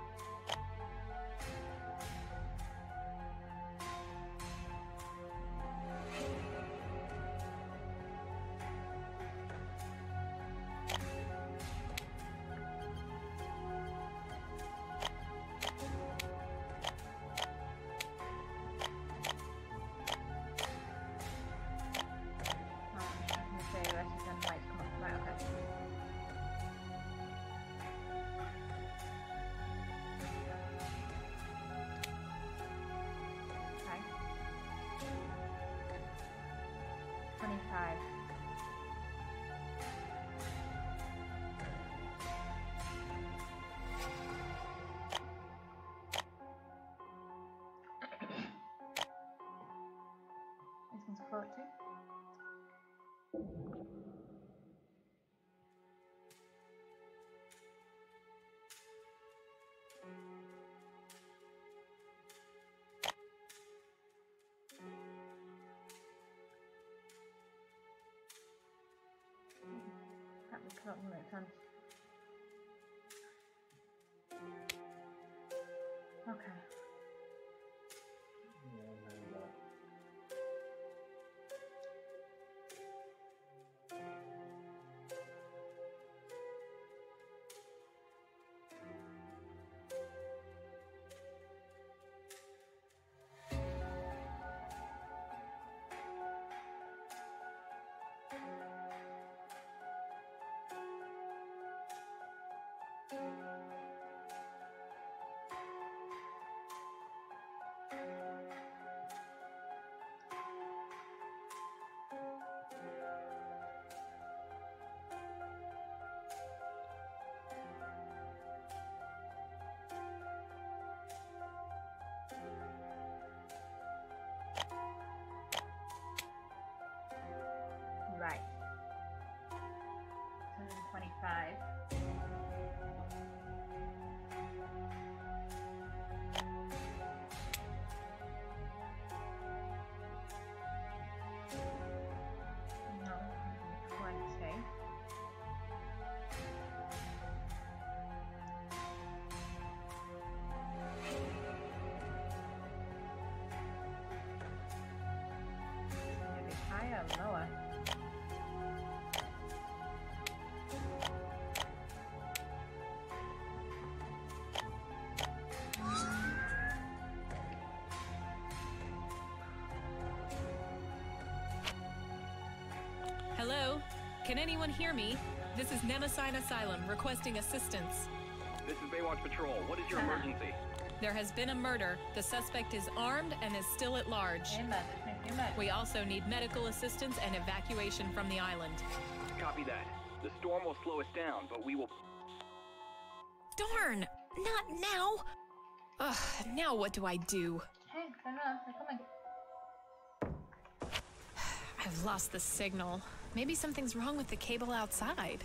twenty-five. This one's forty. That would make sense. Okay. Right. one hundred twenty-five. No, one hundred twenty. Maybe higher or lower? Hello? Can anyone hear me? This is Nemesis Asylum requesting assistance. This is Baywatch Patrol. What is your emergency? There has been a murder. The suspect is armed and is still at large. We also need medical assistance and evacuation from the island. Copy that. The storm will slow us down, but we will... Darn! Not now! Ugh, now what do I do? Hey, turn on. They're coming. I've lost the signal. Maybe something's wrong with the cable outside.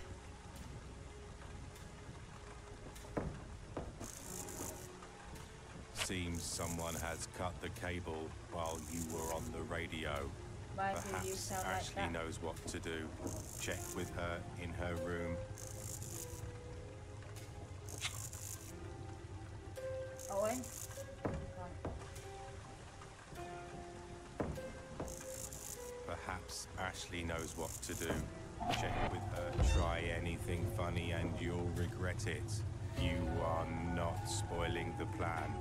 Seems someone has cut the cable while you were on the radio. Why do you Perhaps sound like Ashley that? knows what to do. Check with her in her room. knows what to do. Check with her, try anything funny, and you'll regret it. You are not spoiling the plan.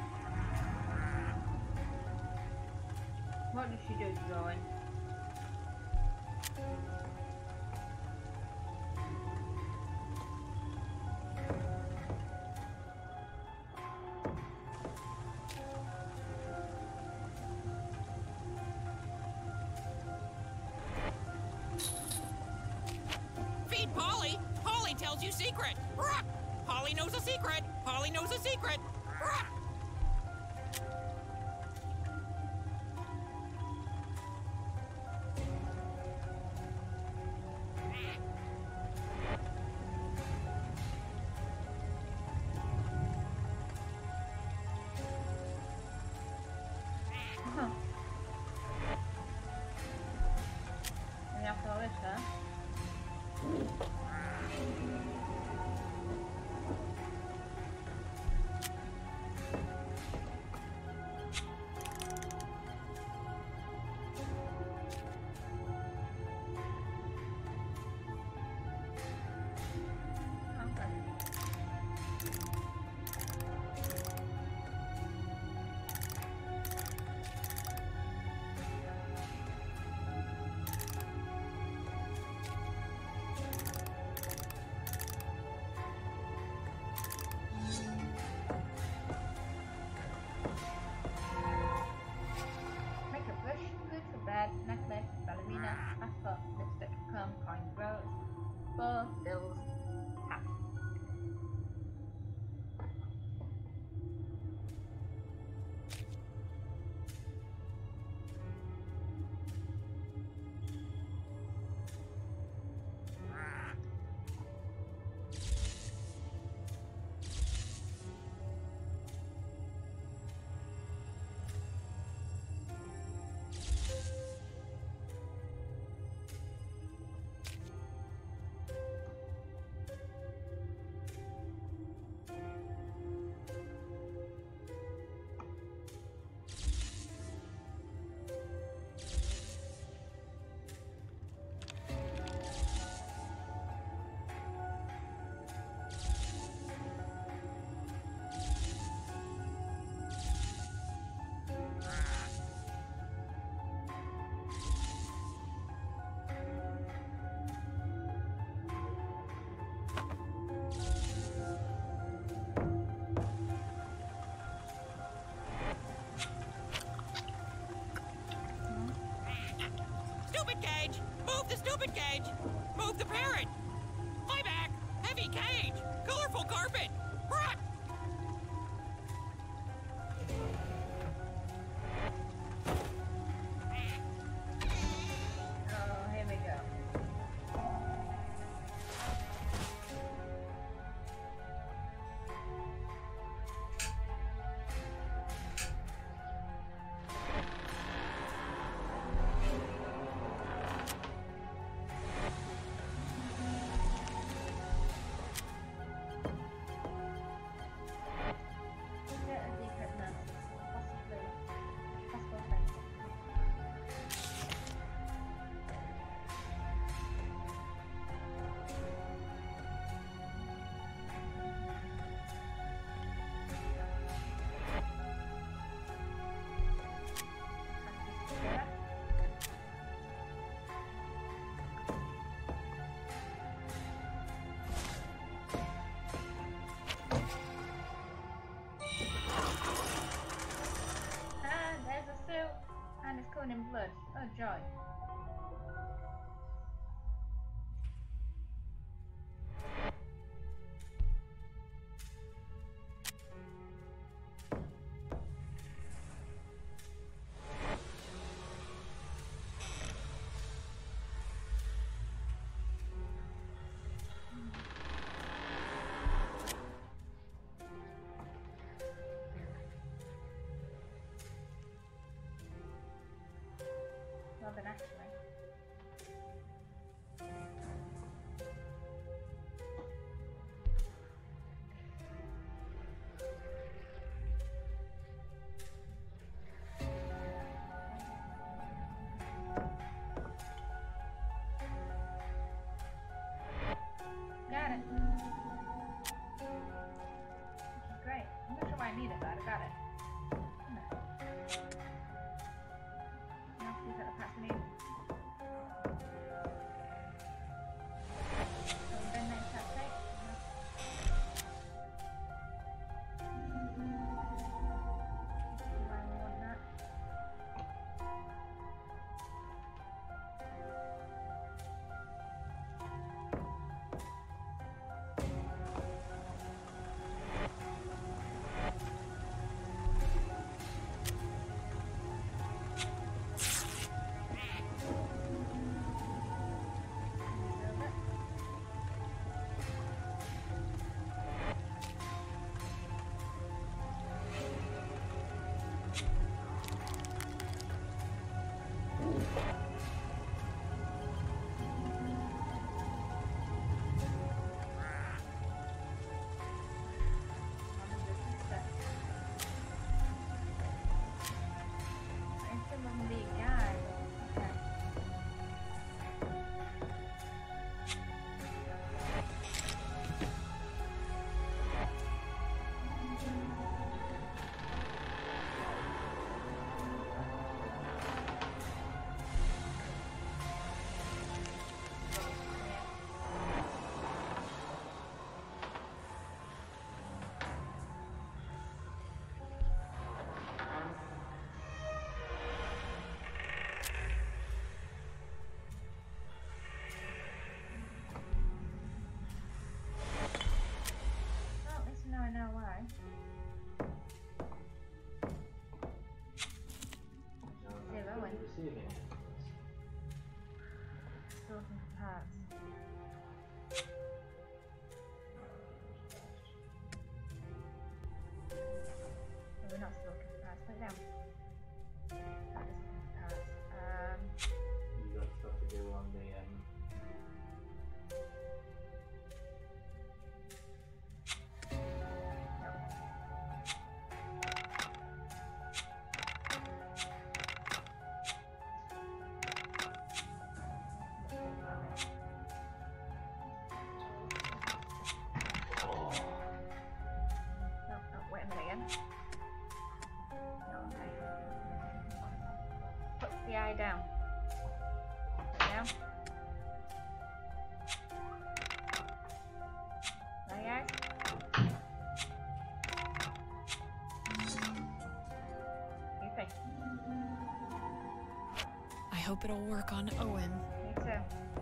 What does she do, drawing? Feed Polly! Polly tells you secret! Ruh! Polly knows a secret! Polly knows a secret! Ruh! Yeah, follow it, huh? Necklace, ballerina, passport, lipstick, comb, coin, rose, bow, bills, hat. Stupid cage! Move the stupid cage! Move the parrot! Fly back! Heavy cage! Colorful carpet! Rah! Oh, here we go. And it's covered in blood. Oh joy. Love an action. need it, but I got it. No. No, these are the parts we need. So then next up, right? Why we want that? Receiving. Still looking for parts. No, we're not still looking for parts. Put it down. Not just looking for parts. Um, You got stuff to do on the um. the eye down. Put it down. Lie eyes. You think? I hope it'll work on Owen. Me too.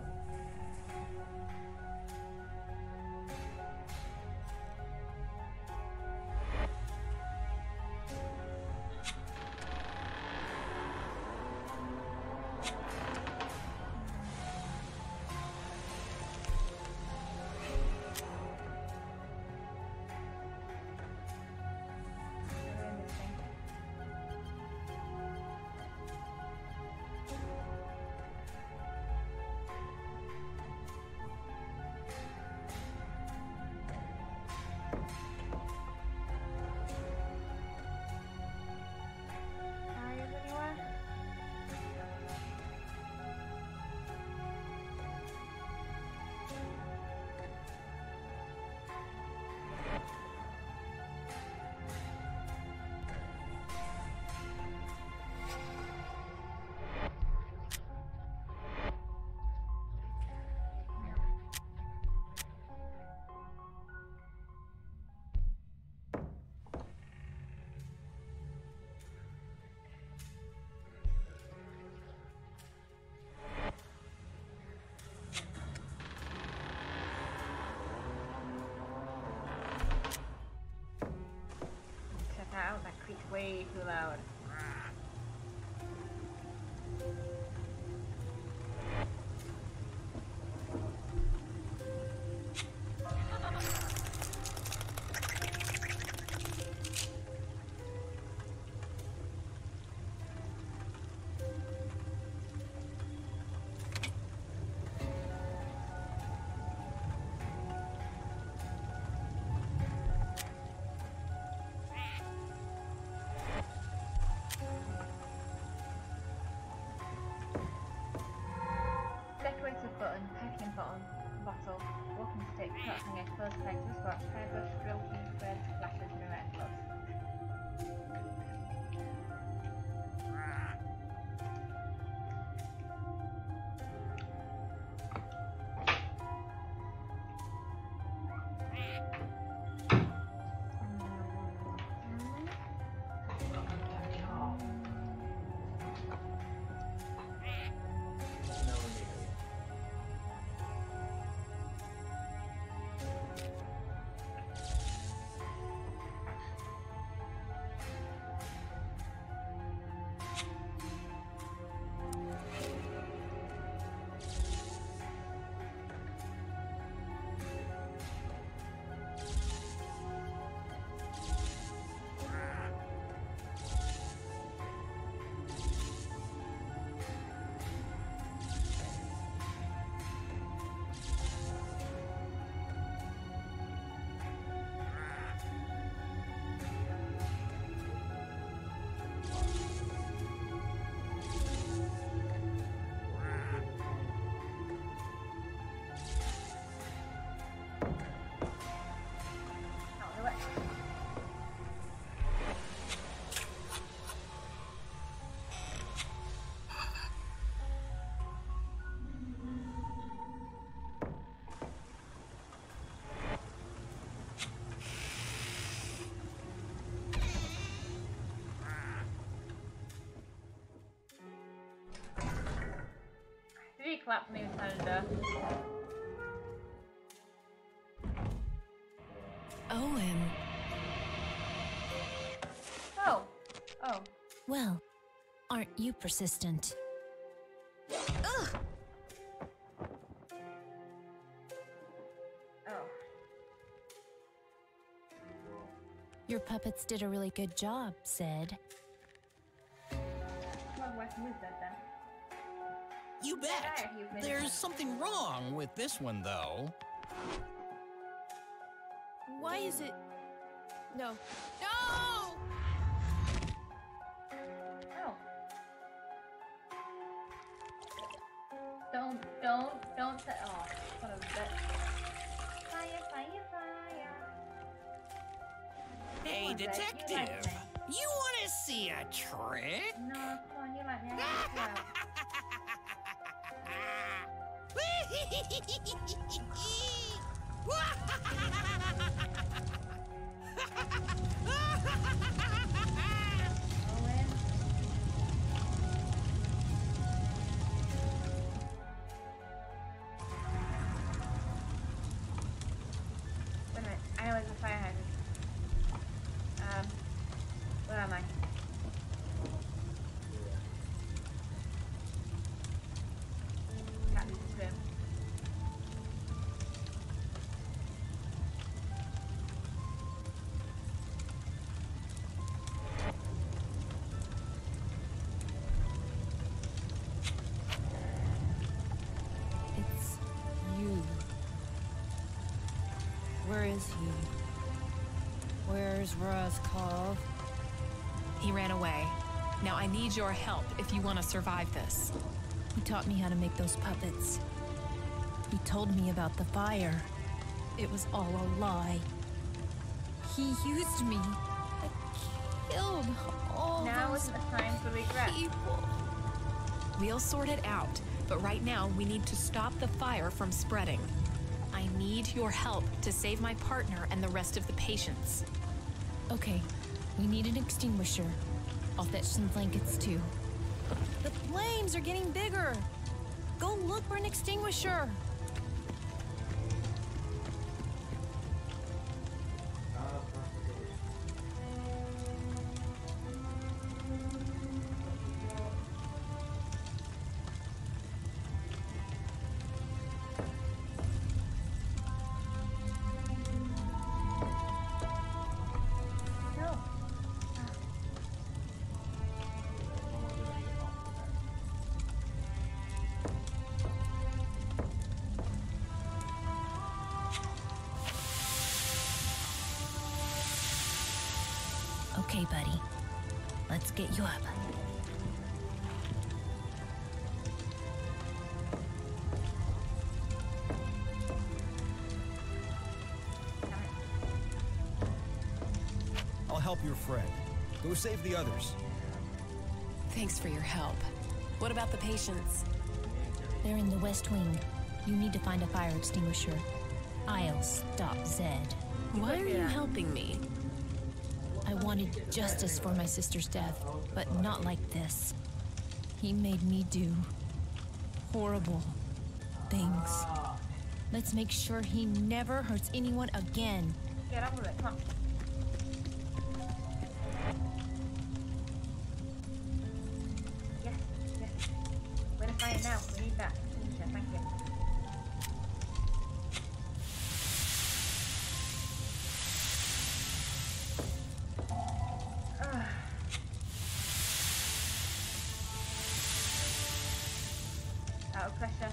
Out, that creaks way too loud. clapped me inside the door. Owen. Oh. Oh. Well, aren't you persistent? Ugh. Oh. Your puppets did a really good job, Zed. Well, what was that then? You bet. There's something wrong with this one, though. Why is it... No. No! Oh. Don't, don't, don't say... Oh, what a bit. Fire, fire, fire. Hey, Come on, Zed, you detective. like me. You want to see a trick? No, come on, you like me. I like you out. Owen. Wait a minute. I know it's a fire hydrant. Um, where am I? Captain's room. It's you. Where is he? Where's Roscoe? He ran away. Now I need your help if you want to survive this. He taught me how to make those puppets. He told me about the fire. It was all a lie. He used me. I killed all Now those isn't the time for regret. people. We'll sort it out, but right now we need to stop the fire from spreading. I need your help to save my partner and the rest of the patients. Okay, we need an extinguisher. I'll fetch some blankets too. The flames are getting bigger. Go look for an extinguisher. No. Okay, buddy. Let's get you up. I'll help your friend. Go save the others. Thanks for your help. What about the patients? They're in the West Wing. You need to find a fire extinguisher. I'll stop Zed. Why are you helping me? I wanted justice for my sister's death, but not like this. He made me do horrible things. Let's make sure he never hurts anyone again. Get up with it. Come on. Yes, yes. We're gonna find it now. We need that. Thank you. Ugh. Out of pressure.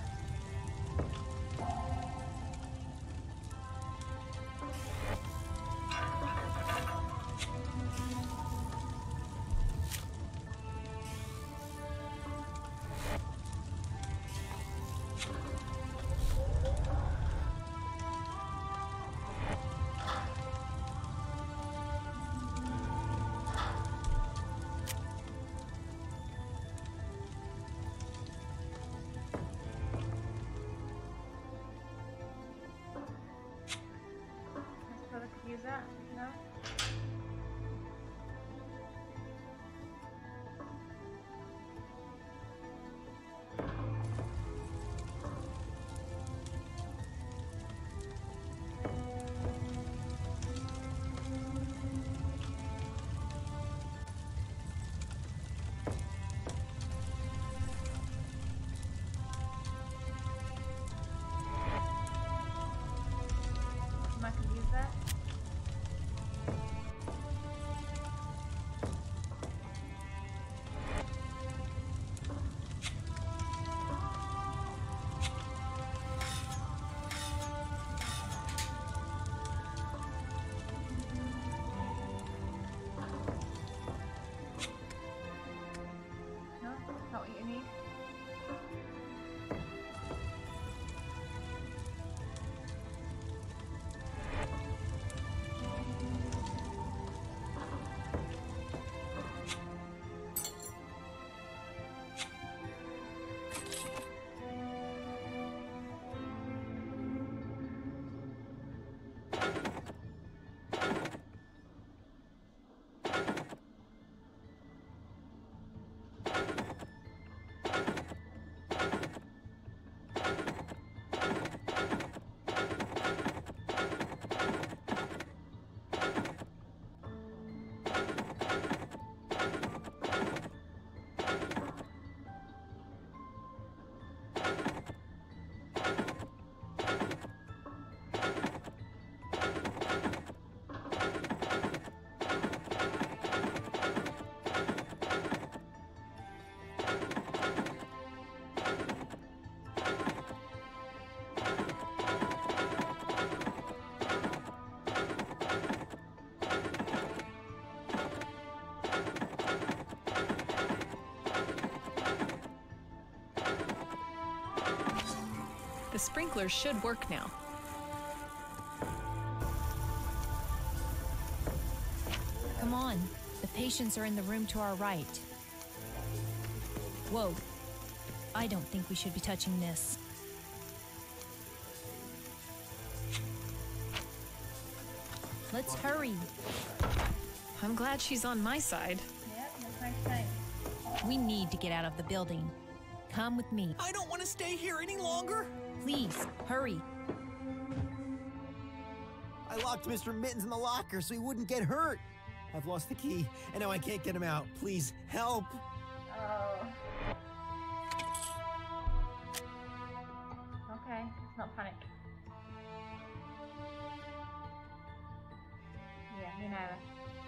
sprinkler should work now. Come on. The patients are in the room to our right. Whoa. I don't think we should be touching this. Let's hurry. I'm glad she's on my side. Yep, that's my thing. We need to get out of the building. Come with me. I don't want to stay here any longer. Please, hurry. I locked Mister Mittens in the locker so he wouldn't get hurt. I've lost the key, and now I can't get him out. Please, help. Oh. Okay, let's not panic. Yeah, me neither.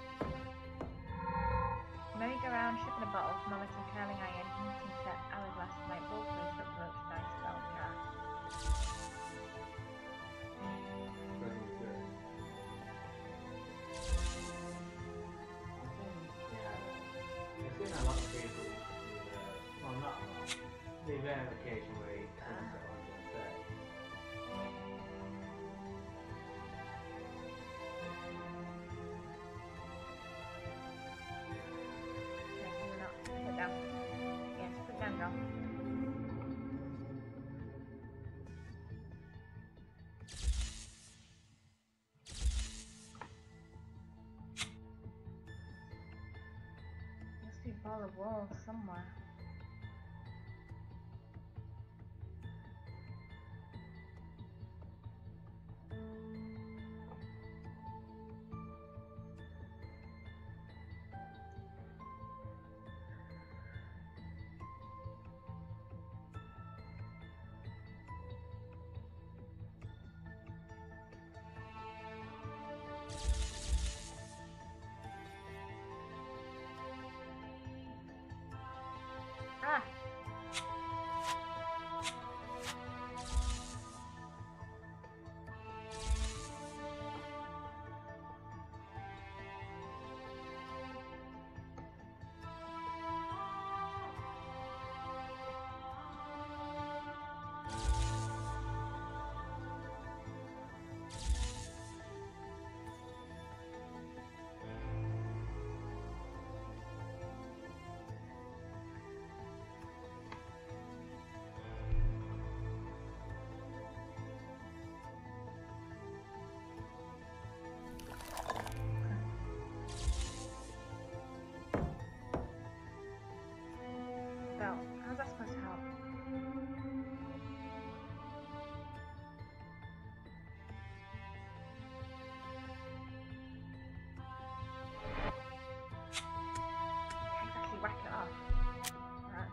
Merry-go-round, ship in a bottle, thermometer, curling iron, hunting set, hourglass, night ball, police, up roach, dice, spell, car. I've seen a lot of people with, uh, well, not a lot, the rare occasion where he turns it on to a set. Put down. Yes, put down, girl. Must be a ball of wool somewhere. Ah! Bell, how's that supposed to help? Can't exactly whack it off. Right.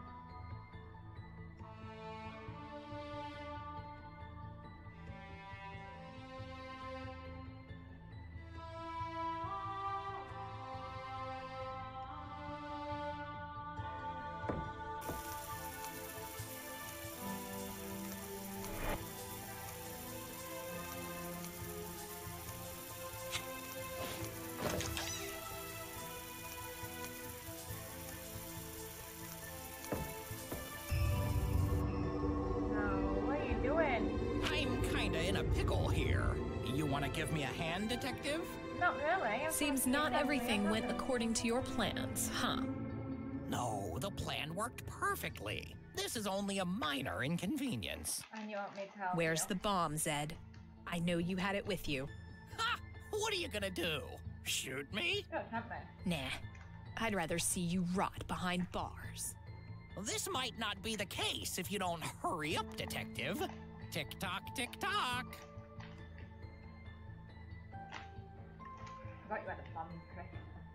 I'm kinda in a pickle here. You wanna give me a hand, detective? Not really. Seems not everything went according to your plans, huh? No, the plan worked perfectly. This is only a minor inconvenience. And you want me to help Where's you? the bomb, Zed? I know you had it with you. Ha! What are you gonna do? Shoot me? Don't tempt me. Nah. I'd rather see you rot behind bars. This might not be the case if you don't hurry up, detective. Tick-tock, tick-tock. I thought you had a bomb, Chris.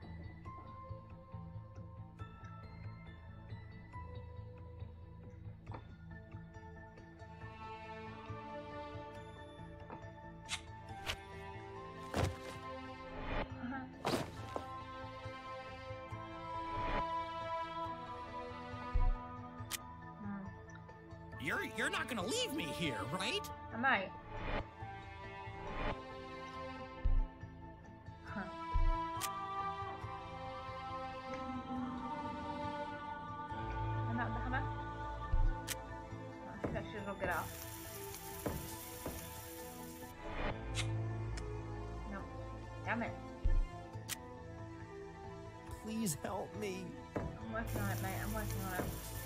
You're you're not gonna leave me here, right? I might. Huh. Hammer, the hammer. I think that should rub it off. Please help me. I'm working on it, mate. I'm working on it.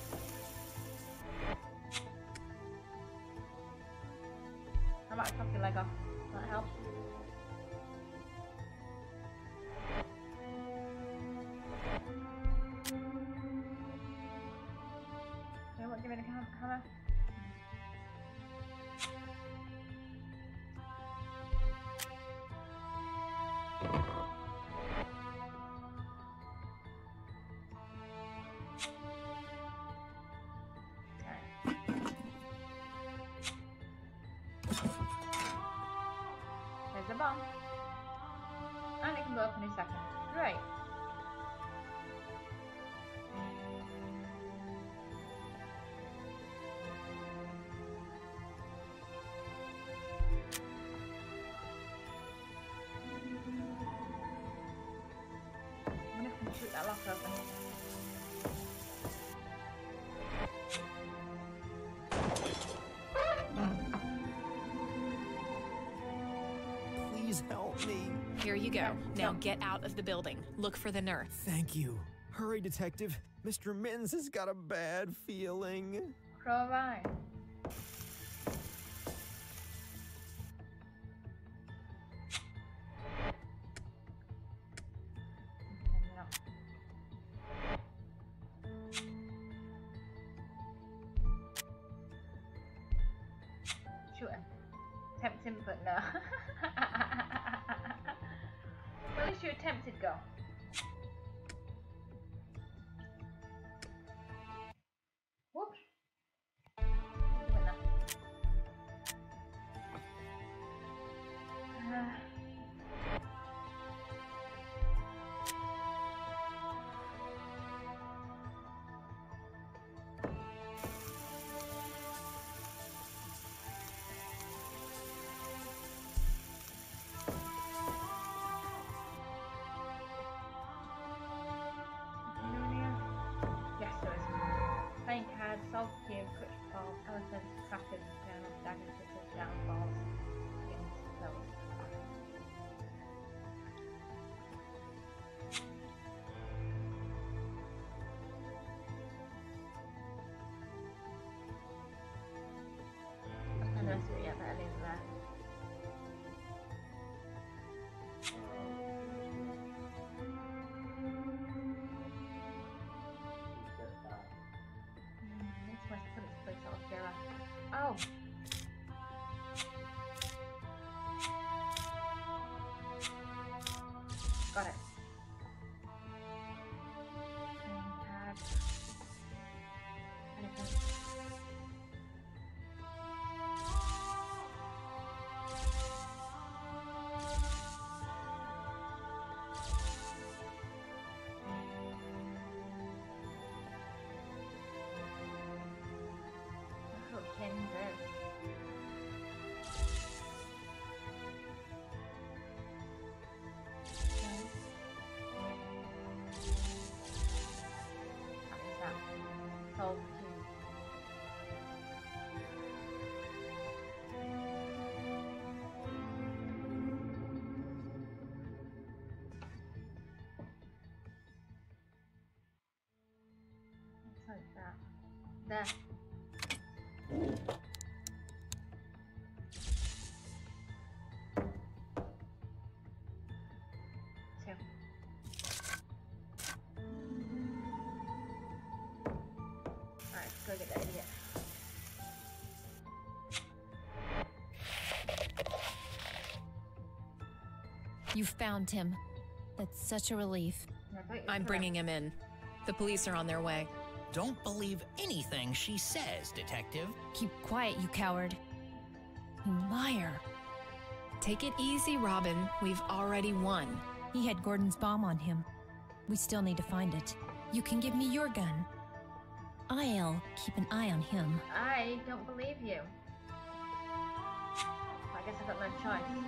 How about I chop your leg off? Does that help? Okay, what? Give me the cam hammer. There's the bomb. And it can go up in a second. Great. I wonder if I can shoot that lock open. Please help me. Here you go. Now get out of the building. Look for the nurse. Thank you. Hurry, detective. Mister Mittens has got a bad feeling. Provide. Shoot him. Tempt him, but no. Well, at least you attempted, go. Whoops. Doing that. Uh. Yes, there is. Playing cards, solve cube, quick balls, elephants, crackers, journals, daggers, scissors, downfalls, skins, pills. And the rest of it, yeah, better leave it there. Next one's put its place all together. Oh! Got it. Playing card. Elephant. That's what Ken's is. What is that? Solve two. Looks like that. There. Two. Alright, let's go get that idiot. You found him. That's such a relief. I'm bringing him in. The police are on their way. Don't believe anything she says, Detective. Keep quiet, you coward. You liar. Take it easy, Robin. We've already won. He had Gordon's bomb on him. We still need to find it. You can give me your gun. I'll keep an eye on him. I don't believe you. I guess I've got no choice.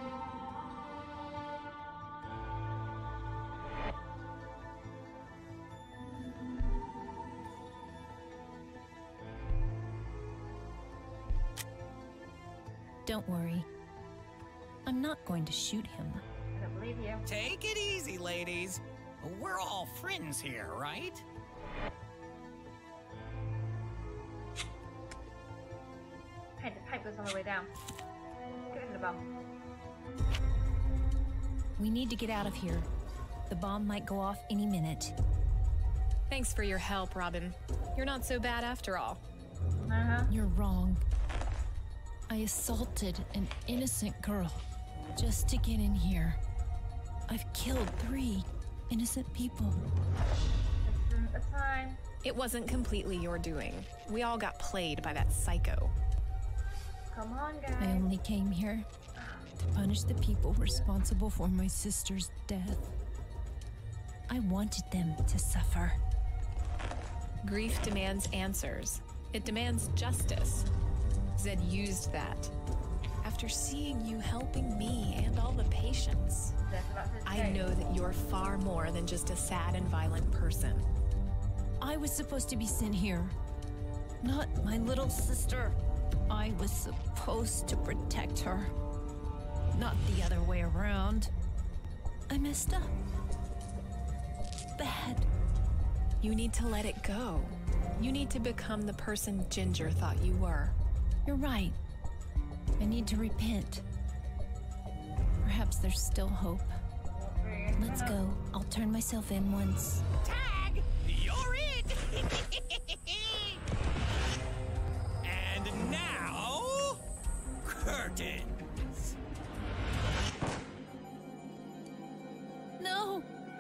Don't worry. I'm not going to shoot him. I don't believe you. Take it easy, ladies. We're all friends here, right? Hey, the pipe goes all the way down. Get rid of the bomb. We need to get out of here. The bomb might go off any minute. Thanks for your help, Robin. You're not so bad after all. Uh-huh. You're wrong. I assaulted an innocent girl just to get in here. I've killed three innocent people. This isn't the time. It wasn't completely your doing. We all got played by that psycho. Come on, guys. I only came here to punish the people responsible for my sister's death. I wanted them to suffer. Grief demands answers. It demands justice. Zed used that. After seeing you helping me and all the patients, I know that you're far more than just a sad and violent person. I was supposed to be sent here, not my little sister. I was supposed to protect her, not the other way around. I messed up. Bad. You need to let it go. You need to become the person Ginger thought you were. You're right. I need to repent. Perhaps there's still hope. Let's go. I'll turn myself in once. Tag! You're it! And now... curtains! No!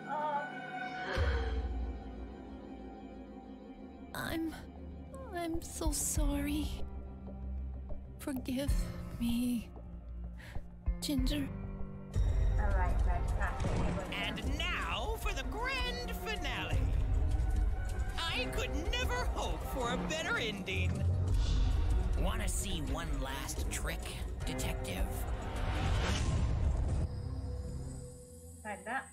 I'm... I'm so sorry. Forgive me, Ginger. Alright, right, And now for the grand finale. I could never hope for a better ending. Want to see one last trick, detective? Like that.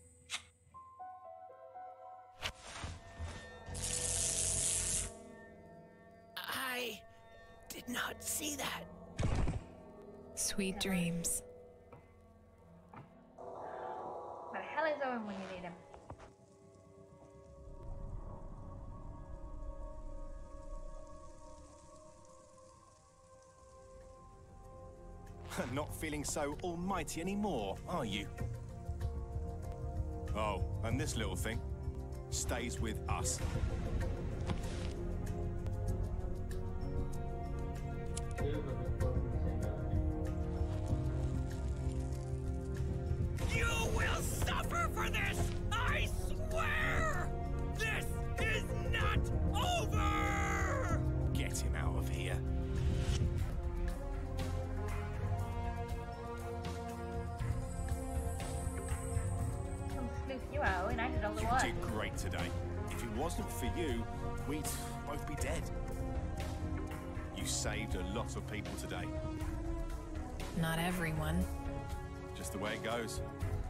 I did not see that. Sweet dreams. Where the hell is Owen when you need him? Not feeling so almighty anymore, are you? Oh, and this little thing stays with us. You will suffer for this! I swear! This is not over! Get him out of here. Come sleuth you out, and I did all the You work. did great today. If it wasn't for you, we'd both be dead. You saved a lot of people today. Not everyone. Just the way it goes.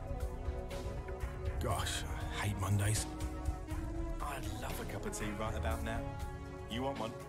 Gosh, I hate Mondays. I'd love a cup of tea right about now. You want one?